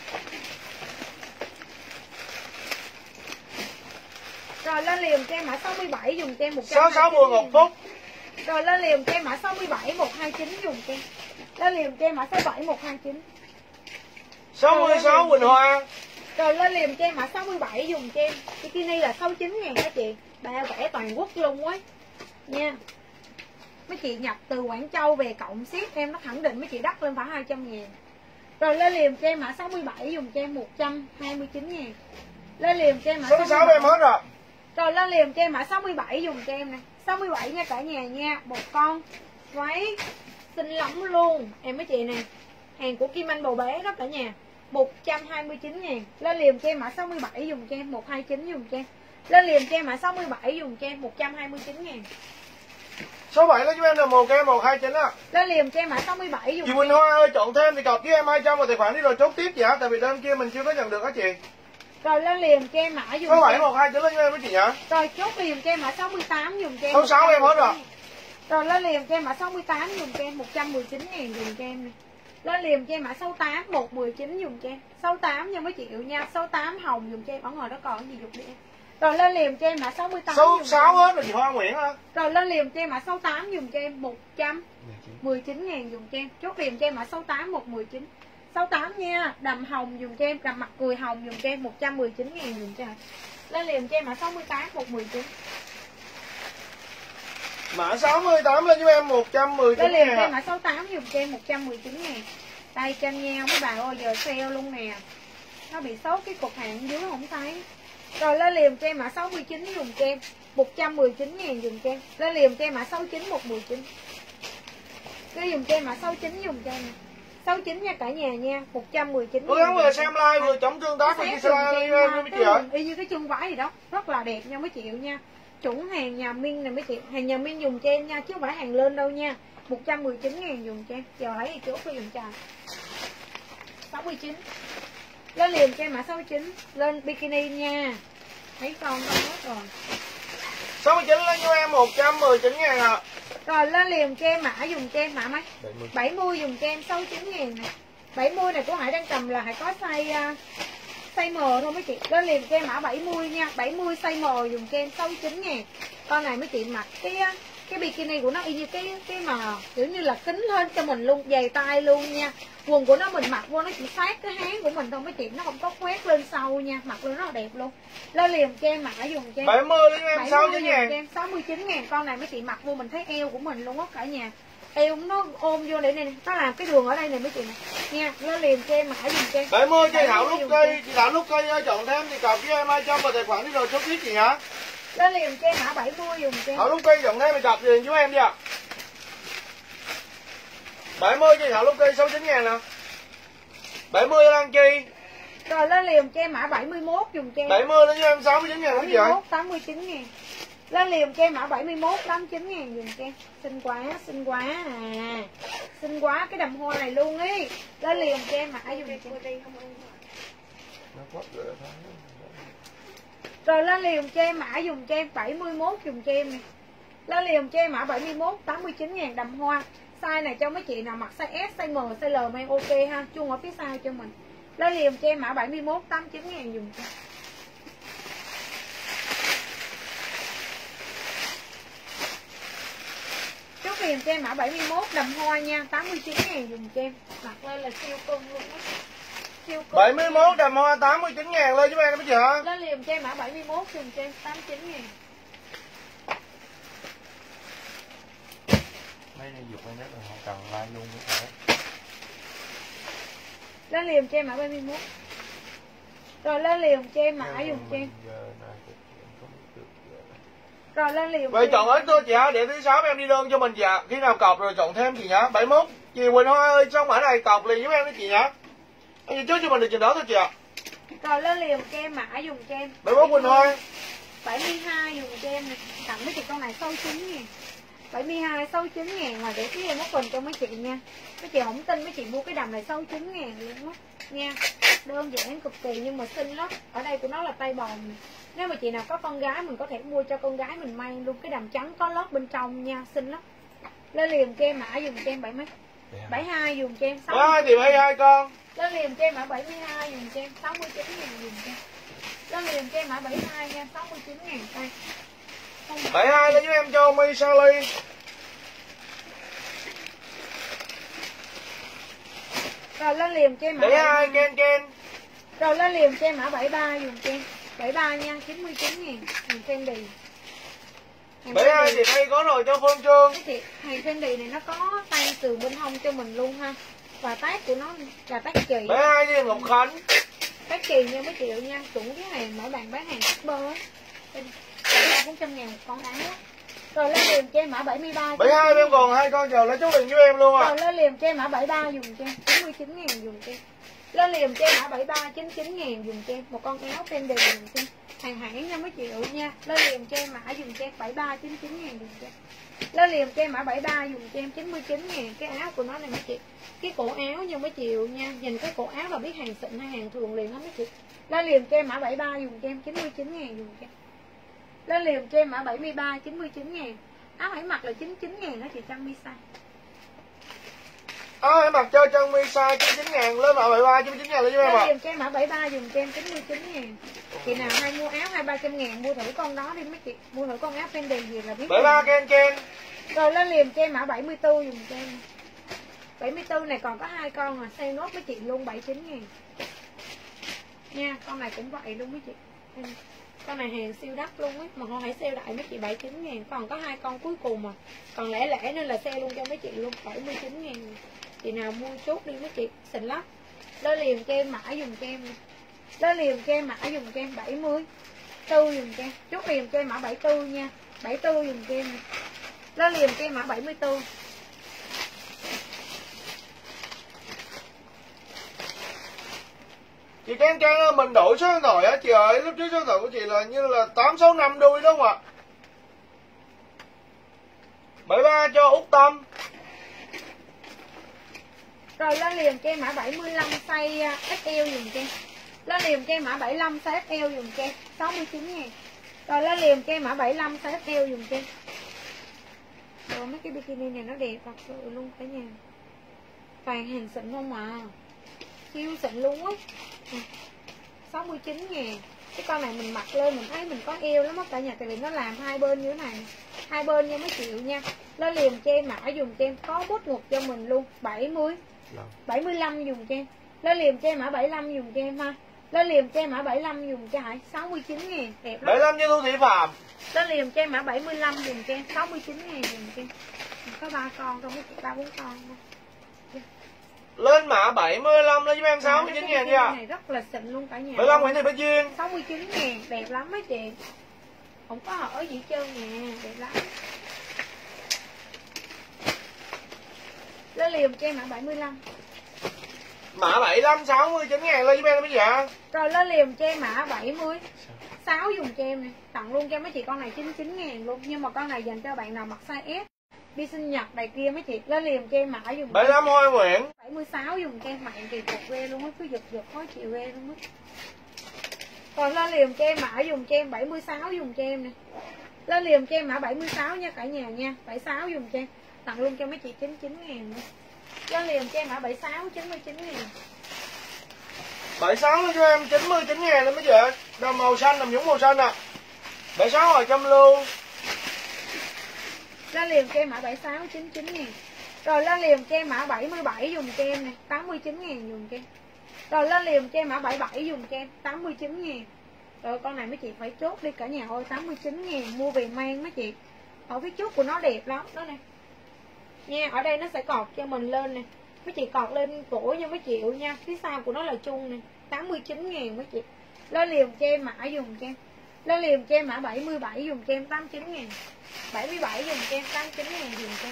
Rồi lên liềm cho em mã sáu mươi bảy dùng cho em một trăm hai mươi chín. Sáu sáu Bùi Ngọc Phúc. Rồi lên liềm cho em mã sáu mươi bảy một hai chín dùng cho em. Lên liềm cho em mã sáu mươi bảy một hai chín. Sáu mươi sáu Quỳnh Hoa. Rồi lên liềm cho em mã sáu mươi bảy dùng cho em. Bikini là sáu mươi chín ngàn các chị. Ba vẽ toàn quốc luôn á nha. Mấy chị nhập từ Quảng Châu về cộng ship em nó khẳng định mấy chị đắt lên phải hai trăm ngàn. Rồi lên liềm cho em mã sáu mươi bảy dùng cho em một trăm hai mươi chín ngàn. Lên liềm cho em mã sáu mươi sáu em hết rồi. Rồi lên liềm cho em mã sáu mươi bảy dùng cho em nè. sáu mươi bảy nha cả nhà nha. Một con váy xinh lắm luôn. Em mấy chị nè. Hàng của Kim Anh bầu bé đó cả nhà. một trăm hai mươi chín ngàn. Lên liềm cho em mã sáu mươi bảy dùng cho em một hai chín dùng cho em. Lên liềm cho em mã sáu mươi bảy dùng cho em một trăm hai mươi chín ngàn. Số bảy lấy cho em là một cái một hai chín á. Lên liềm cho em mã sáu mươi bảy dùng. Chị Quỳnh Hoa ơi, chọn thêm thì cọc với em hai trăm vào tài khoản đi rồi chốt tiếp chị hả? Tại vì đơn kia mình chưa có nhận được á chị. Rồi lên liềm cho em mã dùng. Số bảy một hai chín lên cho em với chị nhá. Rồi chốt liềm cho em mã sáu mươi tám dùng cho em. Số sáu em hết rồi. Rồi lên liềm cho em mã sáu mươi tám dùng cho em một trăm mười chín ngàn dùng cho em nè. Lên liềm cho em mã sáu mươi tám một mười chín dùng cho em. sáu mươi tám nha mấy chị chịu nha. sáu mươi tám hồng dùng cho em. Ở ngoài đó còn gì dục đi em. Rồi lên liềm cho em mã sáu mươi tám. sáu mươi sáu hết rồi chị Hoa Nguyễn hả? Rồi lên liềm cho em mã sáu mươi tám dùng cho em một trăm mười chín ngàn dùng cho em. Chốt liềm cho em mã sáu mươi tám một mười chín. sáu mươi tám nha. Đầm hồng dùng cho em, đầm mặt cười hồng dùng cho em một trăm mười chín ngàn dùng cho em. Lên liềm cho em mã sáu mươi tám một mười chín. Mã sáu mươi tám lên cho em một trăm mười chín ngàn. Lên liềm cho em à. mã sáu mươi tám dùng cho em một trăm mười chín ngàn. Tay tranh nhau mấy bà ơi, giờ sale luôn nè. Nó bị sốt cái cục hàng dưới không thấy. Rồi lên liềm cho em mã sáu mươi chín dùng cho em một trăm mười chín ngàn dùng cho em. Lên liềm cho em mã sáu mươi chín một mười chín. Cứ dùng cho em mã sáu mươi chín dùng cho em. sáu mươi chín nha cả nhà nha, một trăm mười chín. Cố gắng vừa xem like vừa chống tương tác với chị like mấy chị ạ. Y như cái chân váy gì đó, rất là đẹp nha mấy chị nha. Chuẩn hàng nhà Minh này mấy chị, hàng nhà Minh dùng cho em nha chứ không phải hàng lên đâu nha. một trăm mười chín ngàn dùng cho em. Giờ lấy thì chốt cái dùng cho sáu mươi chín. Lên liềm cho em mã sáu mươi chín, lên bikini nha. Mấy con con hết rồi. sáu mươi chín lên cho em một trăm mười chín ngàn ạ. Rồi lên liềm cho em mã dùng cho em mã mấy? bảy mươi dùng cho em sáu mươi chín ngàn nè. bảy mươi này của Hải đang cầm là Hải có size uh, size M thôi mấy chị. Lên liềm cho em mã bảy mươi nha. bảy mươi size M dùng cho em sáu mươi chín ngàn. Con này mấy chị mặc cái cái bikini của nó y như cái cái mà kiểu như là kính hơn cho mình luôn, dày tay luôn nha. Quần của nó mình mặc vô nó chỉ sát cái háng của mình thôi mấy chị, nó không có khoét lên sau nha, mặc lên rất là đẹp luôn. Lên liềm cho em mã dùng cho em bảy mươi lên em sáu mươi chín ngàn. em sáu mươi chín ngàn. Con này mấy chị mặc vô mình thấy eo của mình luôn á cả nhà. Eo nó ôm vô để này, nó làm cái đường ở đây này mấy chị nè nha. Lên liềm cho em mã dùng cho em bảy mươi cho Thảo lúc cây, chị Thảo lúc cây ơi, chọn thêm thì cọc với em hai trăm vào tài khoản đi rồi chốt tiếp chị hả? Lên liềm cho em mã bảy mươi dùng cho em. Thảo lúc cây chọn thêm thì cọc liền giúp em đi ạ. bảy mươi cho Thảo lúc cây sáu mươi chín ngàn nè. bảy mươi Lan Chi. Rồi lên liềm cho em mã bảy mươi mốt dùng cho em. bảy mươi lên cho em sáu mươi chín ngàn bảy mươi mốt tám mươi chín ngàn. Lên liềm cho em mã bảy mươi mốt tám mươi chín ngàn dùng cho em. Xinh quá, xinh quá à. Xinh quá cái đầm hoa này luôn ý. Lên liềm cho em mã dùng cho em. Rồi lên liềm cho em mã dùng cho em bảy mươi mốt dùng cho em nè. Lên liềm cho em mã bảy mươi mốt tám mươi chín ngàn đầm hoa. Size này cho mấy chị nào mặc size S, size M, size L mang ok ha. Chung ở phía sau cho mình. Lên liềm cho em mã bảy mươi mốt tám mươi chín ngàn dùng cho em. Chốt liềm cho em mã bảy mươi mốt đầm hoa nha, tám mươi chín ngàn dùng cho em. Mặc lên là siêu cưng luôn á. Siêu cưng. bảy mươi mốt đầm hoa tám mươi chín ngàn lên giúp em mấy chị hả? Lên liềm cho em mã bảy mươi mốt dùng cho em tám mươi chín ngàn. Mấy này dục em rất là không cần like luôn với thể. Lên liềm cho em mã bảy mươi mốt. Rồi lên liềm cho em mã dùng cho em. Rồi lên liềm. Vậy chọn hết tôi chị hả? Để thứ sáu em đi đơn cho mình dạ. Khi nào cọc rồi chọn thêm chị nhá. bảy mươi mốt. Chị Quỳnh Hoa ơi, xong mã này cọc liền giúp em đó chị nhá. Anh trước cho mình được chừng đó thôi chị ạ. Rồi lên liềm cho em mã dùng cho em. bảy mươi mốt Quỳnh Hoa. bảy mươi hai dùng cho em này. Tặng mấy chị con này sáu mươi chín ngàn. bảy mươi hai sáu mươi chín ngàn mà để cái em mất phần cho mấy chị nha. Mấy chị không tin mấy chị mua cái đầm này sáu mươi chín ngàn luôn á nha. Đơn giản cực kỳ nhưng mà xinh lắm. Ở đây của nó là tay bòn. Nếu mà chị nào có con gái mình có thể mua cho con gái mình may luôn. Cái đầm trắng có lót bên trong nha, xinh lắm. Lên liền cho em mã dùng cho em bảy mấy bảy mươi hai dùng cho em sáu mươi. Đó thì bảy mươi hai con. Lên liền cho em mã bảy mươi hai dùng cho em sáu mươi chín ngàn dùng cho em. Lên liền cho em mã bảy mươi hai nha, sáu mươi chín ngàn tay. bảy mươi hai lên giúp em cho My Sally. Rồi lên liền cho em mã bảy mươi hai Ken Ken. Rồi lên liền cho em mã bảy mươi ba dùng cho em bảy mươi ba nha, chín mươi chín ngàn hàng Fendi. bảy mươi hai thì đây có rồi cho Phương Trương. Cái chị hàng Fendi này nó có tay từ bên hông cho mình luôn ha. Và tác của nó là tác chì. bảy mươi hai với Ngọc Khánh. Tác chì nha mấy triệu nha, chuẩn cái hàng mở bàn bán hàng shipper á. bốn trăm ngàn một con áo. Rồi lên liền cho em mã bảy mươi ba. bảy mươi hai em còn hai con chờ lấy chút liền với em luôn à. Rồi lên liền cho em mã bảy mươi ba dùng cho em chín mươi chín ngàn dùng cho em. Lên liền cho em mã bảy mươi ba chín mươi chín ngàn dùng cho em một con áo Fendi dùng cho em. Hàng hãng nha mấy triệu nha. Lên liền cho em mã dùng cho em bảy mươi ba chín mươi chín ngàn dùng cho em. Lên liền cho em mã bảy mươi ba dùng cho em chín mươi chín ngàn. Cái áo của nó này mấy chị. Cái cổ áo nha mấy triệu nha. Nhìn cái cổ áo là biết hàng xịn hay hàng thường liền đó mấy chị. Lên liền cho em mã bảy mươi ba dùng cho em chín mươi chín ngàn dùng cho em. Lên liền cho em mã bảy mươi ba chín mươi chín ngàn. Áo hãy mặc là chín mươi chín ngàn đó chị Trăng Mi size. Áo hãy mặc cho Trăng Mi size chín mươi chín ngàn lên mã bảy mươi ba chín mươi chín ngàn lên giúp em ạ. Lên liền cho em mã bảy mươi ba dùng cho em chín mươi chín ngàn. Chị nào hay mua áo hai ba trăm ngàn mua thử con đó đi mấy chị. Mua thử con áo Fendi gì là biết. bảy mươi ba Ken Ken. Rồi lên liền cho em mã bảy mươi tư dùng cho em. bảy mươi tư này còn có hai con à, sale nốt với chị luôn bảy mươi chín ngàn. Nha, con này cũng vậy luôn mấy chị. Con này hàng siêu đắt luôn ấy, mà không hãy sale đại mấy chị bảy mươi chín ngàn. Còn có hai con cuối cùng mà. Còn lẻ lẻ nên là sale luôn cho mấy chị luôn bảy mươi chín ngàn. Chị nào mua chốt đi mấy chị, xịn lắm. Lên liền cho em mã dùng cho em. Lên liền cho em mã dùng cho em bảy mươi tư dùng cho em. Chốt liền cho em mã bảy mươi tư nha. bảy mươi tư dùng cho em. Lên liền cho em mã bảy mươi tư. Chị Ken Ken ơi, mình đổi số điện thoại á chị ơi. Lúc trước số điện thoại của chị là như là tám sáu năm đuôi đúng không ạ? bảy mươi ba cho Út Tâm. Rồi lên liền cho em mã bảy mươi lăm size ích eo dùng cho em. Lên liền cho em mã bảy mươi lăm size ích eo dùng cho em sáu mươi chín ngàn. Rồi lên liền cho em mã bảy mươi lăm size ích eo dùng cho em. Rồi mấy cái bikini này nó đẹp thật sự luôn cả nhà. Toàn hàng xịn không à. Siêu xịn luôn á. sáu mươi chín ngàn. Cái con này mình mặc lên mình thấy mình có eo lắm á cả nhà. Tại vì nó làm hai bên như thế này. Hai bên nha mấy triệu nha. Lên liền cho em mã dùng cho em có bút ngực cho mình luôn bảy mươi bảy mươi lăm dùng cho em. Lên liền cho em mã bảy mươi lăm dùng cho em ha. Lên liền cho em mã bảy mươi lăm dùng cho Hải sáu mươi chín ngàn. Đẹp lắm. bảy mươi lăm cho Thu Thị Phạm. Lên liền cho em mã bảy mươi lăm dùng cho em sáu mươi chín ngàn dùng cho em. Có ba con không, ba bốn con thôi. Lên mã bảy mươi lăm lên giúp em sáu mươi chín ngàn nha. Này rất là xịn luôn cả nhà. bảy mươi lăm Nguyễn Thị Bích Duyên. sáu mươi chín ngàn, đẹp lắm mấy chị. Không có hở gì hết trơn nè, đẹp lắm. Lên liền cho em mã bảy mươi lăm. Mã bảy mươi lăm sáu mươi chín ngàn lên giúp em mấy chị ạ. Rồi lên liền cho em mã bảy mươi sáu dùng cho em nè. Tặng luôn cho mấy chị con này chín mươi chín ngàn luôn. Nhưng mà con này dành cho bạn nào mặc size S, đi sinh nhật này kia mấy chị. Lên liền cho em mã dùng bảy mươi lăm Hoa Nguyễn. bảy mươi sáu dùng cho em mặc kỳ cục ghê luôn á. Cứ giật giật khó chịu ghê luôn á. Còn lên liền cho em mã dùng cho em bảy mươi sáu dùng cho em nè. Lên liền cho em mã bảy mươi sáu nha cả nhà nha. bảy mươi sáu dùng cho em. Tặng luôn cho mấy chị chín mươi chín ngàn nữa. Lên liền cho em mã bảy mươi sáu chín mươi chín ngàn. bảy mươi sáu lên cho em chín mươi chín ngàn lên mấy chị ạ. Đầm màu xanh, đầm nhúng màu xanh ạ. À. bảy mươi sáu rồi trăm lưu. Lên liền cho em mã bảy mươi sáu chín mươi chín ngàn. Rồi lên liền cho em mã bảy mươi bảy dùng cho em nè, tám mươi chín ngàn dùng cho em. Rồi lên liền cho em mã bảy mươi bảy dùng cho em tám mươi chín ngàn. Rồi con này mấy chị phải chốt đi cả nhà ơi, tám mươi chín ngàn mua về mang mấy chị. Ở phía trước của nó đẹp lắm đó nè. Nha, ở đây nó sẽ cọt cho mình lên nè. Mấy chị cọt lên cổ nha mấy triệu nha. Phía sau của nó là chung nè, tám mươi chín ngàn mấy chị. Lên liền cho em mã dùng cho em. Lên liền cho em mã bảy mươi bảy dùng cho em tám mươi chín ngàn. bảy mươi bảy dùng cho em tám mươi chín ngàn dùng cho em.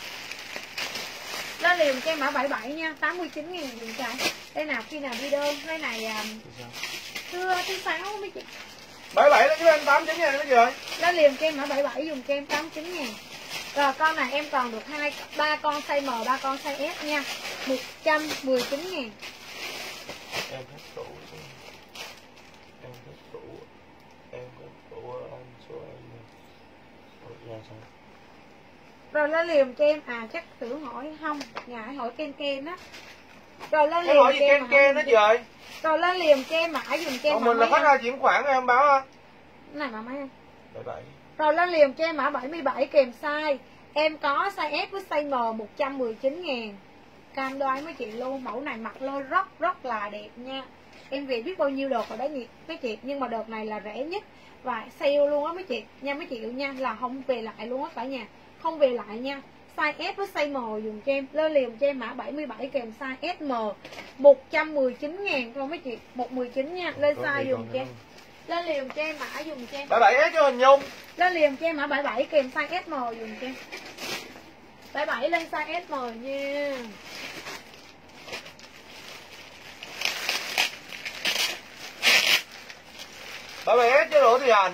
Lên liền cho em mã bảy mươi bảy nha, tám mươi chín ngàn dùng cho em. Đây nào khi nào đi đơn, cái này à, thứ thứ sáu mấy chị. bảy mươi bảy lên cho em tám mươi chín ngàn mấy chị ơi. Lên liền cho em mã bảy mươi bảy dùng cho em tám mươi chín ngàn. Rồi con này em còn được hai ba con size M, ba con size S nha. một trăm mười chín ngàn. Em thích cũ. Em thích cũ. Em thích cũ anh số em. Ủa, ra sao? Rồi lên liềm cho em. À chắc tưởng hỏi không, ngại hỏi Ken Ken á. Rồi lên Em liềm hỏi gì cho em Ken Ken đó chị ơi. Rồi lên liềm cho em mã dùng cho em. Còn mình là khách ra chuyển khoản em báo á. Cái này mà mấy em. bảy bảy. Rồi lên liềm cho em mã bảy mươi bảy kèm size. Em có size S với size M một trăm mười chín ngàn. Cam đoan mấy chị luôn. Mẫu này mặc lên rất rất là đẹp nha. Em về biết bao nhiêu đợt rồi đấy nhỉ mấy chị. Nhưng mà đợt này là rẻ nhất. Và sale luôn á mấy chị. Nha mấy chị nha. Là không về lại luôn á cả nhà. Không về lại nha. Size S với size M dùng cho em. Lên liềm cho em mã bảy mươi bảy kèm size S M một trăm mười chín ngàn thôi mấy chị. một trăm mười chín nha. Lên size dùng cho em. Lên liềm cho em mã dùng cho em. bảy bảy S cho Hình Nhung. Lên liềm cho em mã bảy mươi bảy kèm size S M dùng cho em. bảy mươi bảy lên size S M nha. bảy bảy S cho Đỗ Thị Hành.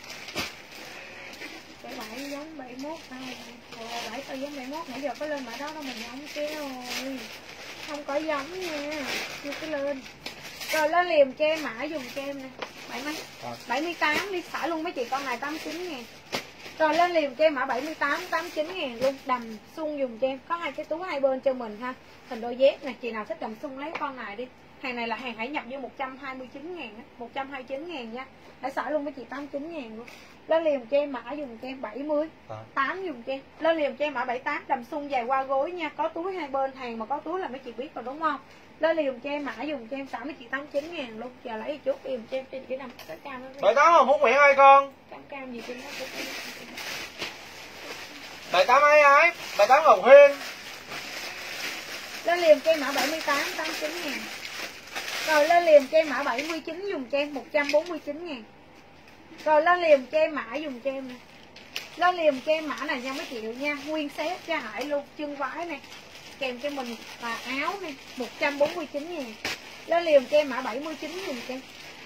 bảy mươi bảy giống bảy mươi mốt này. Ồ, bảy tao giống bảy mươi mốt nãy giờ có lên mã đó đâu mình giống kia rồi. Không có giống nha. Chưa có lên. Rồi lên liềm cho em mã dùng cho em nè. bảy mấy? bảy mươi tám đi xả luôn mấy chị, con này tám mươi chín ngàn. Rồi lên liềm cho em mã bảy mươi tám, tám mươi chín ngàn luôn. Đầm sung dùng cho em. Có hai cái túi hai bên cho mình ha. Hình đôi dép nè, chị nào thích đầm sung lấy con này đi. Hàng này là hàng hãy nhập vô một trăm hai mươi chín ngàn á, một trăm hai mươi chín ngàn nha. Hãy xả luôn mấy chị tám mươi chín ngàn luôn. Lên liềm cho em mã dùng cho em bảy mươi, tám dùng cho em. Lên liềm cho em mã bảy mươi tám đầm sung dài qua gối nha. Có túi hai bên, hàng mà có túi là mấy chị biết rồi đúng không? Lên liềm cho em mã dùng cho em xả mấy chị tám mươi chín ngàn luôn. Giờ lấy chút liềm cho em trên cái nằm cái cam đó. bảy mươi tám Hồng Phúc Nguyễn ơi con. Cam cam gì trên đó. bảy mươi tám ai ai? bảy mươi tám Ngọc Huyên. Lên liềm cho em mã bảy mươi tám, tám mươi chín ngàn. Rồi lên liềm cho em mã bảy mươi chín dùng cho em một trăm bốn mươi chín ngàn. Rồi lên liềm cho em mã dùng cho em nè. Lên liềm cho em mã này nha mấy triệu nha. Nguyên set cho Hải luôn. Chân vái này. Kèm cho mình và áo này. một trăm bốn mươi chín ngàn. Lên liềm cho em mã bảy mươi chín dùng cho em.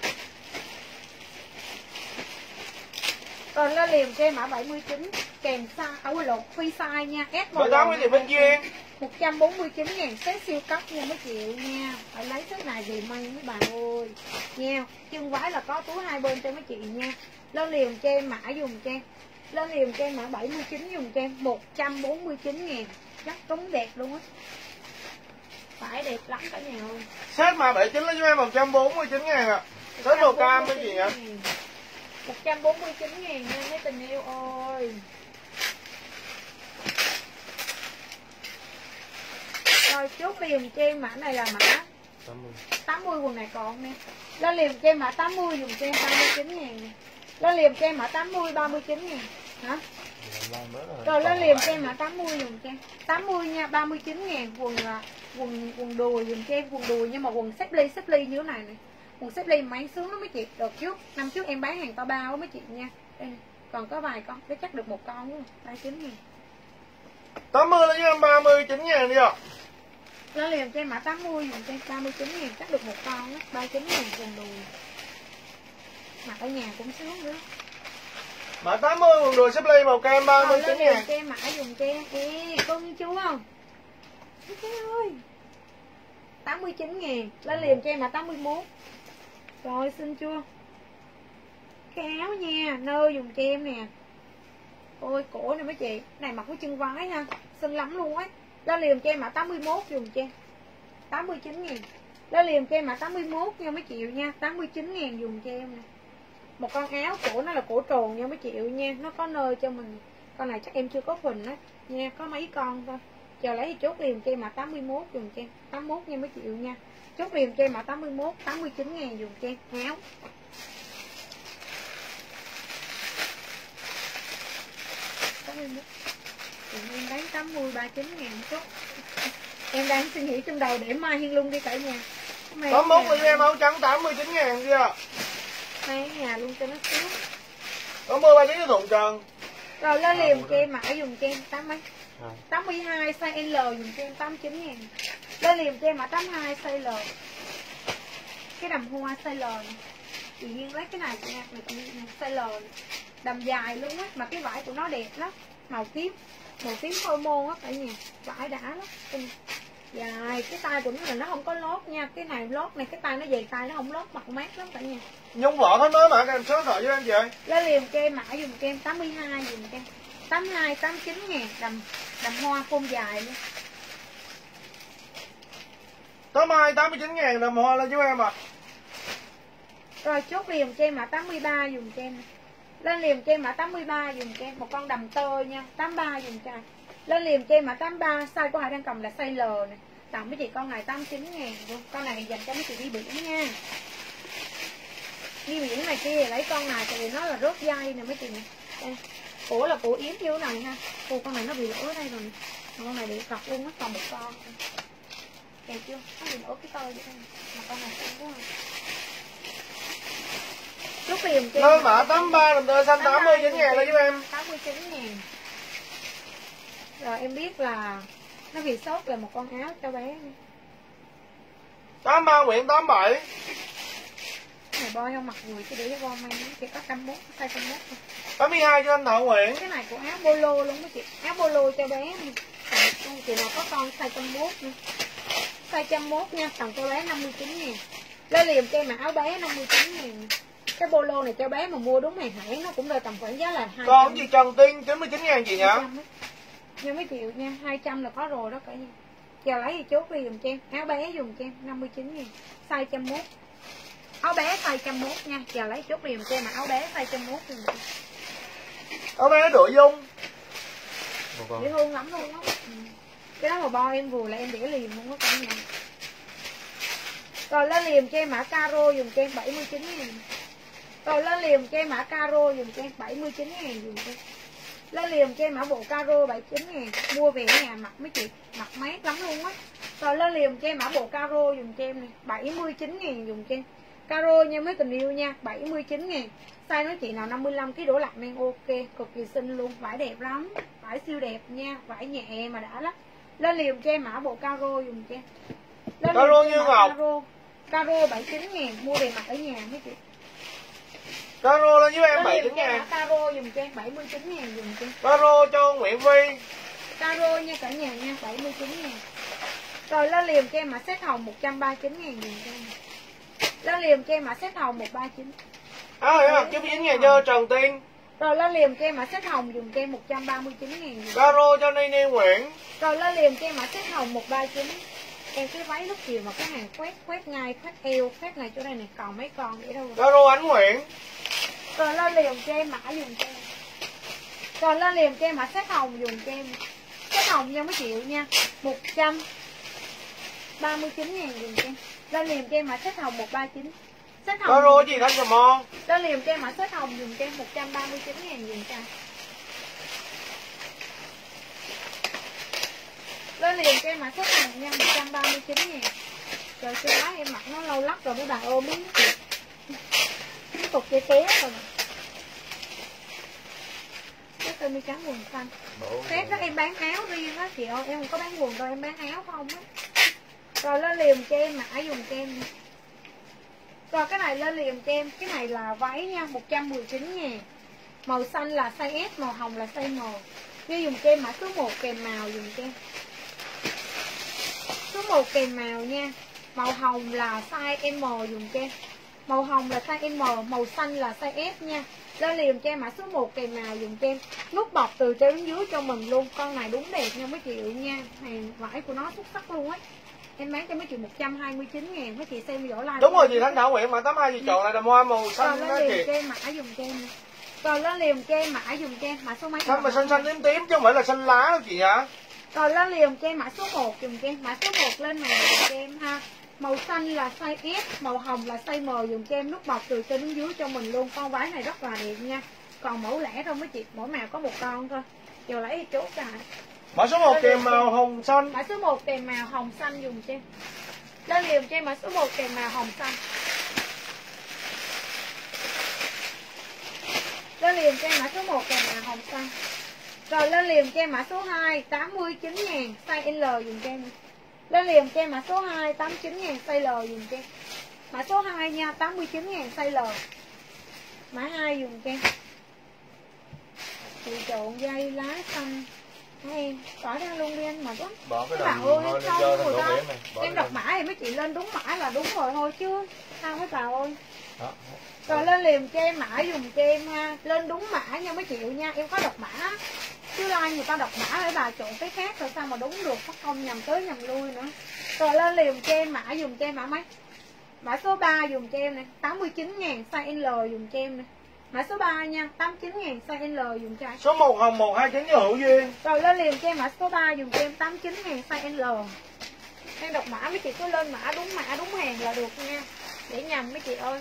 Rồi lên liềm cho em mã bảy mươi chín. Kèm size. À quên lộn. Free size nha. S bảy mươi tám cái gì bên Duyên. một trăm bốn mươi chín ngàn. Set siêu cấp nha mấy triệu nha. Phải lấy set này về may mấy bà ơi nha. Chân vái là có túi hai bên cho mấy chị nha. Lên liềm cho em mã dùng cho em. Lên liềm cho em mã bảy mươi chín dùng cho em một trăm bốn mươi chín ngàn. Chắc đúng đẹp luôn á. Phải đẹp lắm cả nhà ơi. Set mà bảy mươi chín lấy cho em một trăm bốn mươi chín ngàn ạ. Set màu cam cái gì ạ? một trăm bốn mươi chín ngàn nha mấy tình yêu ơi. Rồi chốt liềm cho em mã này là mã tám mươi. tám mươi quần này còn nè. Lên liềm cho em mã tám mươi dùng cho em ba mươi chín ngàn nè. Lên liềm cho em mã tám mươi ba mươi chín ngàn. Hả? Rồi lên liềm cho em mã tám mươi dùng cho em. tám mươi nha, ba mươi chín ngàn. Quần quần quần đùi dùng cho em, quần đùi nhưng mà quần xếp ly xếp ly như thế này nè. Quần xếp ly mà sướng lắm mấy chị. Đợt trước, năm trước em bán hàng to bao á mấy chị nha. Đây nè. Còn có vài con, để chắc được một con nữa. ba mươi chín ngàn. tám mươi lấy cho em ba mươi chín ngàn đi ạ. Lên liềm cho em mã tám mươi dùng cho em ba mươi chín ngàn, chắc được một con á, ba mươi chín ngàn quần đùi. Mặc ở nhà cũng sướng nữa. Mã tám mươi quần đùi xếp ly màu cam ba mươi chín ngàn. ngàn. Cho em mã dùng cho em. Ê, cưng chú không? Trời ơi. tám mươi chín ngàn. Lên liềm cho em mã tám mươi mốt. Rồi xin chưa? Cái áo nha, nơ dùng cho em nè. Ôi cổ nè mấy chị. Này mặc với chân vái ha. Xinh lắm luôn á. Lên liềm cho em mã tám mươi mốt dùng cho em. tám mươi chín ngàn. Lên liềm cho em mã tám mươi mốt nha mấy triệu nha. tám mươi chín ngàn dùng cho em nè. Một con áo cổ nó là cổ tròn nha mấy triệu nha. Nó có nơi cho mình. Con này chắc em chưa có phình á nha. Có mấy con thôi. Chờ lấy thì chốt liềm cho em mã tám mươi mốt dùng cho em. tám mươi mốt nha mấy triệu nha. Chốt liềm cho em mã tám mươi mốt. tám mươi chín ngàn dùng cho em. Áo. tám mươi mốt. Em bán tám mươi, ba mươi chín ngàn chút. Em đang suy nghĩ trong đầu để mai Hiên Luân đi cả nhà. tám mươi mốt lấy cho em áo trắng tám mươi chín ngàn kia. Mai ở nhà luôn cho nó sướng. tám mươi ba mươi chín cho Thuận Trần. Rồi lên liềm cho em mã dùng cho em tám mấy? tám mươi hai size L dùng cho em tám mươi chín ngàn. Lên liềm cho em mã tám mươi hai size L. Cái đầm hoa size L này. Chị Hiên lấy cái này chị nha, size L này. Đầm dài luôn á, mà cái vải của nó đẹp lắm. màu tím, màu tím hormone á cả nhà, vải đã lắm. Dài, cái tay của nó là nó không có lót nha, cái này lót này, cái tay nó dày tay nó không lót, mặc mát lắm cả nhà. Nhung vỏ hết mới mã kèm số điện thoại với anh chị ơi. Lá liềm kem mã dùng kem tám mươi hai dùng kem tám mươi hai, tám mươi chín ngàn, đầm đầm hoa phôn dài luôn. tám mươi hai, tám mươi chín ngàn đầm hoa lên giúp em ạ. À. Rồi chốt liềm kem mã tám mươi ba dùng kem. Lên liềm kem mã tám mươi ba dùng kem, một con đầm tơ nha, tám mươi ba dùng cho. Lên liềm kem mã tám mươi ba, size của Hải đang cầm là size L này. Tặng mấy chị con này tám mươi chín ngàn luôn. Con này dành cho mấy chị đi biển nha. Đi biển này kia lấy con này tại vì nó là rốt dây nè mấy chị nè. Đây. Cổ là cổ yếm như thế này ha. Cô con này nó bị lỗ ở đây rồi nè. Con này bị cọc luôn, nó còn một con. Kẹt chưa? Nó bị lỗ cái tơ vậy đây. Mà con này không quá. Lúc liềm kem lên mã tám mươi ba đầm tơ xanh tám mươi chín ngàn lên giúp em. tám mươi chín ngàn. Rồi em biết là nó bị sốt là một con áo cho bé. tám mươi ba Nguyễn tám mươi bảy. Này boy không mặc người chứ để cho boy mang chỉ có trăm mốt, size trăm mốt thôi. tám mươi hai cho anh Thảo Nguyễn. Cái này của áo polo luôn đó chị, áo polo cho bé nha. Chị nào có con size trăm mốt nữa. Size trăm mốt nha, tặng cho bé năm mươi chín ngàn. Lên liềm cho mà áo bé năm mươi chín ngàn. Cái polo này cho bé mà mua đúng hàng hãng nó cũng rơi tầm khoảng giá là hai trăm. Con gì Trần Tiên chín mươi chín ngàn chị nhá. Nha mấy triệu nha, hai trăm là có rồi đó cả nhà. Giờ lấy thì chốt đi dùm cho em. Áo bé dùng cho em năm mươi chín ngàn, size trăm mốt. Áo bé size trăm mốt nha, giờ lấy chốt đi dùm cho em mà áo bé size trăm mốt dùm. Áo bé đội dung. Dễ thương lắm luôn á. Ừ. Cái đó mà bo em vừa là em để liềm luôn á cả nhà. Rồi lên liềm cho em mã caro dùng cho em bảy mươi chín ngàn. Rồi lên liềm cho em mã caro dùng cho em bảy mươi chín ngàn dùng cho em. Lên liềm cho em mã bộ caro bảy mươi chín ngàn. Mua về ở nhà mặc mấy chị, mặc mát lắm luôn á. Rồi lên liềm cho em mã bộ caro dùng cho em này, bảy mươi chín ngàn dùng cho em. Caro nha mấy tình yêu nha, bảy mươi chín ngàn. Size nói chị nào năm mươi lăm ki lô gam đổ lạnh men ok, cực kỳ xinh luôn, vải đẹp lắm, vải siêu đẹp nha, vải nhẹ mà đã lắm. Lên liềm cho em mã bộ caro dùng cho em. Lên caro như ngọc. Caro, caro bảy mươi chín ngàn, mua về mặc ở nhà mấy chị. Caro lên với em bảy mươi chín ngàn. Caro dùng cho em bảy mươi chín ngàn dùng cho em. Caro cho Nguyễn Vi. Caro nha cả nhà nha, bảy mươi chín ngàn. Rồi lên liềm cho em mã set hồng một trăm ba mươi chín ngàn dùng cho em. Lên liềm cho em mã set hồng một trăm ba mươi chín. Áo hiểu không? chín mươi chín ngàn cho Trần Tiên. Rồi lên liềm cho em mã set hồng dùng cho em một trăm ba mươi chín ngàn. Caro cho Ni Ni Nguyễn. Rồi lên liềm cho em mã set hồng một trăm ba mươi chín. Em cái váy lúc chiều mà cái hàng khoét khoét ngay, khoét eo, khoét này chỗ đây này, còn mấy con vậy đâu rồi. Caro Ánh Nguyễn. Rồi lên liềm cho em mã dùng cho em. Rồi lên liềm cho em mã set hồng dùng cho em. Set hồng nha mấy triệu nha, một trăm ba mươi chín ngàn dùng cho em. Lên liềm cho em mã set hồng một trăm ba mươi chín. Set hồng. Caro gì Thanh Trà Mon. Lên liềm cho em mã set hồng dùng cho em một trăm ba mươi chín ngàn dùng cho em. Lên liềm cho em mã set hồng nha, một trăm ba mươi chín ngàn. Trời xe lái em mặc nó lâu lắc rồi mấy bà ôm miếng kìa. Cái cục kia té rồi. Cái sơ mi trắng quần xanh. Tết đó em bán áo riêng á chị ơi, em không có bán quần đâu, em bán áo không á. Rồi lên liềm cho em mã dùng cho em. Rồi cái này lên liềm cho em, cái này là váy nha, một trăm mười chín ngàn. Màu xanh là size S, màu hồng là size M. Như dùng cho em mã số một kèm màu dùng cho em. Số một kèm màu nha. Màu hồng là size M dùng cho em. Màu hồng là size M, màu xanh là size S nha. Lên liềm cho em mã số một kèm màu dùng cho em. Nút bọc từ trên đến dưới cho mình luôn. Con này đúng đẹp nha mấy chị nha. Hàng vải của nó xuất sắc luôn á. Em bán cho mấy chị một trăm hai mươi chín ngàn. Mấy chị xem video live. Đúng rồi chị Thanh Thảo Nguyễn mã tám mươi hai chị chọn lại đầm hoa màu xanh đó chị. Rồi lên liềm chị. cho em mã dùng cho em. Rồi lên liềm cho em mã dùng cho em mã số mấy. Xanh mà xanh xanh tím tím chứ không phải là xanh lá đâu chị hả? Rồi lên liềm cho em mã số một dùng cho em. Mã số một lên màu dùng cho em ha. Màu xanh là size S, màu hồng là size M dùng cho em, nút bọc từ trên đến dưới cho mình luôn. Con váy này rất là đẹp nha. Còn mẫu lẻ thôi mấy chị, mỗi màu có một con thôi. Giờ lấy thì chốt lại. Mã số một kèm màu hồng xanh. Mã số một kèm màu hồng xanh dùng cho em. Lên liềm cho em mã số một kèm màu hồng xanh. Lên liềm cho em mã số một kèm màu hồng xanh. Rồi lên liềm cho em mã số hai tám mươi chín ngàn, size L dùng cho em. Lên liềm cho em mã số hai tám mươi chín ngàn, size L dùng cho em. Mã số hai nha, tám mươi chín ngàn, size L. Mã hai dùng cho em. chị trộn dây lá xanh em bỏ ra luôn đi anh mệt quá. Bỏ cái Các đầm bạn ơi, thôi, không cho thành rồi gỗ đó. biển này. Bỏ Em cái đọc đầm. mã thì mấy chị lên đúng mã là đúng rồi thôi chứ sao mấy bà ơi. Đó. Rồi lên liền cho em mã dùng cho em ha. Lên đúng mã nha mấy chịu nha. Em có đọc mã. Chứ like người ta đọc mã để bà trộn cái khác rồi sao mà đúng được. Có không nhầm tới nhầm lui nữa. Rồi lên liền cho em mã dùng cho em mã mấy. Mã số ba dùng cho em này tám mươi chín ngàn size L dùng cho em này. Mã số ba nha, tám mươi chín ngàn size L dùng cho em. Số một hồng một hai chín cho Hữu Duyên. Rồi lên liền cho em mã số ba dùng cho em tám mươi chín ngàn size L. Em đọc mã mấy chị cứ lên mã đúng mã đúng hàng là được nha. Để nhầm mấy chị ơi.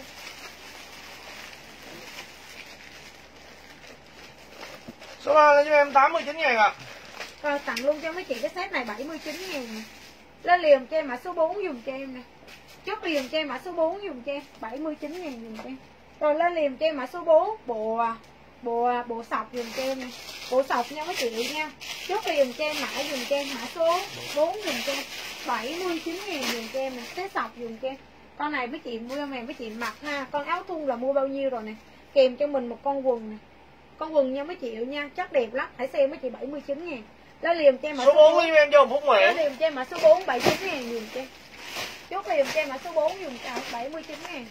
Số ba lên cho em tám mươi chín ngàn ạ. À. Rồi tặng luôn cho mấy chị cái set này bảy mươi chín ngàn. Lên liền cho em mã số bốn dùng cho em nè. Chốt liền cho em mã số bốn dùng cho em bảy mươi chín ngàn dùng cho em. Rồi lên liền cho em mã số bốn bộ bộ bộ sọc dùng cho em nè. Bộ sọc nha mấy chị nha. Chốt liền cho em mã dùng cho em mã số bốn dùng cho em bảy mươi chín ngàn dùng cho em nè. Set sọc dùng cho em. Con này mấy chị mua mà mấy chị mặc ha. Con áo thun là mua bao nhiêu rồi nè. Kèm cho mình một con quần nè. Con quần nha mấy chị nha, chất đẹp lắm. Hãy xem mấy chị bảy mươi chín ngàn. Lên liền cho em mã số bốn với em cho một Phúc Nguyễn. Lên liền cho em mã số bốn bảy mươi chín ngàn dùng cho em. Chốt liền cho em mã số bốn dùng cho bảy mươi chín ngàn.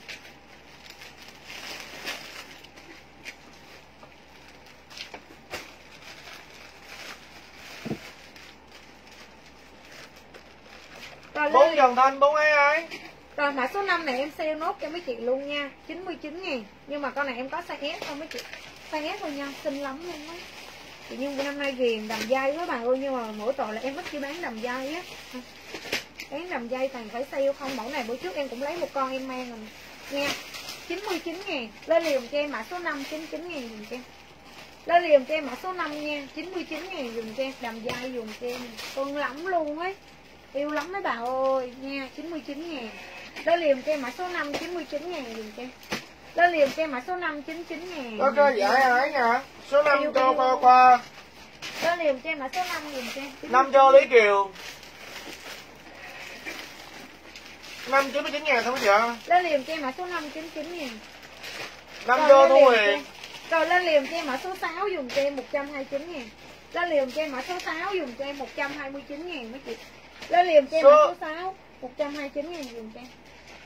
Rồi bốn Trần Thanh bốn hai hai. Rồi mã số năm này em sale nốt cho mấy chị luôn nha, chín mươi chín ngàn. Nhưng mà con này em có size S thôi mấy chị. Size S thôi nha, xinh lắm luôn á. Tự nhiên năm nay ghiền đầm dây với bà ơi, nhưng mà mỗi tội là em ít khi bán đầm dây á. Bán đầm dây toàn phải sale không. Mẫu này bữa trước em cũng lấy một con em mang rồi nha. chín mươi chín ngàn. Lên liền cho em mã số năm chín mươi chín ngàn dùng cho em. Lên liền cho em mã số năm nha, chín mươi chín ngàn dùng cho em. Đầm dây dùng cho em. Cưng lắm luôn ấy. Yêu lắm mấy bà ơi nha, chín mươi chín ngàn. Lên liền cho em mã số năm chín mươi chín ngàn dùng cho em. Lên liền cho em mã số năm chín mươi chín ngàn. Có cái giải ấy nha. Số năm cho qua qua. Lên liền cho em mã số năm dùng cho em. năm cho Lý Kiều. năm chín mươi chín ngàn thôi chị ạ. Lên liền cho em mã số năm chín mươi chín ngàn. năm cho Thu Huyền. Rồi lên liền cho em mã số sáu dùng cho em một trăm hai mươi chín ngàn. Lên liền cho em mã số sáu dùng cho em một trăm hai mươi chín ngàn mấy chị. Lên liền cho em mã số sáu một trăm hai mươi chín ngàn dùng cho em.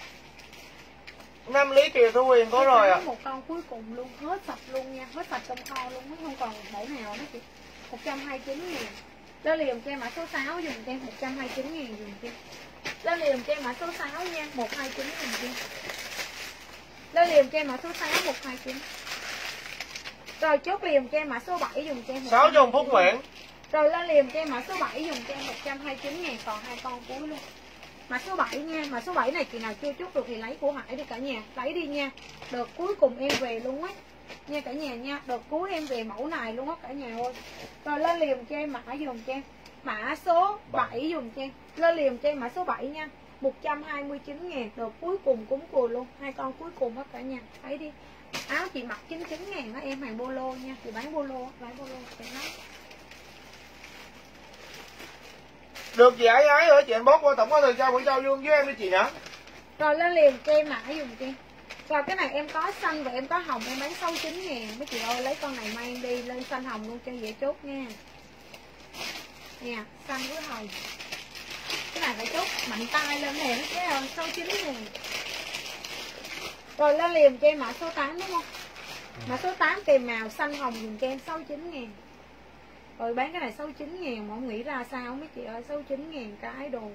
năm Lý Kiều Thu Huyền có rồi ạ. À. Một con cuối cùng luôn, hết sạch luôn nha, hết sạch trong kho luôn, không còn mẫu nào nữa chị. một trăm hai mươi chín ngàn. Lên liền cho em mã số sáu dùng cho em một trăm hai mươi chín ngàn dùng cho em. Lên liền cho em mã số sáu nha, một trăm hai mươi chín ngàn dùng cho em. Lên liền cho em mã số sáu một trăm hai mươi chín. Rồi chốt liền cho em mã số bảy dùng cho em sáu cho Phúc Nguyễn. Rồi lên liền cho em mã số bảy dùng cho em một trăm hai mươi chín ngàn, còn hai con cuối luôn. Mã số bảy nha, mã số bảy này chị nào chưa chốt được thì lấy của Hải đi cả nhà, lấy đi nha. Đợt cuối cùng em về luôn á. Nha cả nhà nha, đợt cuối em về mẫu này luôn á cả nhà ơi. Rồi lên liền cho em mã dùng cho em. Mã số bảy dùng cho em. Lên liền cho em mã số bảy nha. một trăm hai mươi chín ngàn, đợt cuối cùng cúng cùi luôn, hai con cuối cùng hết cả nhà. Thấy đi. Áo chị mặc chín mươi chín ngàn đó em, hàng bolo nha, chị bán bolo, bán bolo chị nói. Được giải ái rồi chị anh bóp qua tổng có thời gian buổi trao luôn với em đi chị nhá. Rồi lên liền cho em mã dùng cho em. Rồi cái này em có xanh và em có hồng, em bán sáu mươi chín ngàn. Mấy chị ơi lấy con này mang đi lên xanh hồng luôn cho dễ chốt nha. Nè, xanh với hồng. Cái này phải chốt mạnh tay lên nè, cái sáu mươi chín ngàn. Rồi lên liền cho em mã số tám đúng không? Mã số tám kèm màu xanh hồng dùng cho em sáu mươi chín ngàn. Rồi bán cái này sáu mươi chín ngàn mà không nghĩ ra sao mấy chị ơi, sáu mươi chín ngàn cái đồ.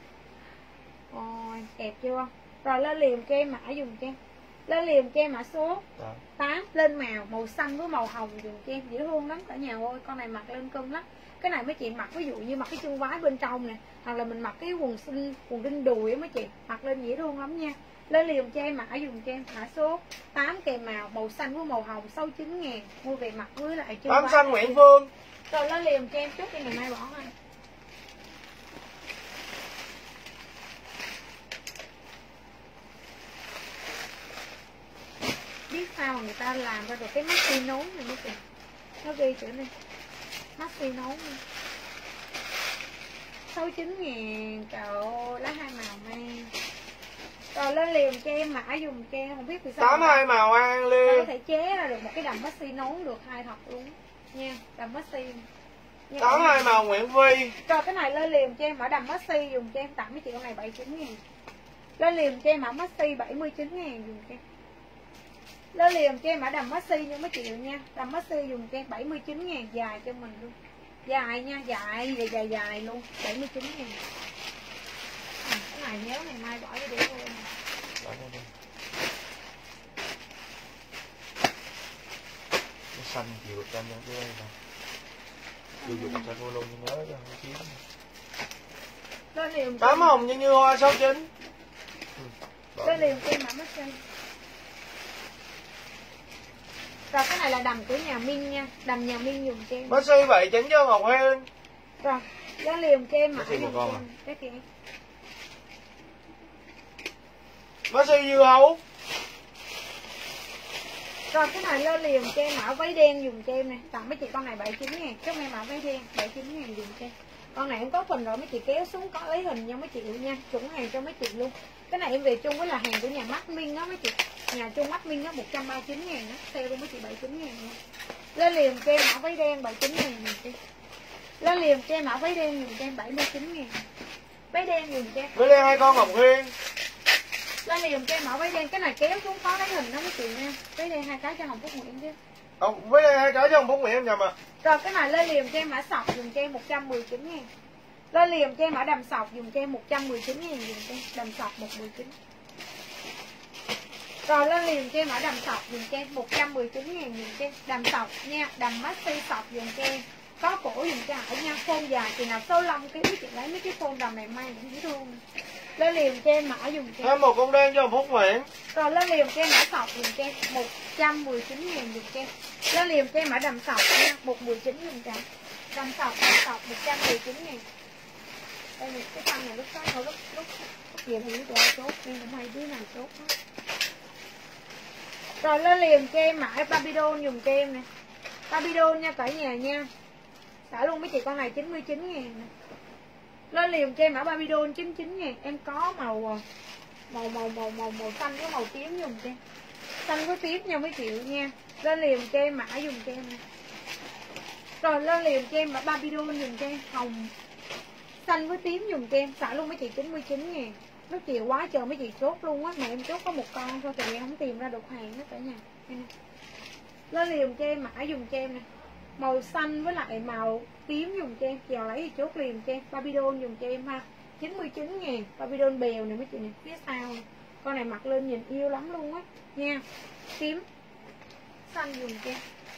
Ôi, đẹp chưa? Rồi lên liền cho em mã dùng cho em. Lên liền cho em mã số tám, lên màu màu xanh với màu hồng dùng cho em, dễ thương lắm cả nhà ơi, con này mặc lên cân lắm. Cái này mấy chị mặc ví dụ như mặc cái chân váy bên trong nè, hoặc là mình mặc cái quần xinh, quần đinh đùi á mấy chị, mặc lên dễ thương lắm nha. Lên liền cho em mã dùng cho em mã số tám kèm màu màu xanh với màu hồng sáu mươi chín ngàn, mua về mặc với lại chân váy. tám xanh Nguyễn Phương. Rồi lên liền cho em chút cho ngày mai bỏ anh. Biết sao mà người ta làm ra được cái maxi nón này mấy chị. Nó ghi chữ này maxi nón này sáu mươi chín ngàn, trời ơi lá hai màu mang. Rồi lên liền cho em mã dùng cho em, không biết vì sao tám hai màu An Ly. có thể chế ra được một cái đầm maxi nón được hai thật luôn. nha, đầm maxi. Có hai màu Nguyễn Phi. Rồi cái này lên liềm cho em mã đầm maxi dùng cho em tặng mấy chị con này bảy mươi chín ngàn. Lên liềm cho em mã maxi bảy mươi chín ngàn dùng cho em. Lên liềm cho em mã đầm maxi nhưng mấy chị nha. Đầm maxi dùng cho em bảy mươi chín ngàn dài cho mình luôn. Dài nha, dài, dài dài dài luôn, bảy mươi chín ngàn. À, cái này nhớ ngày mai bỏ đi để luôn. Bỏ ra đi. Nó xanh chiều xanh trong cái đây nè. Dù dùng xanh vô luôn nhưng nhớ cho không kiếm. Lên liềm Tám hồng như như hoa sáu chín. Ừ. lên liềm cho em mã maxi. Rồi cái này là đầm của nhà Minh nha, đầm nhà Minh dùng cho em. Maxi bảy chín cho Ngọc Huyền. Rồi, lên liềm cho em mã Maxi một con à? cái kia. Maxi dưa hấu. Rồi cái này lên liềm cho em mã váy đen dùng cho em nè, tặng mấy chị con này bảy mươi chín ngàn, chúc em mã váy đen bảy mươi chín ngàn dùng cho em. Con này em có phần rồi mấy chị kéo xuống có lấy hình nha mấy chị nha, chuẩn hàng cho mấy chị luôn. Cái này em về chung với là hàng của nhà Mắt Minh đó mấy chị. Nhà chung Mắt Minh đó một trăm ba mươi chín ngàn đó, sale luôn mấy chị bảy mươi chín ngàn luôn. Lên liềm cho em mã váy đen bảy mươi chín ngàn dùng cho em. Lên liềm cho em mã váy đen dùng cho em bảy mươi chín ngàn. Váy đen dùng cho em. Với lên hai con Ngọc Huyền. Lên liềm cho em mã váy đen, cái này kéo xuống có lấy hình đó mấy chị nha. Váy đen hai cái cho Hồng Phúc Nguyễn chứ. Ờ, với lên hai cái cho Hồng Phúc Nguyễn em nhầm à. Rồi cái này lên liềm cho em mã sọc dùng cho em một trăm mười chín ngàn. Lên liềm cho em mã đầm sọc dùng cho em một trăm mười chín ngàn dùng cho em. Đầm sọc một trăm mười chín. Rồi lên liềm cho em mã đầm sọc dùng cho em một trăm mười chín ngàn dùng cho em. Đầm sọc nha, đầm maxi sọc dùng cho em. Có cổ dùng cho Hải nha, phôn dài thì nào số lông cái chị lấy mấy cái phôn đầm này mang cũng dễ thương. Lên liềm cho em mã dùng cho em. Thêm một con đen cho Hồng Phúc Nguyễn. Rồi lên liềm cho em mã sọc dùng cho em một trăm mười chín ngàn dùng cho em. Lên liềm cho em mã đầm sọc nha, một trăm mười chín dùng cho em. Đầm sọc, đầm sọc một trăm mười chín ngàn. Đây này, cái phân này lúc sáng lúc lúc lúc gì thì nó cho chốt, nhưng cũng hay đứa nào chốt hết. Rồi lên liềm cho em mã Babylon dùng cho em nè. Babylon nha cả nhà nha. Xả luôn mấy chị con này chín mươi chín ngàn nè. Lên liềm cho em mã Babylon chín mươi chín ngàn. Em có màu màu màu màu màu màu xanh với màu tím dùng cho em. Xanh với tím nha mấy chị nha. Lên liềm cho em mã dùng cho em nè. Rồi lên liềm cho em mã Babylon dùng cho em hồng xanh với tím dùng cho em. Xả luôn mấy chị chín mươi chín ngàn. Lúc chiều quá chờ mấy chị chốt luôn á. Mà em chốt có một con thôi thì em không tìm ra được hàng hết cả nhà. Lên liềm cho em mã dùng cho em nè. Màu xanh với lại màu tím dùng cho em. Chiều lấy thì chốt liềm cho em. Babylon dùng cho em ha, chín mươi chín ngàn. Babylon bèo nè mấy chị nè, phía sau nè. Con này mặc lên nhìn yêu lắm luôn á nha. Tím xanh dùng cho em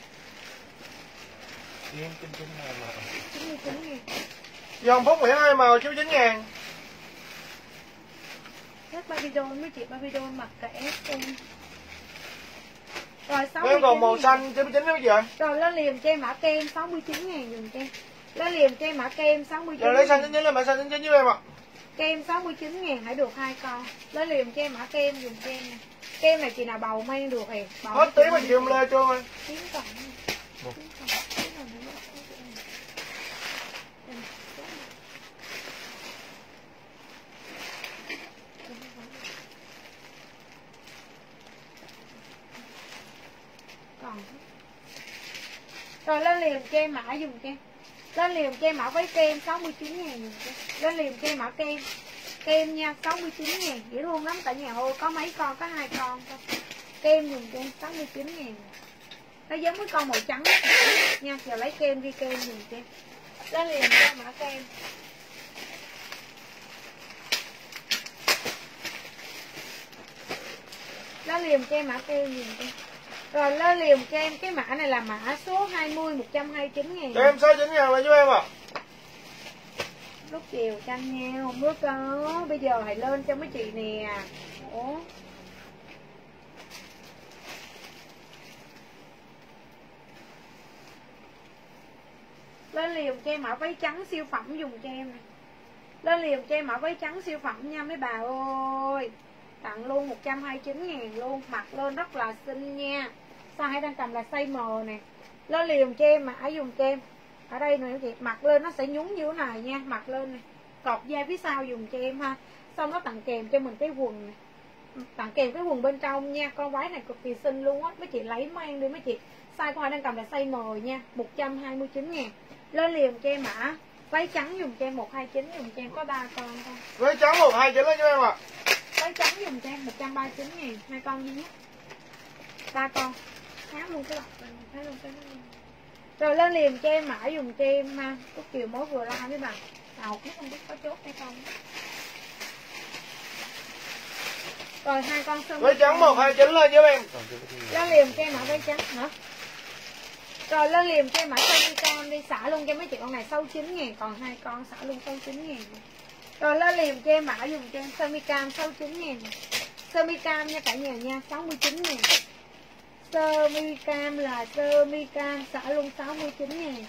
Kiếm chín chín ngàn mà. chín mươi chín ngàn. Hồng Phúc Nguyễn hai màu chín mươi chín ngàn. Hết Babylon mấy chị, Babylon mặc cả ép em. Rồi sáu mươi chín Em còn màu ngàn. xanh chín mươi chín đó mấy chị ơi. Rồi lên liềm cho em mã kem sáu mươi chín ngàn dùng cho em. Lên liềm cho em mã kem sáu mươi chín. Giờ lấy xanh chín chín lên mã xanh chín chín với em ạ. Kem sáu mươi chín ngàn hãy được hai con. Lên liềm cho em mã kem dùng cho em nè. Kem này chị nào bầu mang được thì bầu. Hết tí mà chị em lê cho ơi. Tím còn. Một. Tím còn. Tím còn nữa. Còn. Rồi lên liềm cho em mã dùng cho em. Lên liềm cho em mã với kem sáu mươi chín ngàn dùng cho em. Lên liềm cho em mã kem. Kem nha, sáu mươi chín ngàn. Dễ thương lắm cả nhà ơi, có mấy con, có hai con thôi. Kem dùng cho em sáu mươi chín ngàn. Nó giống với con màu trắng nha. Giờ lấy kem đi, kem dùng cho em. Lên liềm cho em mã kem. Lên liềm cho em mã kem dùng cho em. Rồi lên liềm cho em cái mã này là mã số hai mươi một trăm hai mươi chín ngàn. Cho em sáu mươi chín ngàn lại cho em ạ. À. Lúc chiều chanh nha, không có có. Bây giờ hãy lên cho mấy chị nè. Ủa? Lên liềm cho em mã váy trắng siêu phẩm dùng cho em nè. Lên liềm cho em mã váy trắng siêu phẩm nha mấy bà ơi. Tặng luôn một trăm hai mươi chín ngàn luôn. Mặc lên rất là xinh nha. Size đang cầm là size M nè. Lên liềm cho em mã dùng cho em. Ở đây nè chị, mặc lên nó sẽ nhúng như thế này nha. Mặc lên nè, cọt da phía sau dùng cho em ha. Xong nó tặng kèm cho mình cái quần nè. tặng kèm cái quần bên trong nha. Con váy này cực kỳ xinh luôn á, mấy chị lấy mang đi mấy chị. Size của Hoa đang cầm là size M nha, một trăm hai mươi chín ngàn. Lên liền cho em mã váy trắng dùng cho em một hai chín, dùng cho em có ba con thôi. Váy trắng một hai chín lên cho em ạ. À. Váy trắng dùng cho em một trăm ba mươi chín ngàn, hai con duy nhất. ba con. Khá luôn cái lọc này, luôn cái này. Rồi lên liền cho em mã dùng cho em ha. Cúc Kiều mới vừa ra với bạn. Nào biết không biết có chốt hay không. Rồi hai con sơ mi. Váy trắng một hai chín lên giúp em. Lên liền cho em mã váy trắng hả? Rồi lên liền cho em mã sơ mi cam đi, xả luôn cho mấy chị con này sáu mươi chín ngàn, còn hai con xả luôn sáu mươi chín ngàn. Rồi lên liền cho em mã dùng cho em sơ mi cam sáu mươi chín ngàn. Sơ mi cam nha cả nhà nha, sáu mươi chín ngàn. Sơ mi cam là sơ mi cam xả luôn sáu mươi chín ngàn.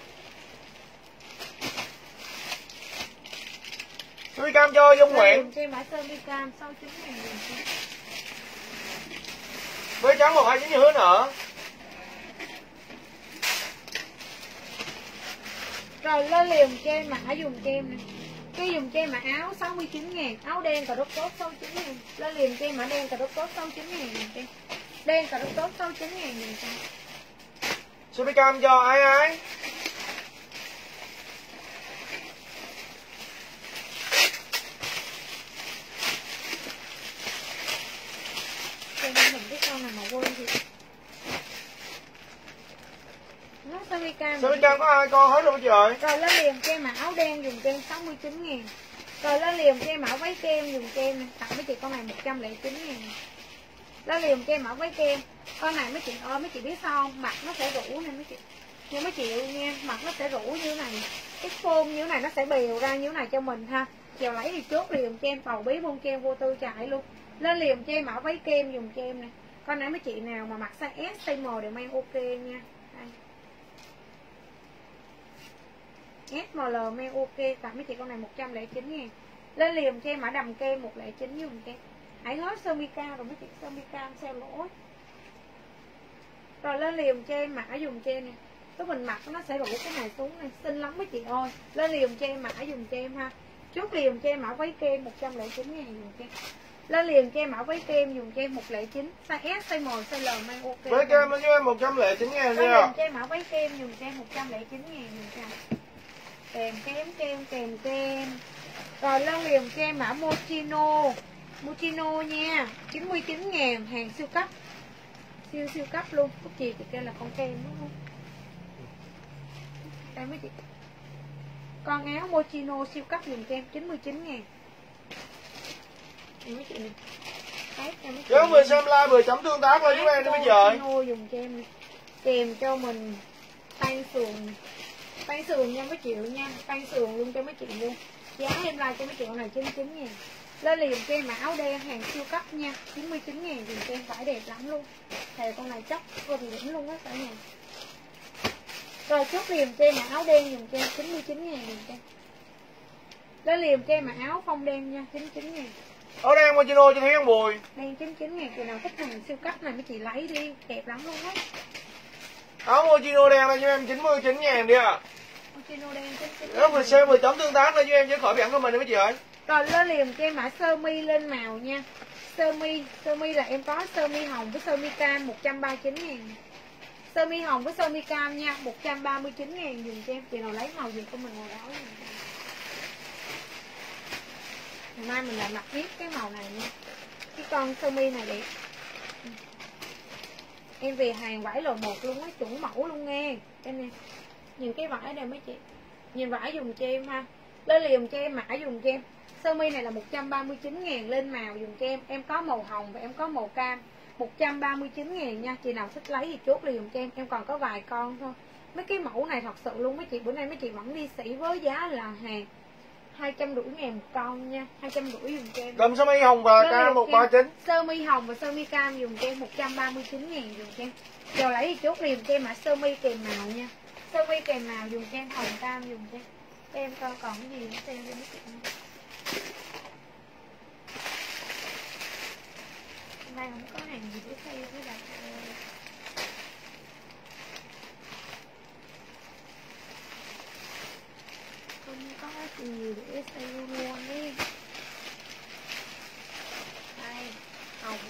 Sơ mi cam cho Dung Nguyễn. Cho em mã sơ mi cam sáu mươi chín ngàn. Váy trắng một hai chín như hứa nữa. Rồi lên liền cho em mã dùng cho em này. Cái dùng cho em mã áo sáu mươi chín ngàn, áo đen cà rốt tốt sáu mươi chín ngàn. Lên liền cho em mã đen cà rốt tốt sáu mươi chín ngàn dùm cho em. Đen cà rốt tốt sáu mươi chín ngàn dùm cho em. Sơ mi cam cho ai ai? Cho nên mình biết con nào mà quên thì nó sơ mi cam. Sơ mi cam có hai con hết rồi chị ơi. Rồi lên liền cho em mã áo đen dùng cho em sáu mươi chín ngàn. Rồi lên liền cho em mã váy kem dùng cho em tặng mấy chị con này một trăm lẻ chín ngàn. Lên liền cho em mã váy kem. Con này mấy chị ơi, mấy chị biết sao không? Mặt nó sẽ rũ nè mấy chị. Nhưng mấy chị yêu nha, mặt nó sẽ rũ như thế này. Cái phôn như thế này nó sẽ bèo ra như thế này cho mình ha. Chiều lấy thì chốt liền cho em tàu bí bông kem vô tư chạy luôn. Lên liền cho em mã váy kem dùng cho em nè. Con này mấy chị nào mà mặc size S, size M đều mang ok nha. Đây. ét em lờ mang ok, tặng mấy chị con này một trăm lẻ chín ngàn. Lên liền cho em mã đầm kem một trăm lẻ chín dùng kem. Hãy hết sơ mi cam rồi mấy chị, sơ mi cam sale lỗ. Rồi lên liền cho em mã dùng cho em nè. Cái mình mặc nó sẽ rủ cái này xuống này, xinh lắm mấy chị ơi. Lên liền cho em mã dùng cho em ha. Chốt liền cho em mã váy kem một trăm lẻ chín ngàn dùng kem. Lên liền cho em mã váy kem dùng cho em một trăm lẻ chín. Size S, size M, size L mang ok. Váy kem nó cho em một trăm lẻ chín ngàn Lên nha. liền cho em mã váy kem dùng cho em một trăm lẻ chín ngàn dùng cho em. Kèm kém kem kèm kem. Rồi lên liền cho em mã Mochino. Mochino nha, chín mươi chín ngàn, hàng siêu cấp. Siêu siêu cấp luôn. Cúc chị thì kêu là con kem đúng không? Đây mấy chị. Con áo Mochino siêu cấp dùng kem chín mươi chín ngàn. Mấy chị nè. Nếu mình xem live vừa chấm tương tác lên với em đi bây giờ. Mochino dùng kem này. Kèm cho mình tay sườn. Tay sườn nha mấy triệu nha. Tay sườn luôn cho mấy chị luôn. Giá em like cho mấy chị con này chín mươi chín ngàn. Lên liền cho em áo đen hàng siêu cấp nha, chín mươi chín ngàn dùng cho em, vải đẹp lắm luôn. Thề con này chắc vô thì đỉnh luôn á cả nhà. Rồi chốt liền cho em áo đen dùng cho em chín mươi chín ngàn dùng cho em. Lên liền cho em áo phông đen nha, chín mươi chín ngàn. Áo đen Mochino cho Thúy An Bùi. Đen chín mươi chín ngàn, chị nào thích hàng siêu cấp này mấy chị lấy đi, đẹp lắm luôn á. Áo Mochino đen là cho em chín mươi chín ngàn đi ạ. À. Mochino đen chín mươi chín ngàn. Nếu mình xem vừa chấm tương tác lên cho em chứ khỏi biển của mình đi mấy chị ơi. Rồi lên liền cho em mã sơ mi lên màu nha. Sơ mi, sơ mi là em có sơ mi hồng với sơ mi cam một trăm ba mươi chín ngàn. Sơ mi hồng với sơ mi cam nha, một trăm ba mươi chín ngàn dùng cho em. Chị nào lấy màu gì của mình ngồi đó. Ngày mai mình lại mặc tiếp cái màu này nha. Cái con sơ mi này đẹp. Em về hàng vải lò một luôn á, chuẩn mẫu luôn nghe. Em nè. Nhìn cái vải này mấy chị. Nhìn vải dùng cho em ha. Lên liền cho em mã dùng cho em. Sơ mi này là một trăm ba mươi chín ngàn, lên màu dùng cho em. Em có màu hồng và em có màu cam, một trăm ba mươi chín ngàn nha. Chị nào thích lấy thì chốt liền cho em. Em còn có vài con thôi. Mấy cái mẫu này thật sự luôn mấy chị. Bữa nay mấy chị vẫn đi sỉ với giá là hàng hai trăm rưỡi ngàn một con nha. Hai trăm rưỡi dùng cho em. Cầm sơ mi hồng và cam một trăm ba mươi chín. Sơ mi hồng và sơ mi cam dùng cho em một trăm ba mươi chín ngàn dùng cho em. Giờ lấy thì chốt liền cho em mã sơ mi kèm màu nha. Sơ mi kèm màu dùng cho em, hồng cam dùng cho em. Em coi còn cái gì nữa xem cho mấy chị. Hôm nay không có hàng gì để sale với đặt. Không có gì để sale luôn đi. Đây, hồng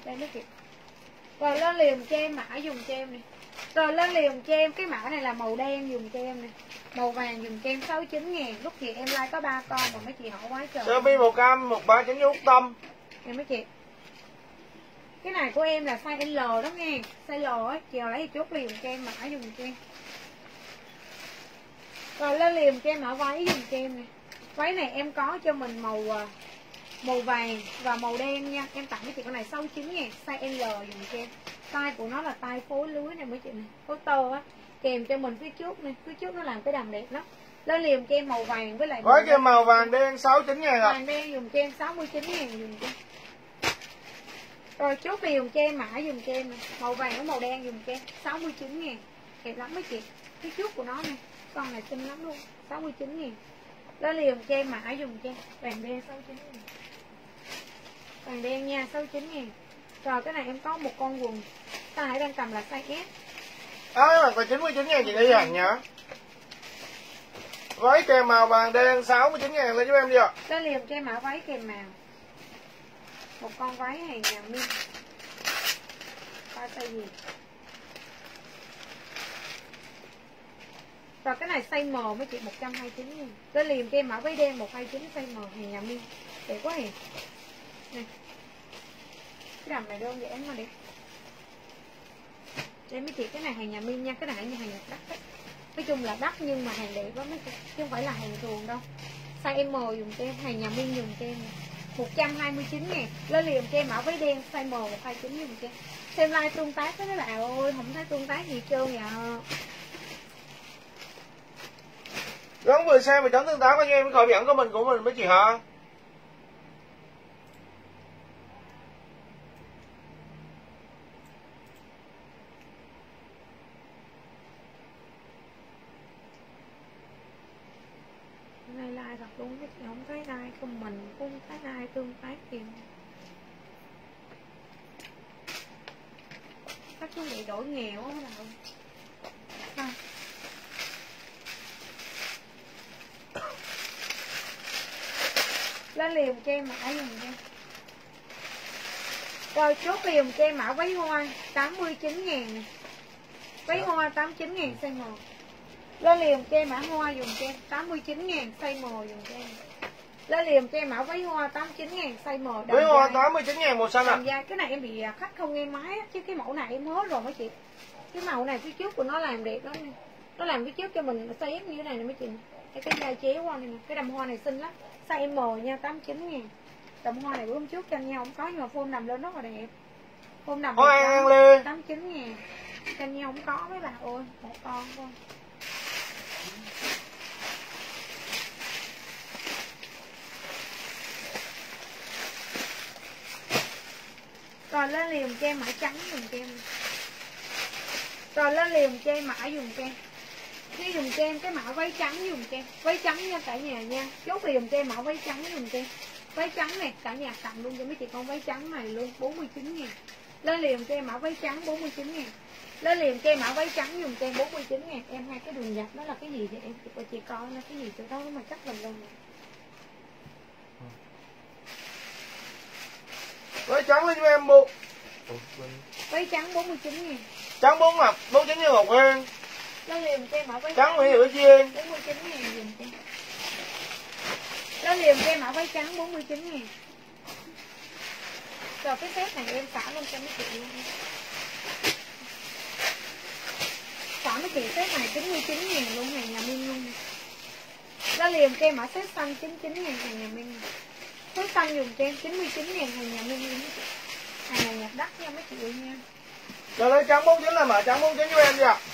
Đây mấy chị. Rồi lên liền cho em mã dùng cho em này. Rồi lên liền cho em cái mã này là màu đen dùng cho em này. Màu vàng dùng cho em sáu mươi chín ngàn. Lúc chị em like có ba con mà mấy chị hỏi quá trời. Sơ mi màu cam một ba chấm út tâm. Nè mấy chị. Cái này của em là size L đó nghe. Size L á, chị lấy chốt liền cho em mã dùng cho em. Rồi lên liền cho em mã váy dùng cho em này. Váy này em có cho mình màu màu vàng và màu đen nha. Em tặng mấy chị con này sáu mươi chín ngàn, size L dùng cho em. Tay của nó là tay phối lưới này mấy chị này, phối tơ á, kèm cho mình phía trước này, phía trước nó làm cái đầm đẹp lắm. Lên liền cho em màu vàng với lại gói cho màu vàng đen sáu mươi chín ngàn ạ. Vàng đen dùng cho em sáu mươi chín ngàn dùng cho em. Rồi chốt thì dùng cho em mã dùng cho em này. Màu vàng với màu đen dùng cho em sáu mươi chín ngàn. Đẹp lắm mấy chị. Phía trước của nó này, con này xinh lắm luôn, sáu mươi chín ngàn. Lên liền cho em mã dùng cho em. Vàng đen sáu mươi chín ngàn. Vàng đen nha, sáu mươi chín ngàn. Rồi cái này em có một con quần. Ta hãy đang cầm là size S. Đó là chín mươi chín ngàn chị đi hàng nhá. Váy kèm màu vàng đen sáu mươi chín ngàn lên giúp em đi ạ. Lên liền cho em mã váy kèm màu. Một con váy hàng nhà Min. Coi size gì. Rồi cái này size M mấy chị một trăm hai mươi chín ngàn. Lên liền cho em mã váy đen một trăm hai mươi chín size M hàng nhà Min. Đẹp quá hề. Này. Cái đầm này đơn giản mà đẹp. Đây mấy chị, cái này hàng nhà Min nha, cái này hàng nhà đắt đấy. Nói chung là đắt nhưng mà hàng đẹp lắm mấy chị, chứ không phải là hàng thường đâu. Size M dùng cho em, hàng nhà Min dùng cho em một trăm hai mươi chín ngàn. Lên liền cho em mã váy đen size M một trăm hai mươi chín dùng cho em. Xem like tương tác với mấy bạn ơi, không thấy tương tác gì trơn vậy. Gắn vừa xem và chấm tương tác với em khỏi dẫn của mình của mình mấy chị hả? Này like thật luôn chứ không thấy ai comment, không thấy ai tương tác gì. Chắc chuẩn bị đổi nghèo á các bạn. À. Lên liền cho em mã dùng cho em. Rồi chốt liền cho em mã váy hoa tám mươi chín ngàn. Váy hoa tám mươi chín ngàn size M. Lên liền cho em mã hoa dùng cho em tám mươi chín ngàn size M dùng cho em. Lên liền cho em mã váy hoa tám mươi chín ngàn size M. Váy hoa tám mươi chín ngàn màu xanh ạ. À. Cái này em bị khách không nghe máy á, chứ cái mẫu này em hết rồi mấy chị. Cái màu này phía trước của nó làm đẹp lắm nè. Nó làm phía trước cho mình xé như thế này nè mấy chị. Cái cái dây chéo hoa này nè, cái đầm hoa này xinh lắm. Size M nha, tám mươi chín ngàn. Đầm hoa này bữa hôm trước tranh nhau không có nhưng mà phôn nằm lên rất là đẹp. Phôn nằm Hoa lê tám mươi chín ngàn. Tranh nhau không có mấy bạn ơi, một con thôi. Rồi lên liền cho em mã trắng dùng cho em. Rồi lên liền cho em mã dùng cho em. Đi dùng cho em cái mã váy trắng dùng cho em. Váy trắng nha cả nhà nha. Chốt liền cho em mã váy trắng dùng cho em. Váy trắng này cả nhà tặng luôn cho mấy chị con váy trắng này luôn bốn mươi chín ngàn. Lên liền cho em mã váy trắng bốn mươi chín ngàn. Lên liền cho em mã váy trắng dùng cho em bốn mươi chín ngàn. Em hai cái đường dập đó là cái gì vậy em? Chị, chị coi nó cái gì chỗ đó mà chắc mình luôn nè. váy trắng lên cho em bộ. Váy trắng bốn mươi chín ngàn. Trắng bốn mặt bốn mươi chín ngàn một hen. Lên liền cho em mã váy trắng Nguyễn Hữu Duyên bốn mươi chín ngàn dùng cho em. Lên liền cho em mã váy trắng bốn mươi chín ngàn. Rồi cái set này em xả luôn cho mấy chị luôn. Xả mấy chị set này chín mươi chín ngàn luôn, hàng nhà Min luôn. Lên liền cho em mã set xanh chín mươi chín ngàn hàng nhà Min. Set xanh dùng cho em chín mươi chín ngàn hàng nhà Min luôn. Hàng này nhập đắt nha mấy chị ơi nha. Rồi lấy trắng bốn mươi chín là mã trắng bốn mươi chín cho em nha.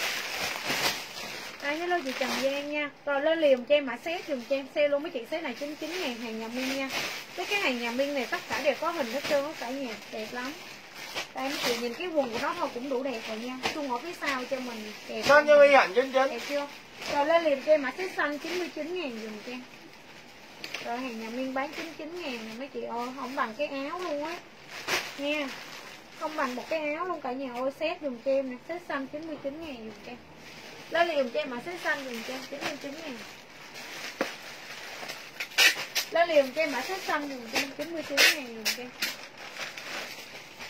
Đây hello chị Trần Giang nha. Rồi lên liền cho em mã set dùng cho em xe luôn mấy chị, set này chín mươi chín ngàn hàng nhà Min nha. Cái cái hàng nhà Min này tất cả đều có hình hết trơn hết cả nhà, đẹp lắm. Đây mấy chị nhìn cái quần của nó thôi cũng đủ đẹp rồi nha. Xung ở phía sau cho mình đẹp. Xanh như y hạnh chín chín. Đẹp chưa? Rồi lên liền cho em mã set xanh chín mươi chín ngàn dùng cho em. Rồi hàng nhà Min bán chín mươi chín ngàn này mấy chị ơi, không bằng cái áo luôn á. Nha. Không bằng một cái áo luôn cả nhà ơi, set dùng cho em nè, set xanh chín mươi chín ngàn dùng cho em. Lên liền cho em mã set xanh dùng cho em chín mươi chín ngàn. Lên liền cho em mã set xanh dùng cho em chín mươi chín ngàn dùng cho em.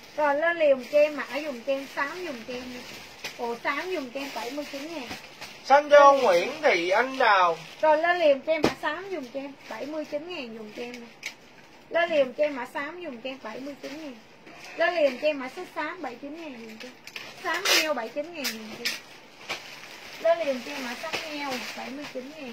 Rồi lên liền cho em mã dùng cho em xám dùng cho em. Ồ xám dùng cho em bảy mươi chín ngàn. Xanh cho Nguyễn Thị Anh Đào. Rồi lên liền cho em mã xám dùng cho em bảy mươi chín ngàn dùng cho em. Lên liền cho em mã xám dùng cho em bảy mươi chín ngàn. Lên liền cho em mã xích xám bảy mươi chín ngàn dùng cho em. Xám heo bảy mươi chín ngàn dùng cho em. Lên liền cho em mã xám heo bảy mươi chín ngàn.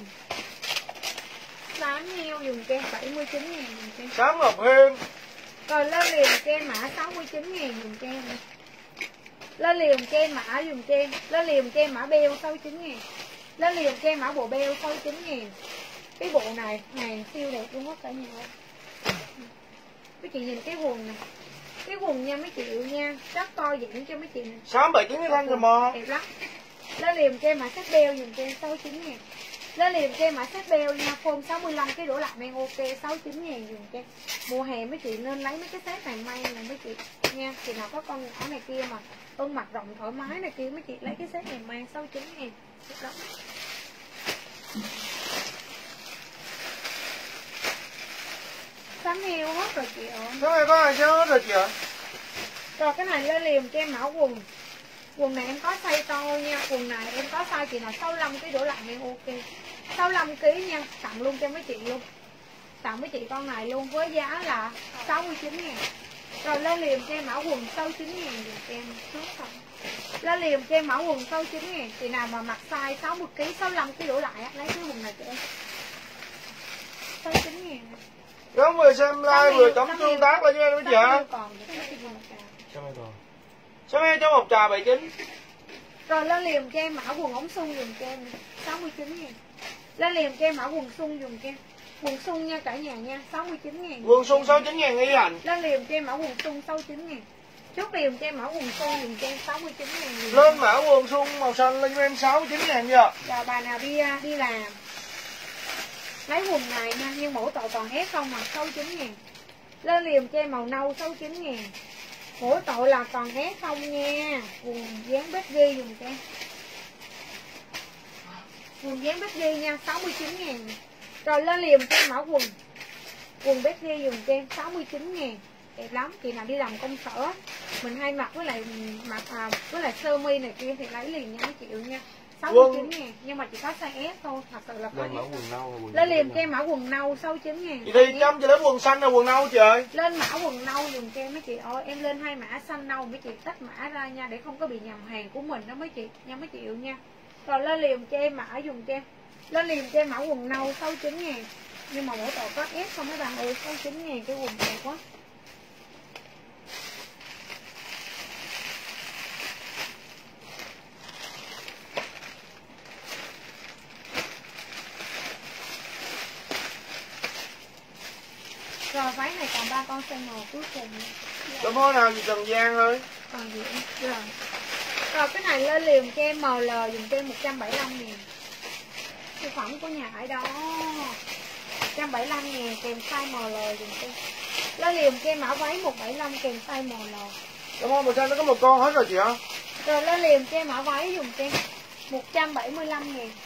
Xám heo dùng cho em bảy mươi chín ngàn dùng cho em. Xám Ngọc Hiên. Rồi lên liền cho em mã sáu mươi chín ngàn dùng cho em. Lên liền cho em mã dùng cho em. Lên liền cho em mã beo sáu mươi chín ngàn. Lên liền cho em mã bộ beo sáu mươi chín ngàn. Cái bộ này hàng siêu đẹp luôn á cả nhà. Mấy chị nhìn cái quần này. Cái quần nha mấy chị nha, rất to dạng cho mấy chị này. Xám bảy chín cái thanh rồi mà. Đẹp lắm. Lên liền cho em mã set beo dùng cho em sáu mươi chín ngàn. Lên liền cho em mã set beo nha, form sáu mươi lăm cái đổ lại men ok sáu mươi chín ngàn dùng cho em. Mùa hè mấy chị nên lấy mấy cái set này may này mấy chị nha. Chị nào có con nhỏ này kia mà ưng mặt rộng thoải mái này kia mấy chị lấy cái set này mang sáu mươi chín ngàn. Đẹp lắm. Xám heo hết rồi chị ơi. Cái này có ai chứ hết rồi chị ạ. Rồi cái này lên liền cho em mã quần. Quần này em có size to nha. Quần này em có size chị nào sáu mươi lăm ký đổ lại em ok. sáu mươi lăm ký nha. Tặng luôn cho mấy chị luôn. Tặng mấy chị con này luôn với giá là sáu mươi chín ngàn. Rồi lên liền cho em mã quần sáu mươi chín ngàn dùm cho em. Lên liền cho em mã quần sáu mươi chín ngàn. Chị nào mà mặc size sáu mươi ký, sáu mươi lăm ký đổ lại á, lấy cái quần này cho em. sáu mươi chín ngàn. Giống vừa xem like vừa chấm tương tác lên cho em mấy chị ạ. Xám heo cho một trà bảy chín. Rồi lên liền cho em mã quần ống sung dùng cho em sáu mươi chín ngàn. Lên liền cho em mã quần sung dùng cho em. Quần sung nha cả nhà nha, sáu mươi chín ngàn. Quần sung sáu mươi chín ngàn y hành. Lên liền cho em mã quần sung sáu mươi chín ngàn. Chốt liền cho em mã quần sung dùng cho em sáu mươi chín ngàn. Lên mã quần sung màu xanh lên cho em sáu mươi chín ngàn chưa? Rồi bà nào đi đi làm lấy quần này nha, nhưng mỗi tội còn ép không mà sáu mươi chín ngàn. Lên liền cho em màu nâu sáu mươi chín ngàn. Mỗi tội là còn ép không nha. Quần dáng bếp ghi dùng cho em. Quần dáng bếp ghi nha, sáu mươi chín ngàn. Rồi lên liền cho em mã quần. Quần bếp ghi dùng cho em sáu mươi chín ngàn. Đẹp lắm, chị nào đi làm công sở mình hay mặc với lại mặc à, với lại sơ mi này kia thì lấy liền nha mấy triệu nha. sáu mươi chín ngàn nhưng mà chỉ có size S thôi, thật sự là có mã quần nâu, quần lên liền cho em mã quần nâu sáu mươi chín ngàn. Chị đi chăm cho đến quần xanh là quần nâu chị ơi. Lên mã quần nâu dùng cho em mấy chị ơi, em lên hai mã xanh nâu mấy chị tách mã ra nha để không có bị nhầm hàng của mình đó mấy chị nha mấy chị yêu nha. Rồi lên liền cho em mã dùng cho em. Lên liền cho em mã quần nâu sáu mươi chín ngàn. Nhưng mà mỗi tội có S không mấy bạn ơi, sáu mươi chín ngàn cái quần đẹp quá. Rồi váy này còn ba con size M cuối cùng. Cảm ơn nào chị Trần Giang ơi. Còn gì nữa? Rồi. Rồi cái này lên liền cho em em lờ dùng cho em một trăm bảy mươi lăm ngàn. Sản phẩm của nhà Hải đó. một trăm bảy mươi lăm ngàn kèm size em lờ dùng cho em. Lên liền cho em mã váy một trăm bảy mươi lăm kèm size em lờ. Cảm ơn, màu xanh nó có một con hết rồi chị ạ. Rồi lên liền cho em mã váy dùng cho em một trăm bảy mươi lăm ngàn.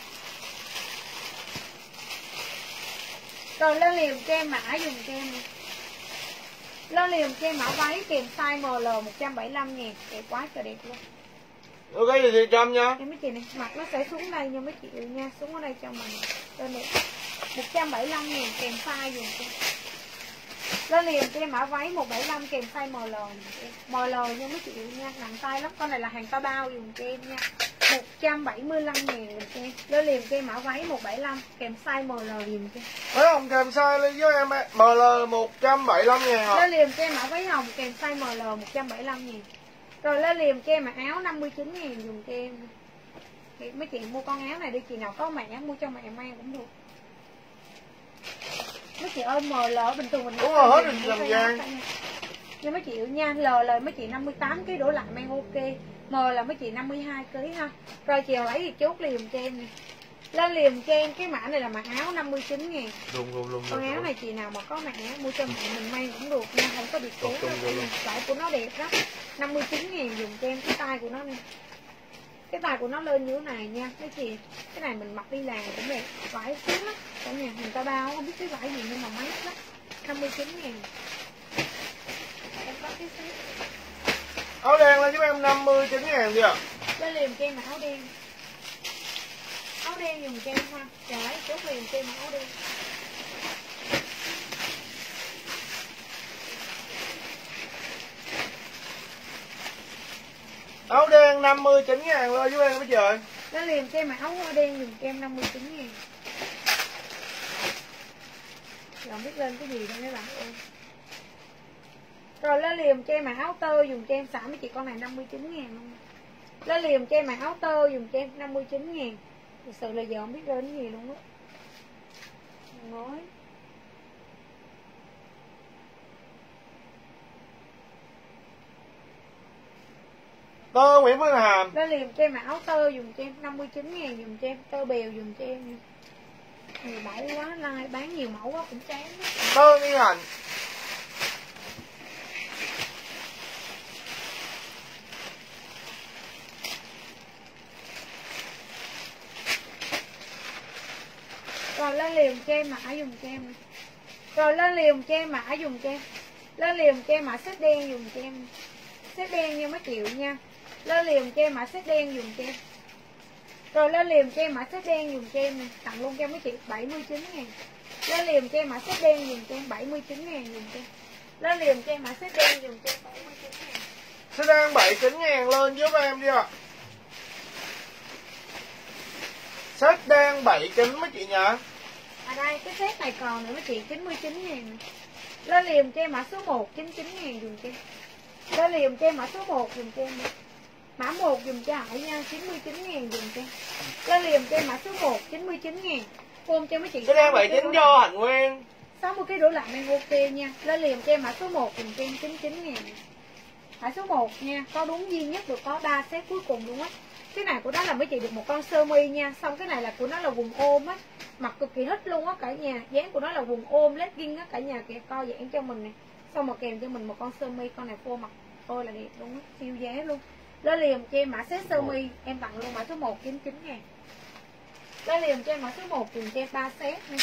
Rồi lên liền cho em mã dùng cho em. Lên liền cho em mã váy kèm size em lờ một trăm bảy mươi lăm ngàn. Đẹp quá trời đẹp luôn. Ok thì chị Trâm nha. Em mấy chị này, mặt nó sẽ xuống đây nha mấy chị nha, xuống ở đây cho mình. Lên này một trăm bảy mươi lăm ngàn kèm size dùng cho em. Lên liền cho em mã váy một trăm bảy mươi lăm kèm size em lờ. em lờ nha mấy chị nha, nặng tay lắm, con này là hàng to bao dùng cho em nha. một trăm bảy mươi lăm ngàn dùng cho em. Lên liền cho em mã váy một trăm bảy mươi lăm kèm size em lờ dùng cho em. Thấy không, kèm size lên với em em lờ một trăm bảy mươi lăm ngàn hả? Lên liền cho em mã váy hồng kèm size em lờ một trăm bảy mươi lăm ngàn. Rồi lên liền cho em mã áo năm mươi chín ngàn dùng cho em. Thì mấy chị mua con áo này đi, chị nào có mẹ mua cho mẹ mang cũng được. Mấy chị ơi em lờ bình thường mình đúng rồi, hết rồi Trần Giang. Nhưng mấy chị nha, L là mấy chị năm mươi tám ký đổ lại mang ok. M là mấy chị năm mươi hai ký ha. Rồi chiều lấy thì chốt liền cho em nè. Lên liền cho em cái mã này là mã áo năm mươi chín ngàn. Luôn luôn luôn. Con áo này chị nào mà có mẹ mua cho mẹ mình mang cũng được nha, không có bị cố. Vải của nó đẹp lắm. năm mươi chín ngàn dùng cho em cái tay của nó nè. Cái tay của nó lên như thế này nha mấy chị. Cái này mình mặc đi làm cũng đẹp. Vải xíu lắm. Cả nhà người ta bao không biết cái vải gì nhưng mà mát lắm. năm mươi chín ngàn. Em có cái xíu. Áo đen lên giúp em năm mươi chín ngàn chưa? Lên liền cho em áo đen. Áo đen dùng cho em ha. Trời ơi, chốt liền cho em áo đen. Áo đen năm mươi chín ngàn luôn giúp em mấy chị ơi. Lên liền cho em áo đen dùng cho em năm mươi chín ngàn. Rồi không biết lên cái gì đâu mấy bạn ơi. Rồi lên liền cho em áo tơ dùng cho em xả mấy chị con này năm mươi chín ngàn luôn. Lên liền cho em áo tơ dùng cho em năm mươi chín ngàn. Thực sự là giờ không biết lên cái gì luôn á. Nói. Tơ Nguyễn Phương Hàm. Lên liền cho em áo tơ dùng cho em năm mươi chín ngàn dùng cho em. Tơ bèo dùng cho em. Nhiều mẫu quá, like bán nhiều mẫu quá cũng chán đó. Tơ Nghi Hạnh. Rồi lên liền cho em mã dùng cho em. Rồi lên liền cho em mã dùng cho em. Lên liền cho em mã set đen dùng cho em. Set đen nha mấy triệu nha. Lên liền cho em mã set đen dùng cho em. Rồi lên liền cho em mã set đen dùng cho em nè. Tặng luôn cho mấy chị bảy mươi chín ngàn. Lên liền cho em mã set đen dùng cho em bảy mươi chín ngàn dùng cho em. Lên liền cho em mã set đen dùng cho em bảy mươi chín ngàn. Set đen bảy mươi chín ngàn lên giúp em đi ạ. Set đen bảy mươi chín mấy chị nhỉ? À đây cái set này còn nữa mấy chị chín mươi chín ngàn. Lên liền cho em mã số một chín mươi chín ngàn dùng cho em. Lên liền cho em mã số một dùng cho em. Mã một dùng cho Hải nha, chín mươi chín ngàn dùng cho em. Lên liền cho em mã số một chín mươi chín ngàn. Ôm cho mấy chị. Set đen bảy mươi chín cho Hạnh Nguyên. sáu mươi ký đổ lại em ok nha. Lên liền cho em mã số một dùng cho em chín mươi chín ngàn. Mã số một nha, có đúng duy nhất được có ba set cuối cùng luôn á. Cái này của nó là mấy chị được một con sơ mi nha. Xong cái này là của nó là quần ôm á. Mặc cực kỳ thích luôn á cả nhà. Dáng của nó là quần ôm legging á cả nhà, kìa co giãn cho mình nè. Xong mà kèm cho mình một con sơ mi, con này phô mặc ôi là đẹp luôn á, siêu giá luôn. Lên liền cho em mã set sơ mi, em tặng luôn mã số một chín mươi chín ngàn. Lên liền cho em mã số một dùng cho em ba set nha.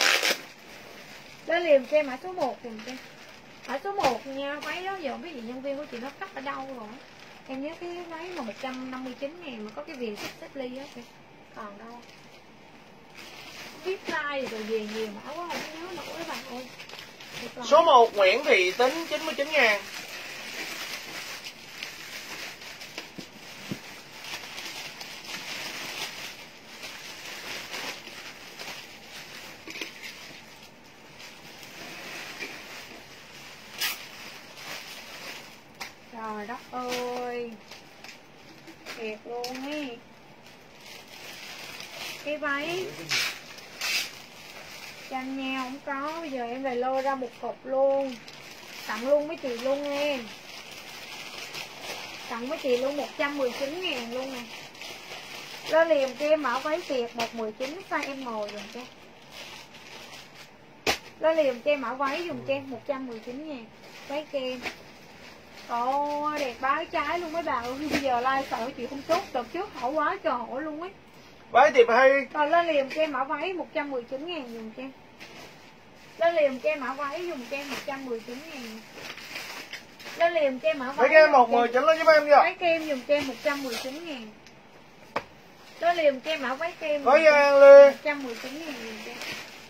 Lên liền cho em mã số một dùng cho em. Mã số một nha, váy đó giờ không biết gì nhân viên của chị nó cắt ở đâu rồi. Em nhớ cái váy mà một trăm năm mươi chín ngàn mà có cái viền xếp ly á kìa. Còn đâu. Viết like rồi về nhiều mã quá không nhớ nổi các bạn ơi. Số một Nguyễn Thị Tính chín mươi chín ngàn. Trời đất ơi. Thiệt luôn ấy. Cái váy chanh nhau không có. Bây giờ em về lôi ra một cục luôn. Tặng luôn mấy chị luôn nghe. Tặng mấy chị luôn một trăm mười chín ngàn luôn nè. Lên liền cho em mã váy Việt một mười chín size em ngồi dùng cho. Lên liền cho em mã váy dùng cho em một trăm mười chín ngàn. Váy kem. Ồ đẹp bái trái luôn mấy bà ơi. Bây giờ like sợ chị không tốt. Đợt trước hổ quá trời hổ luôn ấy. Váy tiệp hay. Rồi lên liền cho em mã váy một trăm mười chín ngàn dùng cho em. Lên liền cho em mã váy dùng cho em một trăm mười chín ngàn. Lên liền cho em mã váy. Váy kem một mười chín lên giúp em chưa? Váy kem dùng cho em một trăm mười chín ngàn. Lên liền cho em mã váy kem. Váy An Lê một trăm mười chín ngàn dùng cho em.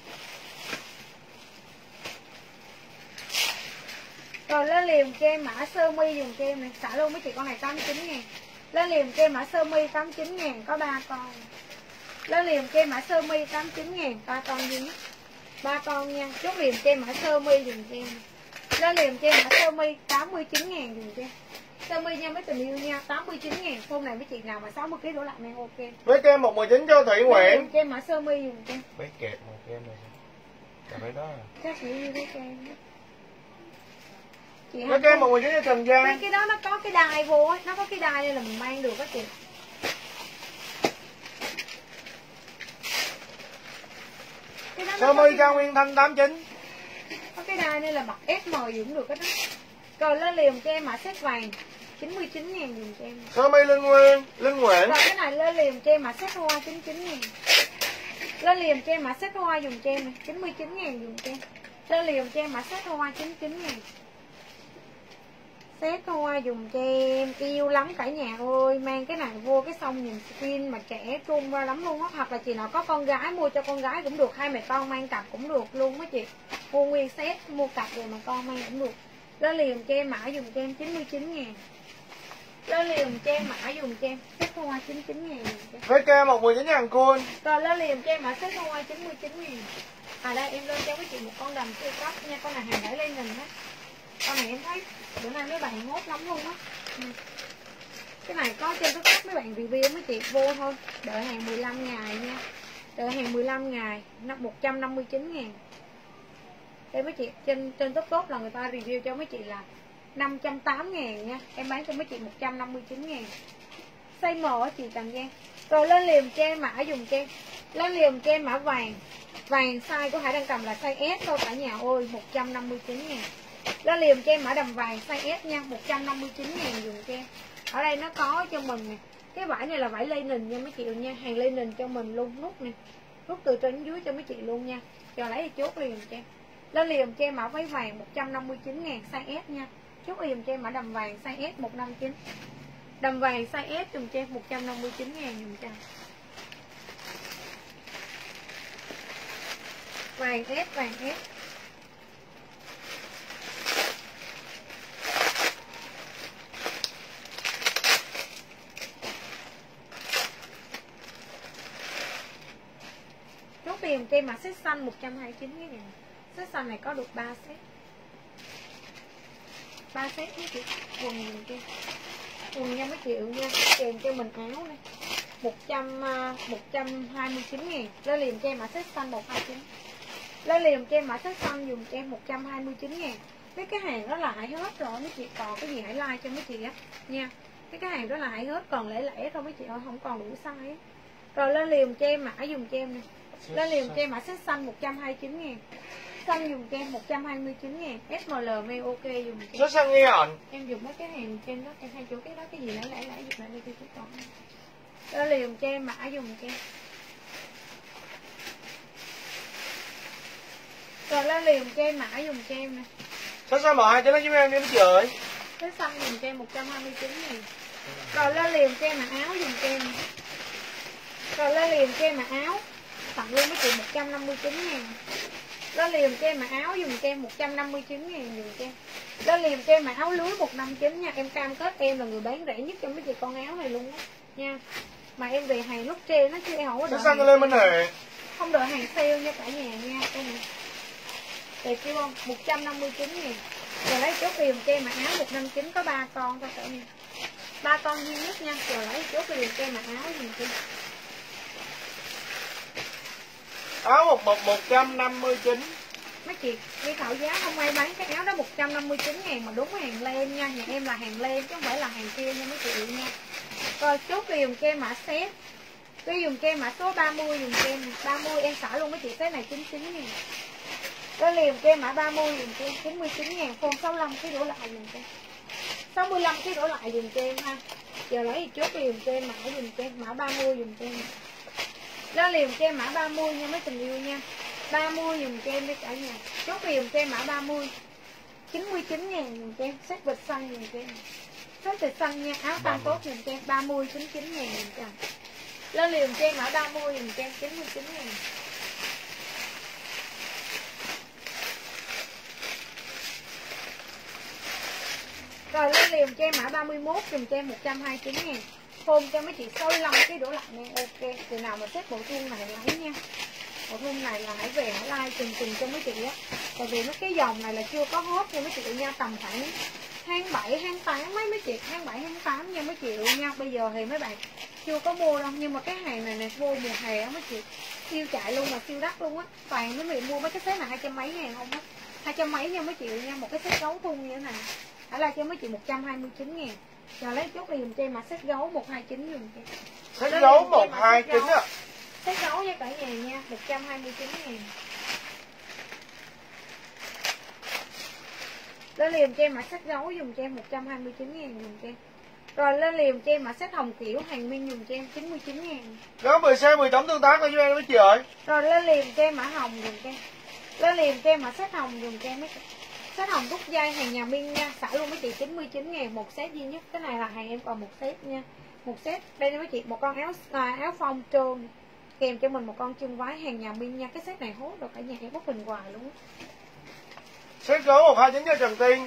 Rồi lên liền cho em mã sơ mi dùng cho em này. Xả luôn mấy chị con này tám mươi chín ngàn. Lên liền cho em mã sơ mi tám mươi chín ngàn có ba con. Lên liền cho em mã sơ mi tám mươi chín ngàn ba con duy nhất. ba con nha. Chốt liền cho em mã sơ mi dùng cho em. Lên liền cho em mã sơ mi tám mươi chín ngàn dùng cho em. Sơ mi nha mấy tình yêu nha, tám mươi chín ngàn. Hôm này mấy chị nào mà sáu mươi ký đổ lại này ok. Váy kem một mười chín cho Thủy Nguyễn. Lên liền cho em mã sơ mi dùng cho em. Váy kẹp một kem này. Cả váy đó à? Chắc chỉ như cái kem đó. Chị Váy kem một mười chín cho Trần Giang. mấy cái đó nó có cái đai vô á, nó có cái đai nên là mình mang được á chị. Sơ mi Cao Nguyên Thanh tám mươi chín. Có cái đai nên là mặc ép em cũng được hết đó. Rồi lên liền cho em mã set vàng chín mươi chín ngàn dùng cho em. Sơ mi Linh Nguyên, Linh Nguyễn. Rồi cái này lên liền cho em mã set hoa chín mươi chín ngàn. Lên liền cho em mã set hoa dùng cho em này, chín mươi chín ngàn dùng cho em. Lên liền cho em mã set hoa chín mươi chín ngàn. Set hoa dùng cho em yêu lắm cả nhà ơi. Mang cái này vô cái xong nhìn skin mà trẻ trung ra lắm luôn á. Hoặc là chị nào có con gái mua cho con gái cũng được, hai mẹ con mang cặp cũng được luôn á chị. Mua nguyên set, mua cặp rồi mà con mang cũng được. Lên liền cho em mã dùng cho em chín mươi chín ngàn. Lên liền cho em mã dùng cho em set hoa chín mươi chín ngàn. vê ca một mười chín ngàn cool. Rồi lên liền cho em mã set hoa chín mươi chín ngàn. À đây em lên cho với chị một con đầm siêu cấp nha. Con này hàng đẩy lên mình á. Con này em thấy bữa nay mấy bạn hốt lắm luôn á. Ừ. Cái này có trên TikTok mấy bạn review mấy chị vô thôi. Đợi hàng mười lăm ngày nha. Đợi hàng mười lăm ngày một trăm năm mươi chín ngàn. Đây mấy chị trên trên TikTok là người ta review cho mấy chị là năm trăm tám mươi ngàn nha. Em bán cho mấy chị một trăm năm mươi chín ngàn. Size M á chị Trần Giang. Rồi lên liềm cho em mã dùng cho em. Lên liềm cho em mã vàng. Vàng size của Hải đang cầm là size S thôi cả nhà ơi, một trăm năm mươi chín ngàn. Lên liềm cho em mã đầm vàng size S nha, một trăm năm mươi chín ngàn dùng cho em. Ở đây nó có cho mình nè. Cái vải này là vải linen nha mấy chị nha, hàng linen cho mình luôn, nút nè. Nút từ trên đến dưới cho mấy chị luôn nha. Cho lấy thì chốt liềm cho em. Lên liềm cho em mã váy vàng một trăm năm mươi chín ngàn size S nha. Chốt liềm cho em mã đầm vàng size S một trăm năm mươi chín. Đầm vàng size S dùng cho em một trăm năm mươi chín ngàn dùng cho em. Vàng S, vàng S. Chốt liềm cho em mã set xanh một trăm hai mươi chín ngàn. Set xanh này có được ba set. ba set mấy chị. Quần mình kia. Quần nha mấy triệu nha. Kèm cho mình áo này. một trăm, một trăm hai mươi chín ngàn. Lên liềm cho em mã set xanh một trăm hai mươi chín. Lên liềm cho em mã set xanh dùng cho em một trăm hai mươi chín ngàn. Mấy cái hàng đó là hãy hết rồi mấy chị, còn cái gì hãy like cho mấy chị á nha. Mấy cái hàng đó là hãy hết, còn lẻ lẻ thôi mấy chị ơi, không còn đủ size á. Rồi lên liềm cho em mã dùng cho em nè. Lên liềm cho em mã set xanh một trăm hai mươi chín ngàn. Xanh dùng cho em một trăm hai mươi chín ngàn. ét em lờ mail ok dùng cho em. Số xanh nghe hòn. Em dùng mấy cái hàng trên đó, em hay chỗ cái đó cái gì lẻ lẻ lẻ dùng lại đi cho con. Lên liềm cho em mã dùng cho em. Rồi lên liềm cho em mã dùng cho em nè. Số xanh một hai cho nó giúp em đi mấy chị ơi. Cái xanh dùng cho em một trăm hai mươi chín ngàn. Rồi lên liềm cho em mã áo dùng cho em. Rồi lên liềm cho em mã áo. Tặng luôn mấy chị một trăm năm mươi chín ngàn. Lên liềm cho em mã áo dùng cho em một trăm năm mươi chín ngàn dùng cho em. Lên liềm cho em mã áo lưới một trăm năm mươi chín nha. Em cam kết em là người bán rẻ nhất cho mấy chị con áo này luôn á nha. Mà em về hàng lúc trên nó chứ em không có Số đợi. xanh lên bên này. Không đợi hàng sale nha cả nhà nha. Đây nè. Đẹp chưa không? một trăm năm mươi chín ngàn. Rồi lấy chốt liềm cho em mã áo một trăm năm mươi chín có ba con thôi cả nhà. ba con duy nhất nha. Rồi lấy chốt liềm cho em mã áo dùng cho em. Áo một một một trăm năm mươi chín. Mấy chị đi khảo giá không ai bán cái áo đó một trăm năm mươi chín ngàn mà đúng hàng len nha. Nhà em là hàng len chứ không phải là hàng kia nha mấy chị nha. Rồi chốt liềm cho em mã set. Cái dùng cho em mã số ba mươi dùng cho em này. ba mươi em xả luôn mấy chị, cái này chín mươi chín ngàn. Cái liềm cho em mã ba mươi dùng cho em chín mươi chín ngàn. Phone sáu mươi lăm cái đổ lại dùng cho em. sáu mươi lăm cái đổ lại dùng cho em ha. Giờ lấy chốt liềm cho em mã dùng cho em mã ba mươi dùng cho em. Đó liềm cho em mã ba mươi nha mấy tình yêu nha. ba mươi dùng cho em đi cả nhà. Chốt liềm cho em mã ba mươi chín mươi chín ngàn dùng cho em. Set vịt xanh dùng cho em. Set vịt xanh nha. Áo tăng tốt dùng cho em ba mươi chín mươi chín ngàn dùng cho em. Lên liềm cho em mã ba mươi dùng cho em chín mươi chín ngàn. Rồi lên liềm cho em mã ba mươi mốt dùng cho em một trăm hai mươi chín ngàn. Phone cho mấy chị sáu mươi lăm cái đổ lại nè. Ok. Từ nào mà xếp bộ thun này lấy nha. Bộ thun này là hãy về hãy like chừng chừng cho mấy chị á. Tại vì mấy cái dòng này là chưa có hot nha mấy chị nha. Tầm khoảng tháng bảy, tháng tám mấy mấy chị. Tháng bảy, tháng tám nha mấy chị nha. Bây giờ thì mấy bạn chưa có mua đâu. Nhưng mà cái hàng này nè vô mùa hè á mấy chị. Siêu chạy luôn mà siêu đắt luôn á. Toàn mấy bạn mua mấy cái set này hai trăm mấy ngàn không á. Hai trăm mấy nha mấy chị nha. Một cái set gấu thun như thế này. Hãy like cho mấy chị một trăm hai mươi chín ngàn. Rồi lấy chốt liềm cho em mà set gấu một trăm hai mươi chín dùng cho. Set gấu một trăm hai mươi chín á. Set gấu với cả nhà nha, một trăm hai mươi chín ngàn. Lên liềm cho em mà set gấu dùng cho em một trăm hai mươi chín ngàn dùng cho em. Rồi lên liềm cho em mà set hồng kiểu hàng minh dùng cho em chín mươi chín ngàn. Gấu mười xe mười tổng tương tác cho em mấy chị ơi. Rồi lên liềm cho em mã hồng dùng cho em. Lên liềm cho em mà set hồng dùng cho em mấy chị. Set hồng rút dây hàng nhà Minh nha, xả luôn mấy chị chín mươi chín ngàn một set duy nhất. Cái này là hàng em còn một set nha. Một set đây mấy chị, một con áo à, áo phông trơn kèm cho mình một con chân váy hàng nhà Minh nha. Cái set này hốt được cả nhà em bốc hình hoài luôn. Set số một hai chín cho Trần Tiên.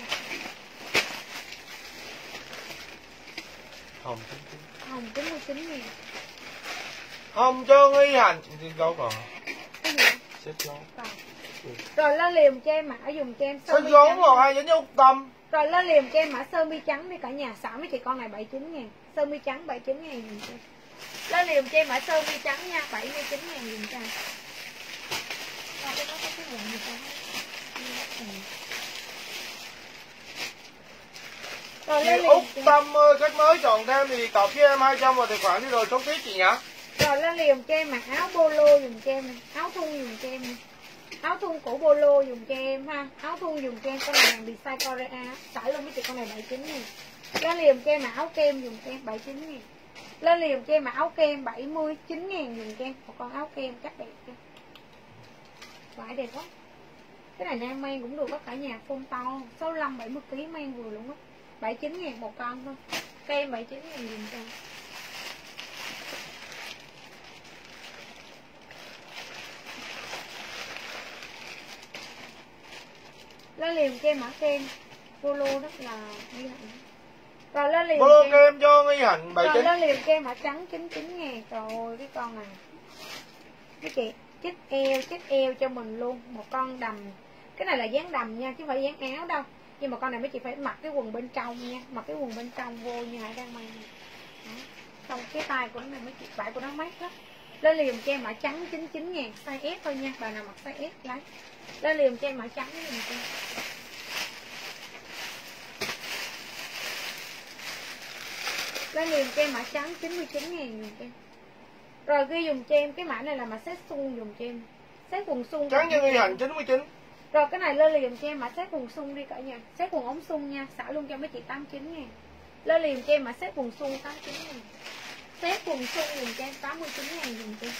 Hồng chín chín. Hồng chín mươi chín ngàn. Hồng cho Nghi Hành. Xin gấu còn. Cái gì? Set gấu. Rồi. Rồi lên liềm cho em mã dùng cho em sơ Set mi số trắng. một hai chín cho Úc Tâm. Rồi lên liềm cho em mã sơ mi trắng đi cả nhà, xả mấy chị con này bảy mươi chín ngàn. Sơ mi trắng bảy mươi chín ngàn dùng cho em. Lên liềm cho em mã sơ mi trắng nha, bảy mươi chín ngàn dùng cho em. Rồi cái đó có cái quần gì ta? Rồi lên Chị Úc liềm cho Tâm ơi, khách mới chọn thêm thì cọc với em hai trăm vào tài khoản đi rồi số tiếp chị nhá. Rồi lên liềm cho em mặc áo polo dùng cho em, áo thun dùng cho em, áo thun cổ polo dùng cho em ha, áo thun dùng cho em, con này hàng design Korea, xả luôn mấy chị con này bảy mươi chín ngàn. Lên liềm cho em mặc áo kem dùng cho em bảy mươi chín ngàn. Lên liềm cho em mặc áo kem bảy mươi chín ngàn dùng cho em, một con áo kem chắc đẹp nha. Vải đẹp quá. Cái này nam mang cũng được, có cả nhà phông to, sáu mươi lăm bảy mươi ký mang vừa luôn á. bảy mươi chín ngàn một con thôi. Kem bảy mươi chín ngàn dùng cho em. Lên liềm kem mã kem polo đó là Nghi Hạnh. Rồi lên liềm Polo kem, kem cho Nghi Hạnh bảy rồi chín. lên liềm kem mã trắng chín mươi chín ngàn. Trời ơi cái con này mấy chị, chích eo chích eo cho mình luôn, một con đầm. Cái này là dáng đầm nha chứ không phải dáng áo đâu, nhưng mà con này mấy chị phải mặc cái quần bên trong nha, mặc cái quần bên trong vô như Hải đang mang. Xong cái tay của nó này mấy chị, vải của nó mát lắm. Lên liềm kem mã trắng chín mươi chín ngàn, size S thôi nha, bà nào mặc size S lấy. Lên liềm kem mã trắng giùm cho. Lên liềm kem mã trắng chín mươi chín ngàn dùm cho em. Rồi ghi dùm cho em cái mã này là mã set sung dùm cho em. Set quần sung. Trắng cho Nghi Hạnh chín mươi chín. Rồi cái này lên liềm cho em mã set quần sung đi cả nhà. Set quần ống sung nha, xả luôn cho mấy chị tám mươi chín ngàn. Lên liềm cho em mã set quần sung tám mươi chín ngàn. Set quần sung dùm cho em tám mươi chín ngàn dùm cho em.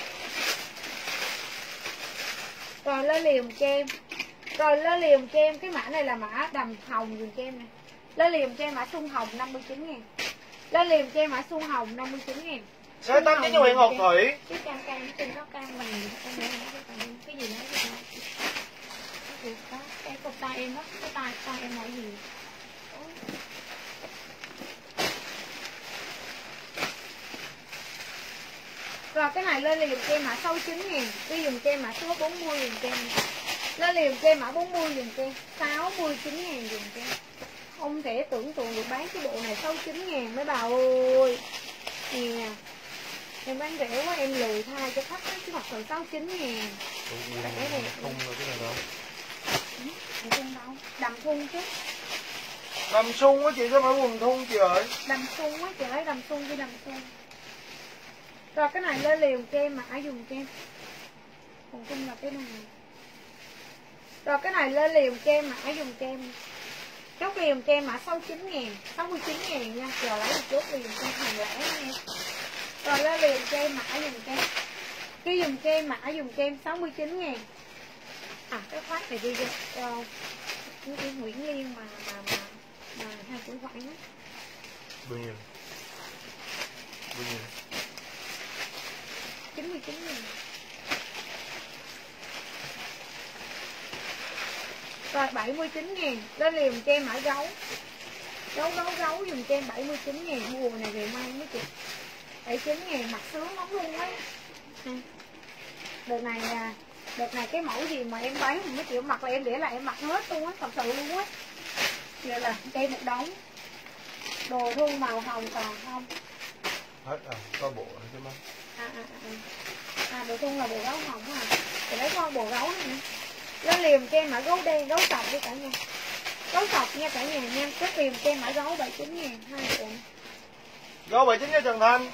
Rồi lên liềm cho em. Rồi lên liềm cho em cái mã này là mã đầm hồng dùm cho em nè. Lên liềm cho em mã xuân hồng năm mươi chín ngàn. Lên liềm cho em mã xuân hồng năm mươi chín ngàn. Set tám chín cho Nguyễn Ngọc Thủy. Cái cam cam trên đó cam mình em để cái gì nữa vậy đó. Cái cục tay em đó, cái tay tay em nói gì. Rồi cái này lên liềm cho em mã sáu mươi chín ngàn. Đi dùng cho em mã số bốn mươi dùng cho em. Lên liềm cho em mã bốn mươi dùng cho em sáu mươi chín ngàn dùng cho em. Không thể tưởng tượng được bán cái bộ này sáu mươi chín ngàn mấy bà ơi. Nè em bán rẻ quá em lười thay cho khách chứ thật sự sáu mươi chín ngàn. Rẻ đẹp. Không rồi cái này đâu. Đầm thun đâu? Đầm thun chứ. Đầm sung á chị, sao phải quần thun chị ơi. Đầm sung á, chị lấy đầm sung đi đầm sung. Rồi cái này lên liềm cho em mã dùng cho em. Còn chung là cái này. Rồi cái này lên liềm cho em mã dùng cho em. Chốt liềm cho em mã sáu mươi chín ngàn, sáu mươi chín ngàn nha. Giờ lấy một chốt liềm cho hàng lẻ nha. Rồi lên liềm cho em mã dùng cho em. Cái dùng cho em mã dùng cho em sáu mươi chín ngàn. À cái khoác này đi cho uh, cái Nguyễn Liên mà mà mà, mà hai tuổi khoảng á. Bao nhiêu? Bao nhiêu? chín mươi chín ngàn. Rồi bảy mươi chín ngàn. Lên liềm cho em mã gấu. Gấu gấu gấu dùng cho em bảy mươi chín ngàn. Mùa này về may mấy chị. bảy mươi chín ngàn mặc sướng lắm luôn á. Đợt này à, đợt này cái mẫu gì mà em bán mấy chị mặc là em để lại em mặc hết luôn á, thật sự luôn á. Vậy là cây một đống. Đồ thu màu hồng còn không? Hết à, có bộ nữa chứ má. À à à. À đồ thu là bộ gấu hồng à. Thì lấy con bộ gấu này nè. Lên liềm cho em mã gấu đen, gấu sọc đi cả nhà. Gấu sọc nha cả nhà nha. Cái liềm cho em mã gấu bảy mươi chín ngàn hai cuộn. Gấu bảy mươi chín cho Trần Thanh.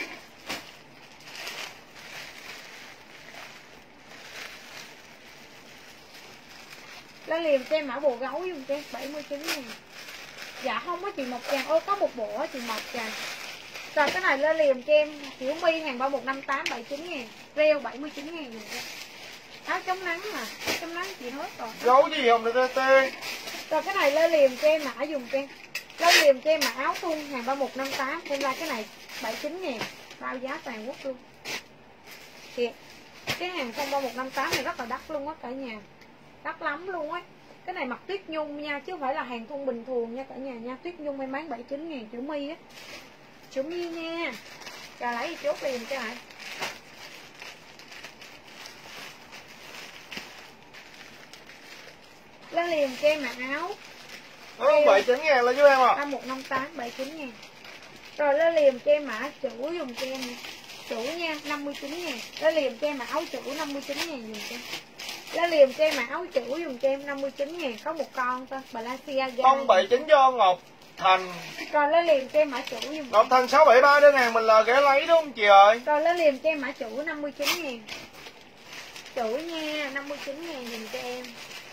Lên liềm cho em mã bộ gấu dùng cho em bảy mươi chín ngàn. Dạ không có chị Mộc Tràng. Ôi có một bộ á chị Mộc Tràng. Rồi cái này lên liềm cho em kiểu mi hàng ba một năm tám bảy mươi chín ngàn. Reo bảy mươi chín ngàn dùng cho em. Áo chống nắng mà, áo chống nắng chị hết rồi. Dấu gì không được tê. Rồi cái này lên liềm cho em mã dùng cho em. Lên liềm cho em mã áo thun hàng ba một năm tám, em ra cái này bảy mươi chín ngàn, bao giá toàn quốc luôn. Kìa, cái hàng không ba một năm tám này rất là đắt luôn á cả nhà. Đắt lắm luôn á. Cái này mặc tuyết nhung nha, chứ không phải là hàng thun bình thường nha cả nhà nha. Tuyết nhung em bán bảy mươi chín ngàn chữ mi á. Chữ mi nha. Chờ lấy chốt liền cho hả. Lên liền cho em mặc áo. Nó bảy mươi chín ngàn lên giúp em à. ba một năm tám, bảy mươi chín ngàn. Rồi lên liền cho em mã chủ dùng cho em. Chủ nha, năm mươi chín ngàn. Lên liền cho em mã áo chủ năm mươi chín ngàn dùng cho em. Lên liền cho em mã áo chủ dùng cho em năm mươi chín ngàn. Có một con thôi, Balenciaga. không bảy mươi chín cho Ngọc Thành. Rồi lên liền cho em mã chủ dùng. Ngọc Thành sáu bảy ba đơn hàng mình là ghé lấy đúng không chị ơi? Rồi lên liền cho em mã chủ năm mươi chín ngàn. Chủ nha, năm mươi chín ngàn dùng cho em.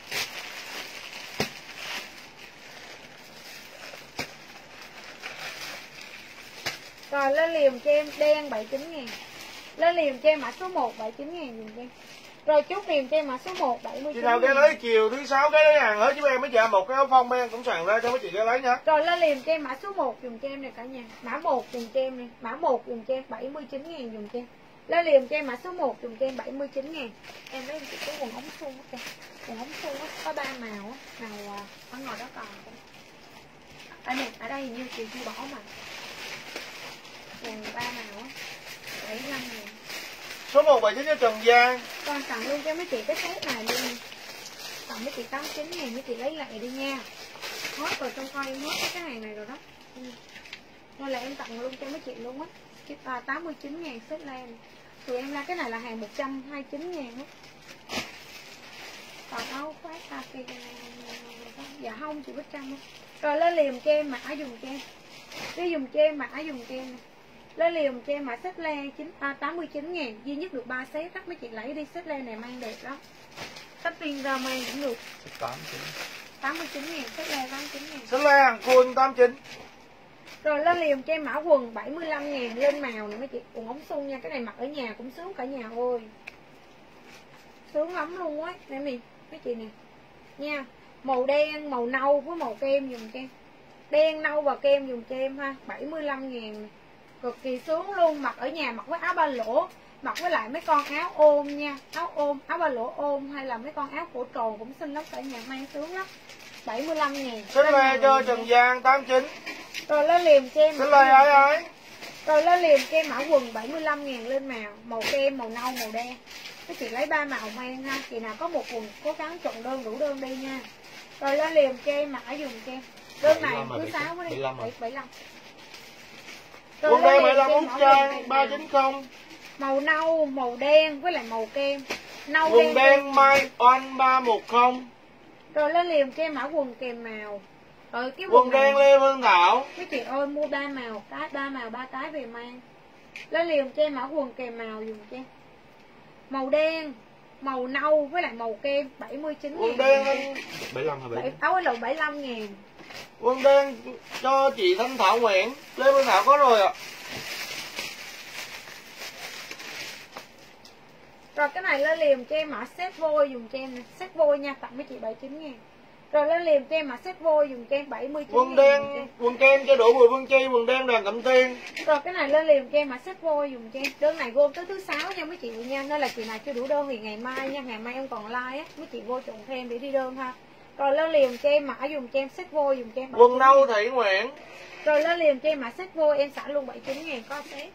Rồi lên liềm cho em đen bảy mươi chín ngàn. Lên liềm cho em mã số một bảy mươi chín ngàn dùng cho em. Rồi chốt liềm cho em mã số một bảy mươi chín. Chị nào ghé lấy chiều thứ sáu ghé lấy hàng hết giúp em mấy chị một cái áo phông em cũng soạn ra cho mấy chị ghé lấy nha. Rồi lên liềm cho em mã số một dùng cho em này cả nhà. Mã một dùng cho em này, mã một dùng cho em bảy mươi chín ngàn dùng cho em. Lên liềm cho em mã số một dùng cho em bảy mươi chín ngàn. Em lấy chị cái quần ống thun á, quần ống thun á có ba màu á, màu ở ngoài đó còn. Ở này, ở đây hình như chị chưa bỏ mà. Quần ba màu á, bảy mươi lăm ngàn. Số một bảy chín cho Trần Giang. Con tặng luôn cho mấy chị cái set này luôn. Tặng mấy chị tám mươi chín ngàn, mấy chị lấy lại đi nha. Hết rồi, trong kho em hết cái hàng này rồi đó. Ừ. Nên là em tặng luôn cho mấy chị luôn á. À, tám mươi chín ngàn set len. Tụi em ra cái này là hàng một trăm hai mươi chín ngàn á. Còn áo khoác kaki. Dạ không, chị Bích Trâm á. Rồi lên liềm cho em mã dùng cho em. Đi dùng cho em mã dùng cho em. Lên liềm cho em mã set len tám mươi chín ngàn. Duy nhất được ba set, các mấy chị lấy đi, set len này mang đẹp lắm. Sách riêng ra mang cũng được. tám mươi chín ngàn, set len tám mươi chín ngàn. Set len hàng full tám mươi chín. Rồi lên liềm cho em mã quần bảy mươi lăm ngàn lên màu nè mấy chị. Quần ống sung nha, cái này mặc ở nhà cũng sướng cả nhà ơi. Sướng lắm luôn á. Đây nè, mấy chị nè. Nha, màu đen, màu nâu với màu kem dùng cho em. Đen, nâu và kem dùng cho em ha, bảy mươi lăm ngàn. Cực kỳ sướng luôn, mặc ở nhà mặc với áo ba lỗ, mặc với lại mấy con áo ôm nha, áo ôm, áo ba lỗ ôm hay là mấy con áo cổ tròn cũng xinh lắm, cả nhà mang sướng lắm. bảy mươi lăm ngàn. Set len cho Trần Giang tám mươi chín. Rồi lên liềm cho em. Set len ai ai? Rồi lên liềm cho em mã quần bảy mươi lăm ngàn lên màu, màu kem, màu nâu, màu đen. Các chị lấy ba màu mang ha, chị nào có một quần cố gắng chọn đơn đủ đơn đi nha. Rồi lên liềm cho em mã dùng cho em. Đơn này thứ sáu mới đi, bảy mươi lăm. Quần đen bảy mươi lăm út trang ba chín không. Màu nâu, màu đen với lại màu kem. Nâu Quần đen, đen Mai Oanh ba một không. Rồi lên liềm cho em mã quần kèm màu. Rồi cái quần, quần đen Lê Phương Thảo. Mấy chị ơi mua ba màu, cái ba màu ba cái về mang. Lên liềm cho em mã quần kèm màu dùng cho em. Màu đen, màu nâu với lại màu kem bảy mươi chín ngàn. Quần đen bảy mươi lăm hay bảy mươi lăm? Áo lộn bảy mươi lăm ngàn. Quần đen cho chị Thanh Thảo Nguyễn. Lê Phương Thảo có rồi ạ. À. Rồi cái này lên liềm cho em mã set vôi dùng cho em nè, set vôi nha, tặng mấy chị bảy mươi chín ngàn. Rồi lên liềm cho em mã set vôi dùng cho em bảy mươi chín ngàn. Quần đen, quần kem cho Đỗ Bùi Vương Chi, quần đen Đoàn Cẩm Tiên. Rồi cái này lên liềm cho em mã set vôi dùng cho em. Đơn này gom tới thứ sáu nha mấy chị nha, nên là chị nào chưa đủ đơn thì ngày mai nha, ngày mai em còn like á, mấy chị vô trộn thêm để đi đơn ha. Rồi lên liềm cho em mã dùng cho em set vôi dùng cho em. Quần nâu Thị Nguyễn. Rồi lên liềm cho em mã set vôi em xả luôn bảy mươi chín ngàn có set.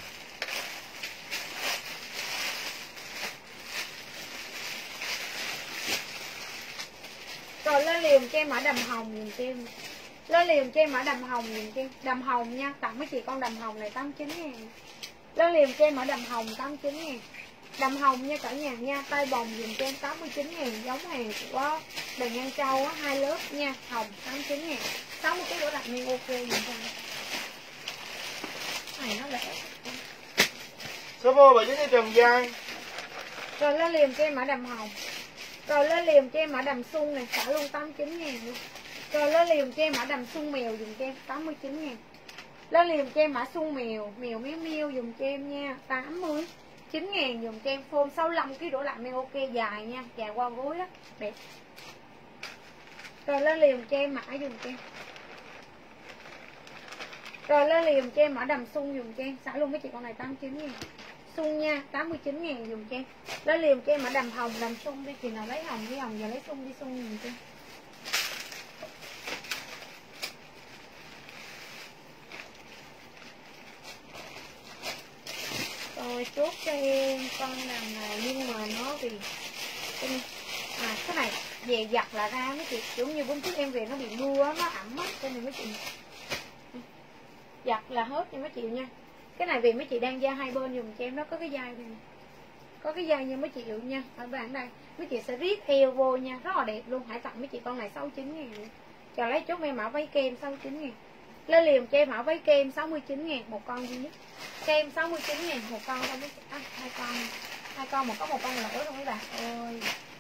Rồi lên liềm cho em mã đầm hồng dùng cho em. Lên liềm cho em mã đầm hồng dùng cho em. Đầm hồng nha, tặng mấy chị con đầm hồng này tám mươi chín ngàn. Lên liềm cho em mã đầm hồng tám mươi chín ngàn. Đầm hồng nha cả nhà nha, tay bồng dùng cho em tám mươi chín ngàn, giống hàng của Đền Nhan Châu á, hai lớp nha, hồng tám mươi chín ngàn. sáu mươi cái đổ đặt nguyên ok dùng cho em. Này nó rẻ. Số vô bảy chín cho Trần Giang. Rồi lên liềm cho em mã đầm hồng. Rồi lên liềm cho em mã đầm xuân này, xả luôn tám mươi chín ngàn luôn. Rồi lên liềm cho em mã đầm xuân mèo dùng cho em tám mươi chín ngàn. Lên liềm cho em mã xuân mèo, mèo méo meo dùng cho em nha, tám mươi. chín ngàn dùng cho em form sáu mươi lăm ki lô gam đổ lại men ok dài nha, dài qua gối đó, đẹp. Rồi lên liền cho em mã dùng cho em. Rồi lên liền cho em mã đầm sung dùng cho em, xả luôn mấy chị con này tám mươi chín ngàn. Sung nha, tám mươi chín ngàn dùng cho em. Lên liền cho em mã đầm hồng, đầm sung đi, chị nào lấy hồng với hồng, giờ lấy sung đi sung dùng cho em. Rồi chốt cho em con đầm này, nhưng mà nó vì à cái này về giặt là ra mấy chị, giống như hôm trước em về nó bị mưa nó ẩm á, cho nên mấy chị giặt là hết nha mấy chị nha. Cái này vì mấy chị đang da hai bên dùng cho em, nó có cái dây này, có cái dây nha mấy chị dụ nha. Ở bạn đây mấy chị sẽ riết eo vô nha, rất là đẹp luôn. Hãy tặng mấy chị con này sáu mươi chín ngàn. Chờ lấy chốt em mã váy kem sáu mươi chín ngàn. Lên liền cho em mã váy kem sáu mươi chín ngàn một con duy nhất. Kem sáu mươi chín ngàn một con thôi mấy chị. À, hai con hai con mà có một con lỗi thôi mấy bạn ơi.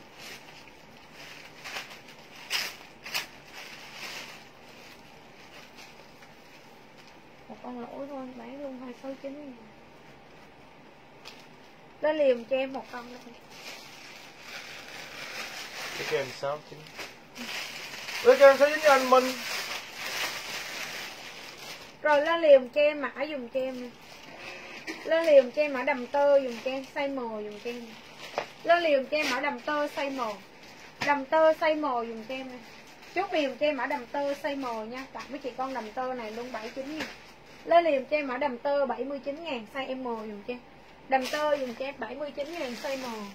Một con lỗi thôi, bán luôn hai sáu chín ngàn. Lên liền cho em một con nữa. Cái kem sáu chín. Lấy kem sáu chín cho anh Minh. Rồi lên liền cho em mã dùng cho em nè. Lên liền cho em mã đầm tơ dùng cho em, size M dùng cho em. Lên liền cho em mã đầm tơ size M. Đầm tơ size M dùng cho em nè. Chốt liền cho em mã đầm tơ size M nha. Tặng với chị con đầm tơ này luôn bảy mươi chín ngàn. Lên liền cho em mã đầm tơ bảy mươi chín ngàn size M dùng cho em. Đầm tơ dùng cho em bảy mươi chín ngàn size M.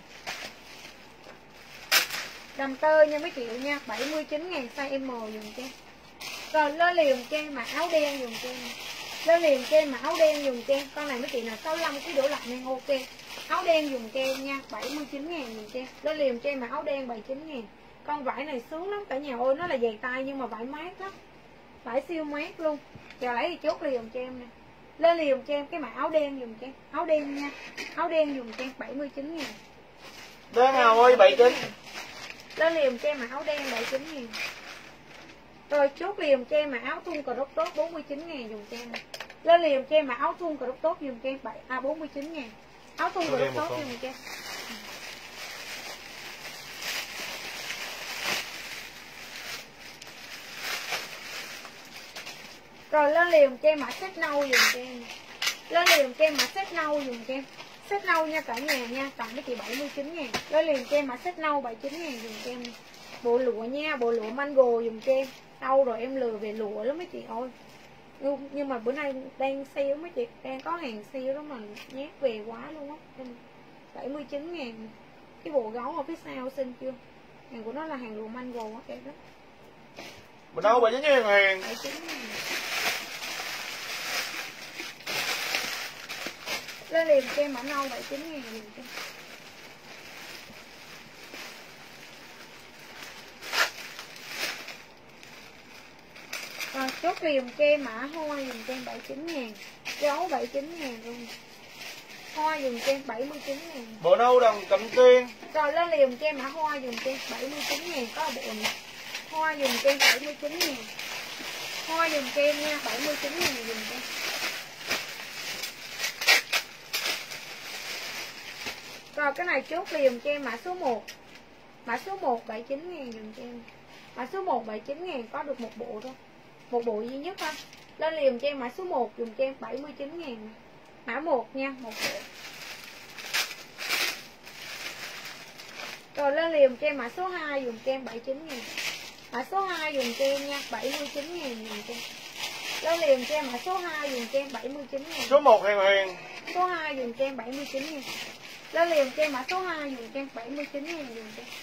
Đầm tơ nha mấy chị nha, bảy mươi chín ngàn size M dùng cho em. Rồi lên liền cho em mà áo đen dùng cho em. Lên liền cho em mà áo đen dùng cho em. Con này mấy chị là sáu mươi lăm ký đổ lại nên ok. Áo đen dùng cho em nha, bảy mươi chín ngàn dùng cho em. Lên liền cho em mà áo đen bảy mươi chín ngàn. Con vải này sướng lắm cả nhà ơi, nó là dày tay nhưng mà vải mát lắm. Vải siêu mát luôn. Giờ lấy thì chốt liền cho em nè. Lên liền cho em cái mã áo đen dùng cho em. Áo đen nha. Áo đen dùng cho em bảy mươi chín ngàn. Đen nào ơi bảy mươi chín. Lên liền cho em mã áo đen bảy mươi chín ngàn. Rồi chốt liền cho em mà áo thun cờ rốt tốt bốn mươi chín ngàn dùng cho em. Lên liền cho em mà áo thun cờ rốt tốt dùng cho em bảy à bốn mươi chín ngàn. Áo thun cờ rốt tốt dùng cho em. Rồi lên liền cho em mã set nâu dùng cho em. Lên liền cho em mã set nâu dùng cho em. Set nâu nha cả nhà nha, tặng với chị bảy mươi chín ngàn. Lên liền cho em mã set nâu bảy mươi chín ngàn dùng cho em. Bộ lụa nha, bộ lụa mango dùng cho em. Đâu rồi em lừa về lụa lắm mấy chị ơi. Nhưng, nhưng mà bữa nay đang sale mấy chị, đang có hàng sale đó mà nhát về quá luôn á. bảy mươi chín ngàn. Cái bộ gấu ở phía sau xinh chưa? Hàng của nó là hàng lụa mango á em đó. Mình đâu bảy mươi chín ngàn Hiền. bảy mươi chín ngàn. Lên liền cho em mã nâu bảy mươi chín ngàn liền cho. Rồi chốt liền cho em mã hoa dùng cho em bảy mươi chín ngàn. Gấu bảy mươi chín ngàn luôn. Hoa dùng cho em bảy mươi chín ngàn. Bộ nâu đồng cẩm tiên. Rồi lên liền cho em mã hoa dùng cho em bảy mươi chín ngàn. Có bộ này. Hoa dùng cho em bảy mươi chín ngàn. Hoa dùng cho em nha, bảy mươi chín ngàn dùng cho em. Rồi cái này chốt liền cho em mã số một. Mã số một bảy mươi chín ngàn dùng cho em. Mã số một bảy mươi chín ngàn có được một bộ thôi. Một bộ duy nhất thôi. Lên liền cho em mã số một dùng cho em bảy mươi chín ngàn. Mã một nha, một bộ. Rồi lên liền cho em mã số hai dùng cho em bảy mươi chín ngàn. Mã số hai dùng cho em nha, bảy mươi chín ngàn dùng cho em. Lên liền cho em mã số hai dùng cho em bảy mươi chín ngàn. Số một Hiền Hiền. Số hai dùng cho em bảy mươi chín ngàn. Lên liền cho em mã số hai dùng cho em bảy mươi chín ngàn dùng cho em.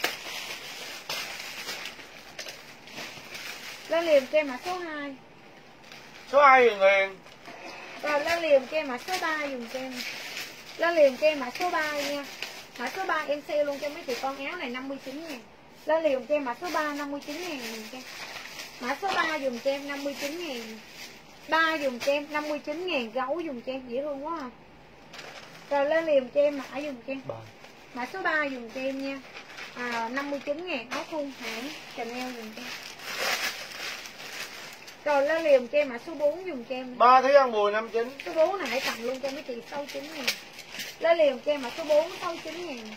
Lên liền cho em mã số hai. Số hai Hiền Hiền. Rồi lên liền cho em mã số ba dùng cho em. Lên liền cho em mã số ba nha. Mã số ba em sale luôn cho mấy chị con áo này năm mươi chín ngàn. Lên liền cho em mã số ba năm mươi chín ngàn dùng cho em. Mã số ba dùng cho em năm mươi chín ngàn. ba dùng cho em năm mươi chín ngàn. Gấu dùng cho em dễ thương quá à. Rồi lên liền cho em mã dùng cho em. Mã số ba dùng cho em nha. À, năm mươi chín ngàn áo thun hãng Chanel dùng cho em. Rồi lên liền cho em mã số bốn dùng cho em. Ba Thúy An Bùi năm mươi chín. Số bốn này hãy tặng luôn cho mấy chị sáu mươi chín ngàn. Lên liền cho em mã số bốn sáu mươi chín ngàn.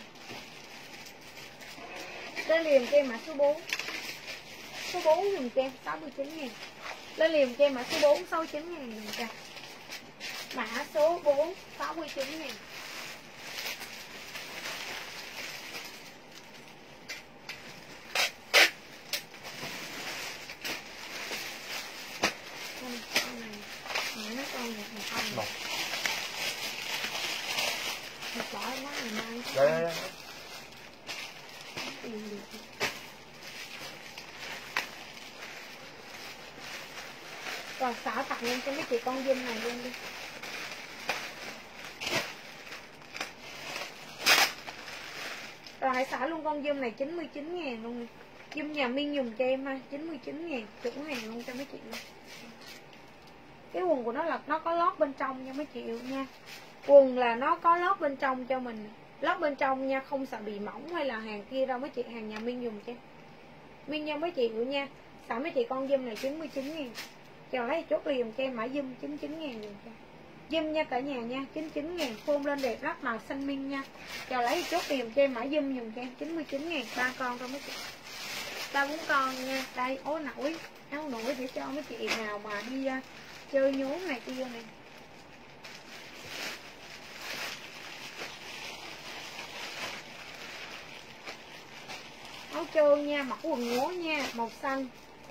Lên liền cho em mã số bốn. Số bốn dùm cho em sáu mươi chín ngàn. Lên liền cho em mã số bốn sáu mươi chín ngàn dùm cho. Mã số bốn sáu mươi chín ngàn. Con này, mã nó con một con này. Một. Một bỏ quá này mang. Đây, đây, đây. Tiền được. Rồi xả tặng lên cho mấy chị con dinh này luôn đi. Rồi hãy xả luôn con dâm này chín mươi chín ngàn luôn. Dâm nhà Minh dùng cho em ha, chín mươi chín ngàn, chuẩn hàng luôn cho mấy chị luôn. Cái quần của nó là nó có lót bên trong nha mấy chị yêu nha. Quần là nó có lót bên trong cho mình. Lót bên trong nha, không sợ bị mỏng hay là hàng kia đâu mấy chị, hàng nhà Minh dùng cho. Minh nha mấy chị yêu nha. Xả mấy chị con dâm này chín mươi chín ngàn. Chờ lấy chốt liền cho em mã dâm chín mươi chín ngàn dùng cho. Dâm nha cả nhà nha, chín mươi chín ngàn, phôn lên đẹp rất màu xanh minh nha. Chờ lấy chốt liền cho em mã dâm dùng cho em chín mươi chín ngàn, ba con thôi mấy chị. Ba bốn con nha. Đây áo nổi, áo nổi để cho mấy chị nào mà đi uh, chơi nhốn này kia này. Áo trơn nha, mặc quần ngố nha, màu xanh,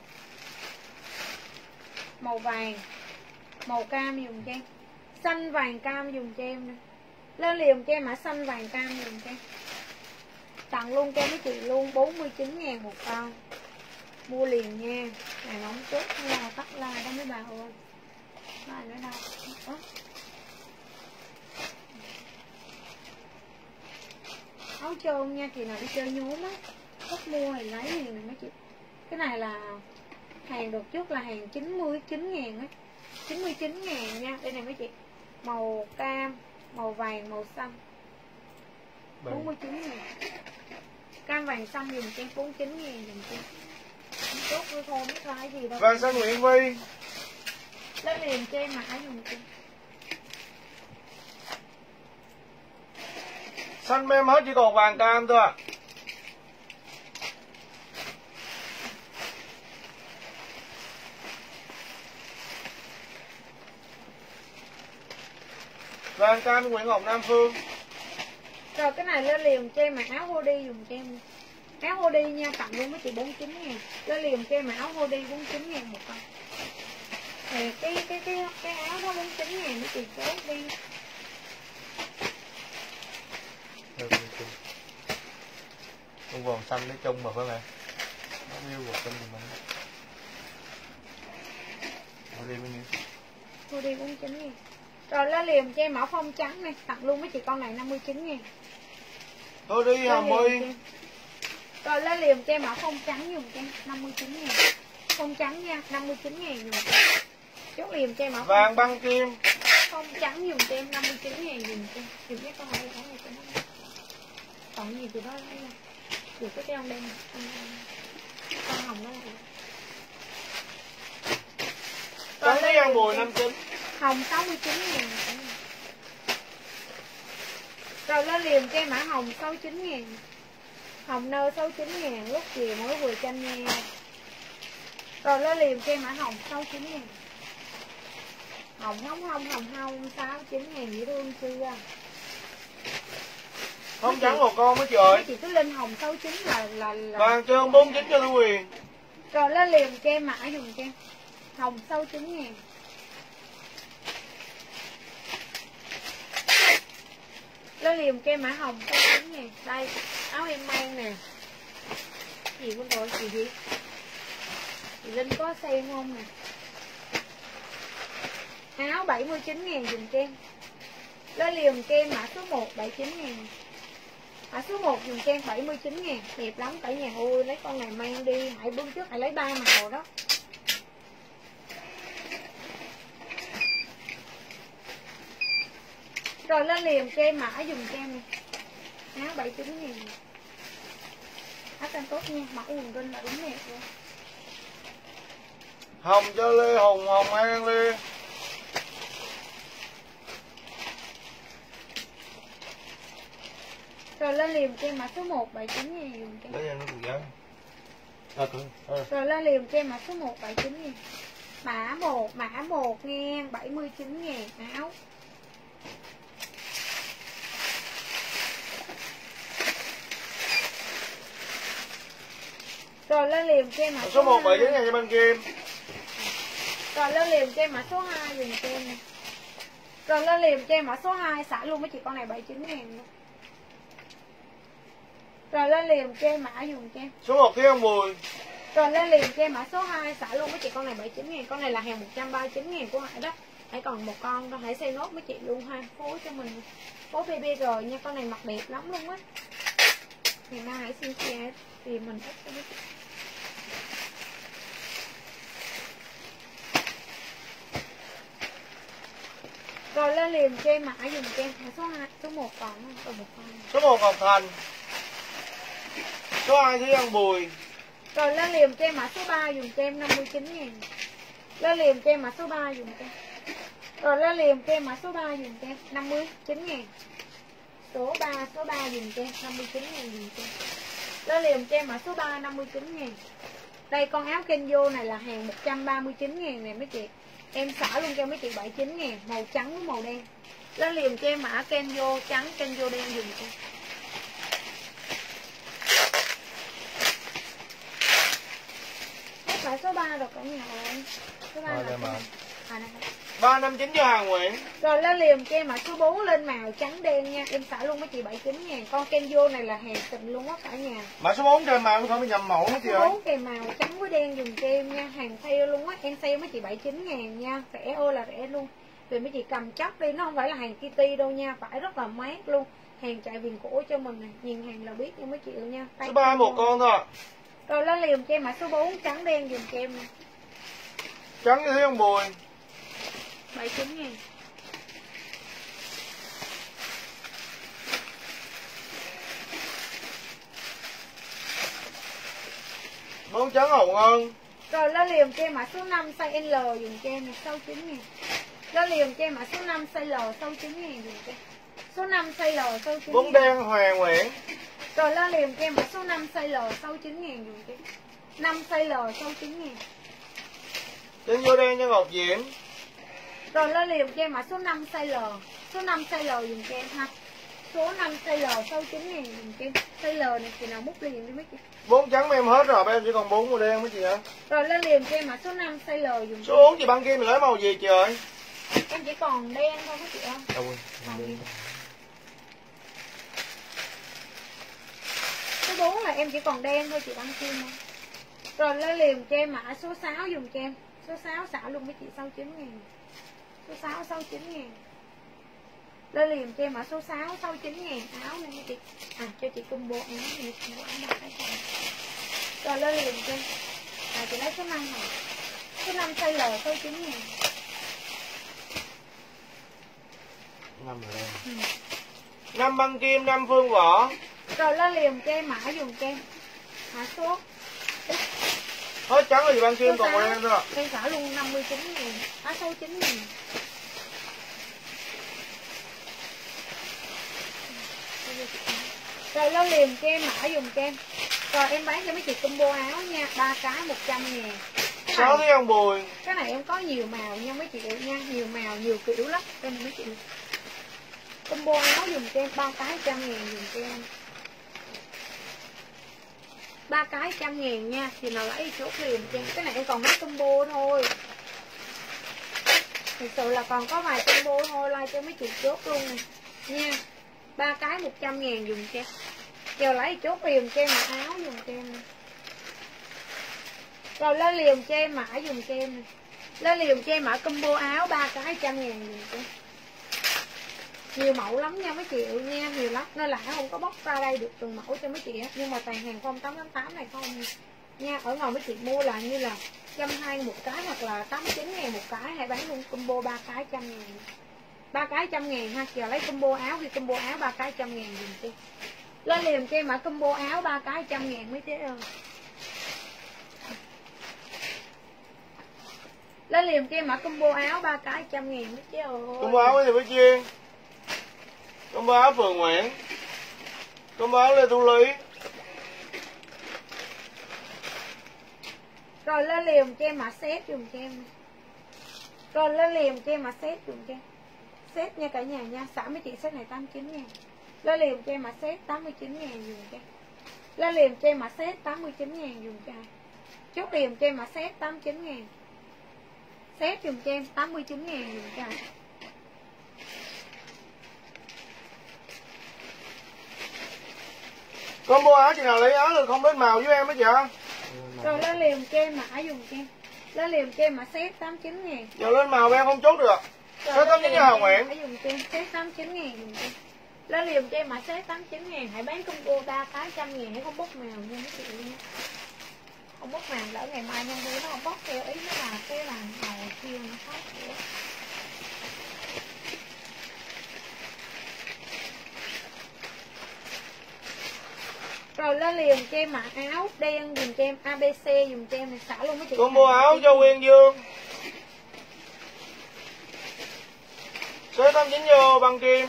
màu vàng, màu cam dùng cho em. Xanh vàng cam dùng cho em nè. Lên liền cho em mã xanh vàng cam dùng cho em. Tặng luôn cho mấy chị luôn bốn mươi chín ngàn một con. Mua liền nha. Này nóng chốt nha, tắt like đó mấy bà ơi. Lại nữa đâu. Đó. Áo trơn nha, chị nào đi chơi nhốm á, thích mua thì lấy liền này mấy chị. Cái này là hàng đợt trước là hàng chín mươi chín ngàn á, chín mươi chín ngàn nha. Đây này mấy chị, màu cam, màu vàng, màu xanh, bốn mươi chín ngàn. Cam vàng xanh dùng cho bốn mươi chín ngàn dùng cho. Tốt với thôi biết ra cái gì đâu. Vàng xanh Nguyễn Vi. Lên liền cho em mã dùng cho. Xanh mem hết, chỉ còn vàng cam thôi à. Vàng cam Nguyễn Ngọc Nam Phương. Rồi cái này lên liền cho em mặc áo hoodie dùng cho em. Áo hoodie nha, tặng luôn mấy chị bốn mươi chín ngàn. Lên liền cho em mặc áo hoodie bốn mươi chín ngàn một con. Thì cái cái cái cái áo đó bốn mươi chín ngàn mấy chị chốt đi. Con vòng xanh lấy chung mà phải mẹ. Nó yêu một chung thì mình. Hoodie bao nhiêu? Hoodie bốn mươi chín ngàn. Rồi lên liền cho em mẫu phông trắng này, tặng luôn mấy chị con này năm mươi chín ngàn. Thôi đi Hồng ơi. Rồi lên liền cho em mẫu phông trắng dùng cho em năm mươi chín ngàn. Phông trắng nha, năm mươi chín ngàn dùng cho em. Chốt liền cho em mẫu vàng băng kim. phông trắng dùng cho em năm mươi chín ngàn dùng cho em. Dùng cái con này này cho nó. Còn gì thì đó lấy nha. Dùng cái cái ông đen. Con hồng đó này. Trắng lấy ăn bùi năm chín. Hồng sáu mươi chín ngàn. Rồi lên liền cho em mã hồng sáu mươi chín ngàn. Hồng nơ sáu mươi chín ngàn, lúc chiều mới vừa chanh nha. Rồi lên liền cho em mã hồng sáu mươi chín ngàn. Hồng hông hông hồng hông sáu mươi chín ngàn dễ thương chưa? Không trắng một con mấy chị ơi. Mấy chị cứ lên hồng sáu mươi chín là là, là... Vàng trơn bốn mươi chín cho Thu Huyền. Rồi lên liền cho em mã dùng cho em. Hồng sáu mươi chín ngàn. Lên liền cho em mã hồng sáu mươi chín ngàn. Đây, áo em mang nè. Gì con rồi, gì gì? Chị Linh có xem không nè. Áo bảy mươi chín ngàn dùng cho em. Lên liền cho em mã số một bảy mươi chín ngàn. Mã số một dùng cho em bảy mươi chín ngàn. Đẹp lắm cả nhà ơi, lấy con này mang đi. Hãy bước trước hãy lấy ba màu đó. Rồi lên liền cho em mã dùng cho em nè. Áo bảy mươi chín ngàn. Áo xanh tốt nha, mặc quần rinh là đúng đẹp luôn. Hồng cho Lê Hồng, Hồng An Lê. Rồi lên liền cho em mã số một bảy chín ngàn dùng cho em. Lấy em nó cùng giá. À, thôi. À. Rồi lên liền cho em mã số một bảy chín ngàn. Mã một, mã một nghe bảy mươi chín ngàn áo. Rồi lên liền cho em mã số một bảy chín ngàn cho bên Kim. Rồi lên liền cho em mã số hai dùng cho em. Rồi lên liền cho em mã số hai xả luôn mấy chị con này bảy mươi chín ngàn luôn. Rồi lên liền cho em mã dùng cho em. Số một Thúy Hân Bùi. Rồi lên liền cho em mã số hai xả luôn mấy chị con này bảy mươi chín ngàn. Con này là hàng một trăm ba mươi chín ngàn của Hải đó. Hãy còn một con thôi, hãy xây nốt mấy chị luôn ha. Phối cho mình phối bê bê rồi nha, con này mặc đẹp lắm luôn á. Ngày mai hãy xin share thì mình thích cho mấy chị. Rồi lên liền cho em mã dùng cho em số hai, số một còn còn một con. Số một Ngọc Thành. Số hai Thúy Hân Bùi. Rồi lên liền cho em mã số ba dùng cho em năm mươi chín ngàn. Lên liền cho em mã số ba dùng cho em. Rồi lên liền cho em mã số ba dùng cho em năm mươi chín ngàn. Số ba, số ba dùng cho em năm mươi chín ngàn dùng cho em. Lên liền cho em mã số ba năm mươi chín ngàn. Đây con áo Kenzo này là hàng một trăm ba mươi chín ngàn nè mấy chị. Em xả luôn cho mấy chị bảy mươi chín ngàn, màu trắng với màu đen. Lên liền cho em mã Kenzo trắng, Kenzo đen dùng cho em. Hết mã số ba rồi cả nhà ơi. Số ba là à, ba năm chín cho Hà Nguyễn. Rồi lên liền cho em mã số bốn lên màu trắng đen nha. Em xả luôn mấy chị bảy mươi chín ngàn. Con Kenzo này là hàng xịn luôn á cả nhà. Mã số bốn cho em màu không bị nhầm mẫu hết chị ơi. Số bốn kèm màu trắng với đen dùng cho em nha. Hàng sale luôn á. Em sale mấy chị bảy mươi chín ngàn nha. Rẻ ơi là rẻ luôn. Vì mấy chị cầm chắc đi, nó không phải là hàng Kitty đâu nha. Phải rất là mát luôn. Hàng chạy viền cổ cho mình này. Nhìn hàng là biết nha mấy chị nha. Tay số ba một con thôi. Rồi lên liền cho em mã số bốn trắng đen dùng cho em nè. Trắng như thế không Bùi. bảy mươi chín ngàn. Bốn trắng hồng hơn. Rồi lên liền cho em mã số năm size L dùng cho em nè, sáu mươi chín ngàn. Lên liền cho em mã số năm size L sáu mươi chín ngàn dùng cho em. Số năm size L sáu mươi chín ngàn. Bốn đen Hoàng Nguyễn. Rồi lên liền cho em mã số năm size L sáu mươi chín ngàn dùng cho em. năm size L sáu mươi chín ngàn. Trên vô đen cho Ngọc Diễm. Rồi lên liền cho em mã số năm size L. Số năm size L dùng cho em ha. Số năm size L sáu mươi chín ngàn dùng cho em. Size L này thì nào múc liền đi mấy chị. Bốn trắng em hết rồi, em chỉ còn bốn màu đen mấy chị hả? Rồi lên liền cho em mã số năm size L dùng. Số bốn chị băng kim mình lấy màu gì chị ơi? Em chỉ còn đen thôi mấy chị ơi. Đâu rồi? Số bốn là em chỉ còn đen thôi chị băng kim thôi. Rồi lên liền cho em mã số sáu dùng cho em. Số sáu xả luôn mấy chị sáu mươi chín ngàn. Số sáu sáu mươi chín ngàn. Lên liền cho em mã số sáu sáu mươi chín ngàn áo này mấy chị. À cho chị combo áo này, combo áo ba cái. Rồi lên liền cho em. À chị lấy số năm này. Số năm size L sáu mươi chín ngàn. Năm rồi. Ừ. Năm băng kim, năm phương võ. Rồi lên liền cho em mã dùng cho em. Mã số Hết trắng rồi chị băng kim còn màu đen nữa. em xả luôn năm mươi chín ngàn. Á sáu mươi chín ngàn. Rồi lên liền cho em mã dùng cho em. Rồi em bán cho mấy chị combo áo nha, ba cái một trăm ngàn. Sáu Thúy Hân Bùi. Cái này em có nhiều màu nha mấy chị nha, nhiều màu, nhiều kiểu lắm. Đây mấy chị. Combo áo dùng cho em ba cái một trăm ngàn dùng cho em. ba cái một trăm ngàn nha, thì nào lấy chốt liền cho em. Cái này em còn mấy combo thôi. Thực sự là còn có vài combo thôi, like cho mấy chị chốt luôn nè nha. ba cái một trăm ngàn dùng cho em. Giờ lấy chốt liền cho em mà áo dùng cho em. Rồi lên liền cho em mã dùng cho em nè. Lên liền cho em mã combo áo ba cái một trăm ngàn dùng cho em. Nhiều mẫu lắm nha mấy chị nha, nhiều lắm. Nên là không có bóc ra đây được từng mẫu cho mấy chị á. Nhưng mà toàn hàng không tám tám tám này không nha. Ở ngoài mấy chị mua là như là một trăm hai mươi một cái hoặc là tám mươi chín ngàn một cái, hay bán luôn combo ba cái một trăm ngàn. ba cái một trăm ngàn ha. Giờ lấy combo áo thì combo áo ba cái một trăm ngàn dùng cho em. Lên liền cho em mã combo áo ba cái một trăm ngàn mấy chế ơi. Lên liền cho em mã combo áo ba cái một trăm ngàn mấy chế ơi. Combo áo gì với chiên? Combo áo Phường Nguyễn. Combo áo Lê Thu Lý. Rồi lên liềm cho em mã set dùm cho em. Rồi lên liềm cho em mã set dùm cho em. Set nha cả nhà nha. Xả mấy chị set này tám mươi chín ngàn. Lên liềm cho em mã set tám mươi chín ngàn dùm cho em. Lên liềm cho em mã set tám mươi chín ngàn dùm cho em. Chốt liềm cho em mã set tám mươi chín ngàn. Set dùm cho em tám mươi chín ngàn dùm cho em. Combo áo chị nào lấy áo được không đến màu với em đó chị ạ. Rồi lên liềm cho em mã dùng cho em. Lên liềm cho em mã set tám mươi chín ngàn. Giờ lên màu em không chốt được. Set tám mươi chín cho Hồng Nguyễn. Hãy dùng cho em set tám mươi chín ngàn dùng cho em. Lên liềm cho em mã set tám mươi chín ngàn. Hãy bán combo ta tám trăm ngàn. Hãy không bốc màu nha mấy chị nha. Không bốc màu lỡ ngày mai nhân viên nó không bốc theo ý nó là cái là màu kia nó khác nữa. Rồi lên liềm cho em mã áo đen dùm cho em a bê xê dùm cho em này xả luôn mấy chị. Combo áo cho Nguyên Dương. Set tám mươi chín vô băng kim.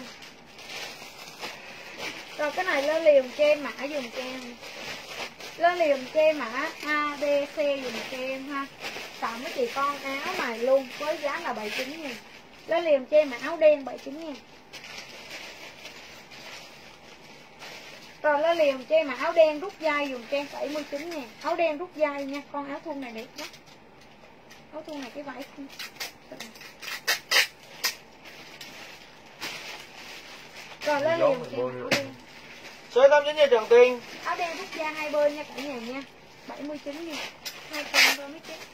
Rồi cái này lên liềm cho em mã dùm cho em. Lên liềm cho em mã a bê xê dùm cho em ha. Tặng mấy chị con áo này luôn với giá là bảy mươi chín ngàn. Lên liềm cho em mã áo đen bảy mươi chín ngàn. Rồi lên liềm cho em mà áo đen rút dây dùng cho em bảy mươi chín ngàn. Áo đen rút dây nha. Con áo thun này đẹp lắm. Áo thun này cái vải thun. Rồi lên liềm cho em áo đen. Set tám mươi chín cho Trần Tiên. Áo đen rút da hai bên nha cả nhà nha. bảy mươi chín ngàn. Hai con thôi mấy chứ.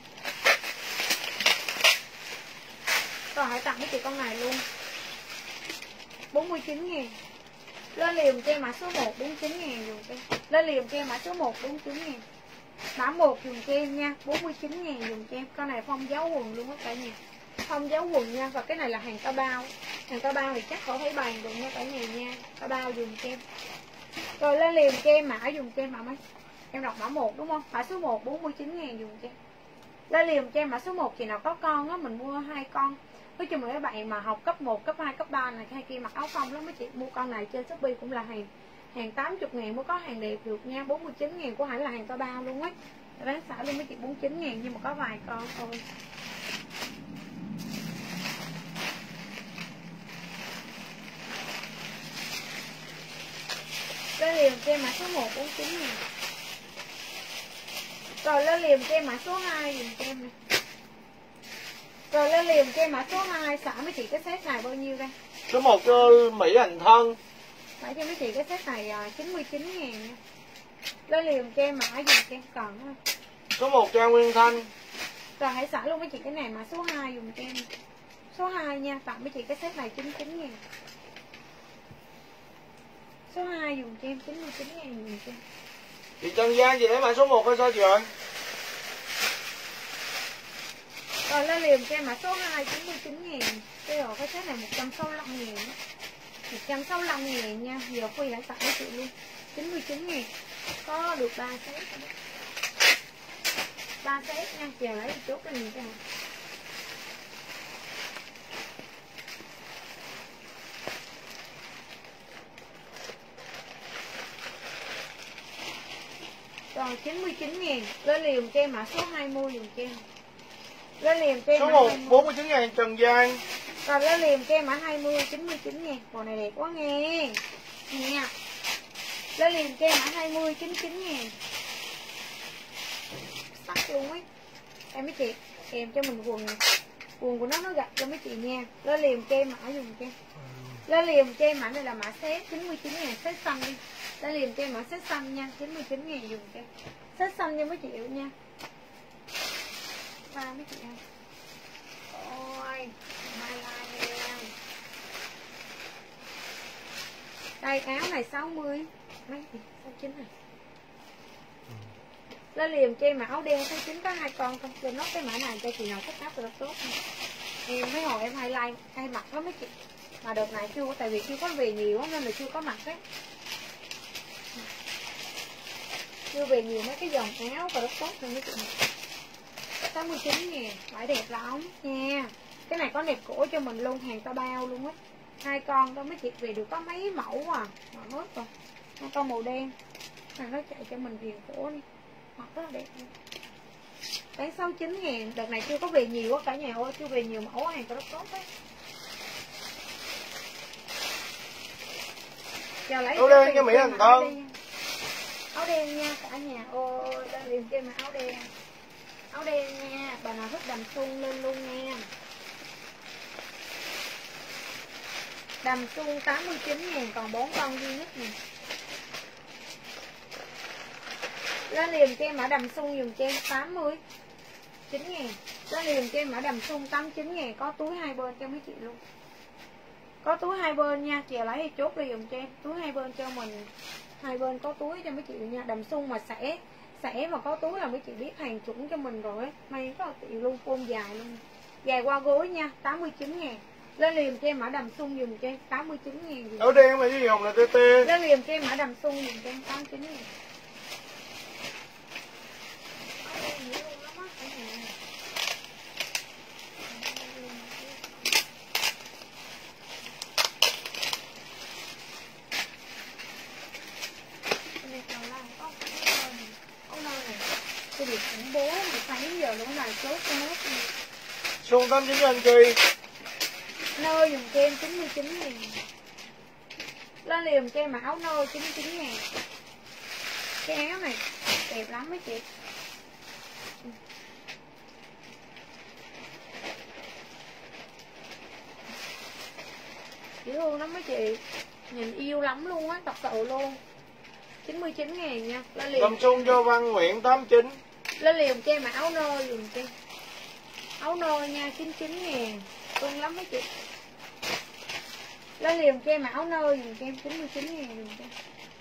Rồi hãy tặng mấy chị con này luôn. bốn mươi chín ngàn. Lên liềm cho em mã số một bốn mươi chín ngàn dùng cho em. Lên liềm cho em mã số một bốn mươi chín ngàn. Mã một dùng cho em nha, bốn mươi chín ngàn dùng cho em. Con này phong dấu quần luôn á cả nhà. Phong dấu quần nha, và cái này là hàng cao bao. Hàng cao bao thì chắc có thấy bàn được nha cả nhà nha. Cao bao dùng cho em. Rồi lên liềm cho em mã dùng cho em mã mấy. Em đọc mã một đúng không? Mã số một bốn mươi chín ngàn dùng cho em. Lên liềm cho em mã số một chị nào có con á, mình mua hai con. Nói chung là các bạn mà học cấp một, cấp hai, cấp ba này hay kia mặc áo phông lắm mấy chị. Mua con này trên Shopee cũng là hàng hàng tám mươi ngàn mới có hàng đẹp được nha. Bốn mươi chín ngàn của Hải là hàng cao bao luôn á. Bán xả luôn mấy chị bốn mươi chín ngàn nhưng mà có vài con thôi. Lên liềm cho em mã số một bốn mươi chín ngàn. Rồi lên liềm cho em mã số hai dùm cho em này. Rồi lên liềm cho em mã số hai xả mấy chị cái set này bao nhiêu đây? Số một cho Mỹ Hành Thân. Phải cho mấy chị cái set này chín mươi chín ngàn nha. Lên liềm cho em mã dùm cho em còn không? Số một cho Nguyên Thanh. Rồi hãy xả luôn mấy chị cái này mã số hai dùm cho em. Số hai nha, tặng mấy chị cái set này chín mươi chín ngàn. Số hai dùm cho em chín mươi chín ngàn dùm cho em. Chị Trần Giang chị lấy mã số một hay sao chị ơi? Rồi lên liềm cho em mã số hai chín mươi chín ngàn. Bây giờ cái set này một trăm sáu mươi lăm ngàn. một trăm sáu mươi lăm ngàn nha. Giờ Phi hãy tặng với chị luôn chín mươi chín ngàn. Có được ba set. ba set nha. Giờ lấy chốt cái gì cho hả? Rồi chín mươi chín ngàn. Lên liềm cho em mã số hai mươi dùm cho em. Lên liềm cho em số mã một hai mươi. bốn mươi chín ngàn Trần Giang. Rồi lên liềm cho em mã hai mươi chín mươi chín ngàn. Bộ này đẹp quá nghe. Nha. Lên liềm cho em mã hai mươi chín mươi chín ngàn. Sắc luôn ấy. Em mấy chị kèm cho mình quần quần của nó nó gạch cho mấy chị nha. Lên liềm cho em mã dùng cho em. Lên liềm cho em mã này là mã set chín mươi chín ngàn. Set xanh đi. Lên liềm cho em mã set xanh nha. chín mươi chín ngàn dùng cho em. Set xanh cho mấy chị yêu nha. Ba mấy chị ơi. Ôi mai like em. Đây áo này sáu mươi. Mấy gì? sáu mươi chín này. Lên liềm cho em mã áo đen số chín có hai con không? Lên nốt cái mã này cho chị nào thích áo rất tốt. Em mấy hồi em hay like hay mặc lắm mấy chị. Mà đợt này chưa, tại vì chưa có về nhiều nên là chưa có mặc đấy. Chưa về nhiều mấy cái dòng áo và rất tốt nên mấy chị mặc. tám mươi chín ngàn, vải đẹp lắm nha. Cái này có nẹp cổ cho mình luôn, hàng to bao luôn á. Hai con đó mấy chị về được có mấy mẫu à. Mà hết rồi. Nó con màu đen này, nó chạy cho mình viền cổ đi, mặc rất là đẹp luôn. Bán sáu mươi chín ngàn, đợt này chưa có về nhiều quá cả nhà ơi, chưa về nhiều mẫu hàng rất tốt đấy. Giờ lấy áo đen cho Mỹ Thành Thân. Áo đen nha cả nhà ơi, lên liền trên mà áo đen. Áo đen nha, bà nào thích đầm xuân lên luôn nha. Đầm xuân tám mươi chín ngàn, còn bốn con duy nhất nè. Lên liền cho em mã đầm xuân dùng cho em tám mươi chín ngàn. Lên liền cho em mã đầm xuân tám mươi chín ngàn, có túi hai bên cho mấy chị luôn. Có túi hai bên nha, chị lấy thì chốt đi dùng cho em. Túi hai bên cho mình, hai bên có túi cho mấy chị nha. Đầm xuân mà xẻ xẻ mà có túi là mấy chị biết hàng chuẩn cho mình rồi ấy. May rất là tiện luôn, phôn dài luôn, dài qua gối nha, tám mươi chín ngàn. Lên liền cho em mã đầm xuân dùng cho em tám mươi chín ngàn. Áo đen mà với hồng là tê tê. Lên liền cho em mã đầm xuân dùng cho em tám mươi chín ngàn. Tôi bị khủng bố, mà thấy giờ lúc này chốt cho hết. Xuân tám mươi chín anh chị. Nơ dùng cho em chín mươi chín ngàn. Lên liền cho em mà áo nơ chín mươi chín ngàn. Cái áo này đẹp lắm mấy chị. Dễ thương lắm mấy chị. Nhìn yêu lắm luôn á, thật sự luôn. chín mươi chín ngàn nha. Lên liền. Đầm xuân cho Văn Nguyễn tám mươi chín. Lên liền cho em mà áo nơ dùng cho em. Áo nơ nha, chín mươi chín ngàn. Cưng lắm mấy chị. Lên liền cho em mà áo nơ dùng cho em chín mươi chín ngàn dùng cho em.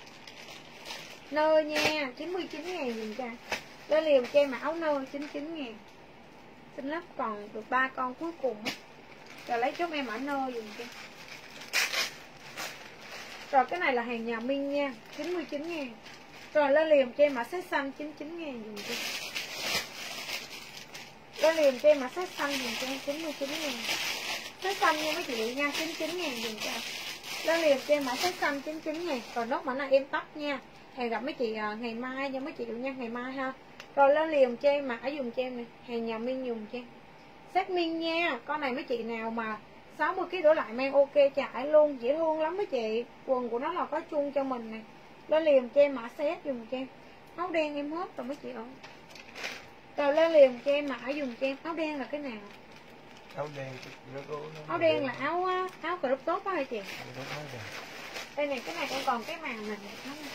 Nơ nha, chín mươi chín ngàn dùng cho em. Lên liền cho em mà áo nơ chín mươi chín ngàn. Xinh lắm, còn được ba con cuối cùng á. Rồi lấy chốt em mã nơ dùng cho em. Rồi cái này là hàng nhà Minh nha, chín mươi chín ngàn. Rồi lên liền cho em mã set xanh chín mươi chín ngàn dùng cho em. Lên liền cho em mã set xanh dùng cho em chín mươi chín ngàn. Set xanh nha mấy chị nha, chín mươi chín ngàn dùng cho em. Lên liền cho em mã set xanh chín mươi chín ngàn. Còn nốt mã này em tắt nha. Hẹn gặp mấy chị ngày mai nha mấy chị nha, ngày mai ha. Rồi lên liền cho em mã dùng cho em này, hàng nhà Minh dùng cho em. Set Minh nha, con này mấy chị nào mà sáu mươi ki lô gam đổ lại mang ok chạy luôn, dễ thương lắm mấy chị. Quần của nó là có chung cho mình này. Lên liền cho em mã set dùng cho em. Áo đen em hết rồi mấy chị ơi. Rồi lên liền cho em mã dùng cho em. Áo đen là cái nào? Áo đen Áo đen là áo áo crop top á hả chị? Đây này, cái này em còn cái màn này.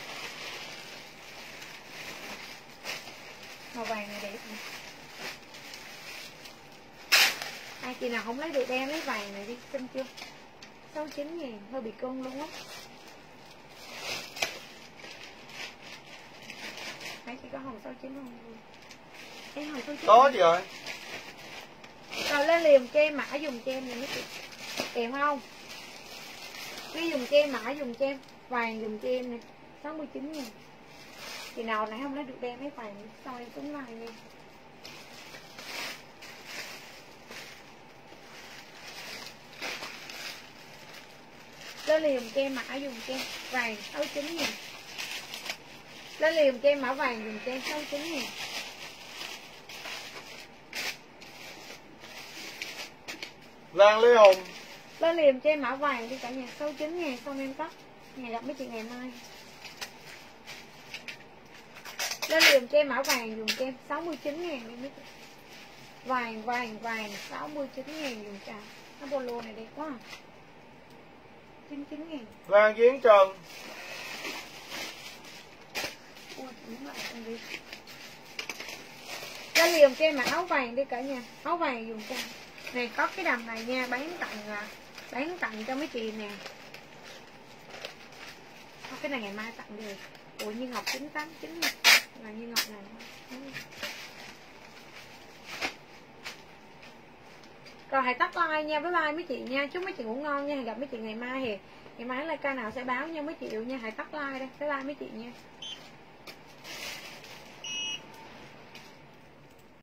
Màu vàng này đẹp này. Ai chị nào không lấy được đen lấy vàng này đi, xin chưa? sáu mươi chín ngàn, hơi bị cân luôn á. Mấy chị có hồng sáu mươi chín không? Em hồng sáu mươi chín. Có gì rồi? Rồi lên liền cho em mã dùng cho em này mấy chị. Kèm không? Cái dùng cho em mã dùng cho em. Vàng dùng cho em nè, sáu mươi chín ngàn. Chị nào nãy không lấy được đen lấy vàng, sao em xuống lại nha. Lên liền cho em mã dùng cho em. Vàng sáu mươi chín ngàn. Lên liền cho em mã vàng dùng cho em sáu mươi chín ngàn. Lan Lê Hùng. Lên liền cho em mã vàng đi cả nhà, sáu mươi chín ngàn, xong em tắt. Ngày gặp mấy chị ngày mai. Lên liền cho em mã vàng dùng cho em sáu mươi chín ngàn đi mấy chị. Vàng vàng vàng sáu mươi chín ngàn dùng cho. Cái bolo này đẹp quá. chín mươi chín ngàn. Lan Giếng Trần. Ui, đúng lại con đi. Lên liền cho em mã áo vàng đi cả nhà. Áo vàng dùng cho. Này có cái đầm này nha, bán tặng bán tặng cho mấy chị nè. Cái này ngày mai tặng được. Ủa Như Ngọc chín tám chín là Như Ngọc này. Rồi hãy tắt like nha, bye bye mấy chị nha. Chúc mấy chị ngủ ngon nha. Hẹn gặp mấy chị ngày mai thì ngày mai like ca nào sẽ báo nha mấy chị nha. Hãy tắt like đây, bye bye mấy chị nha.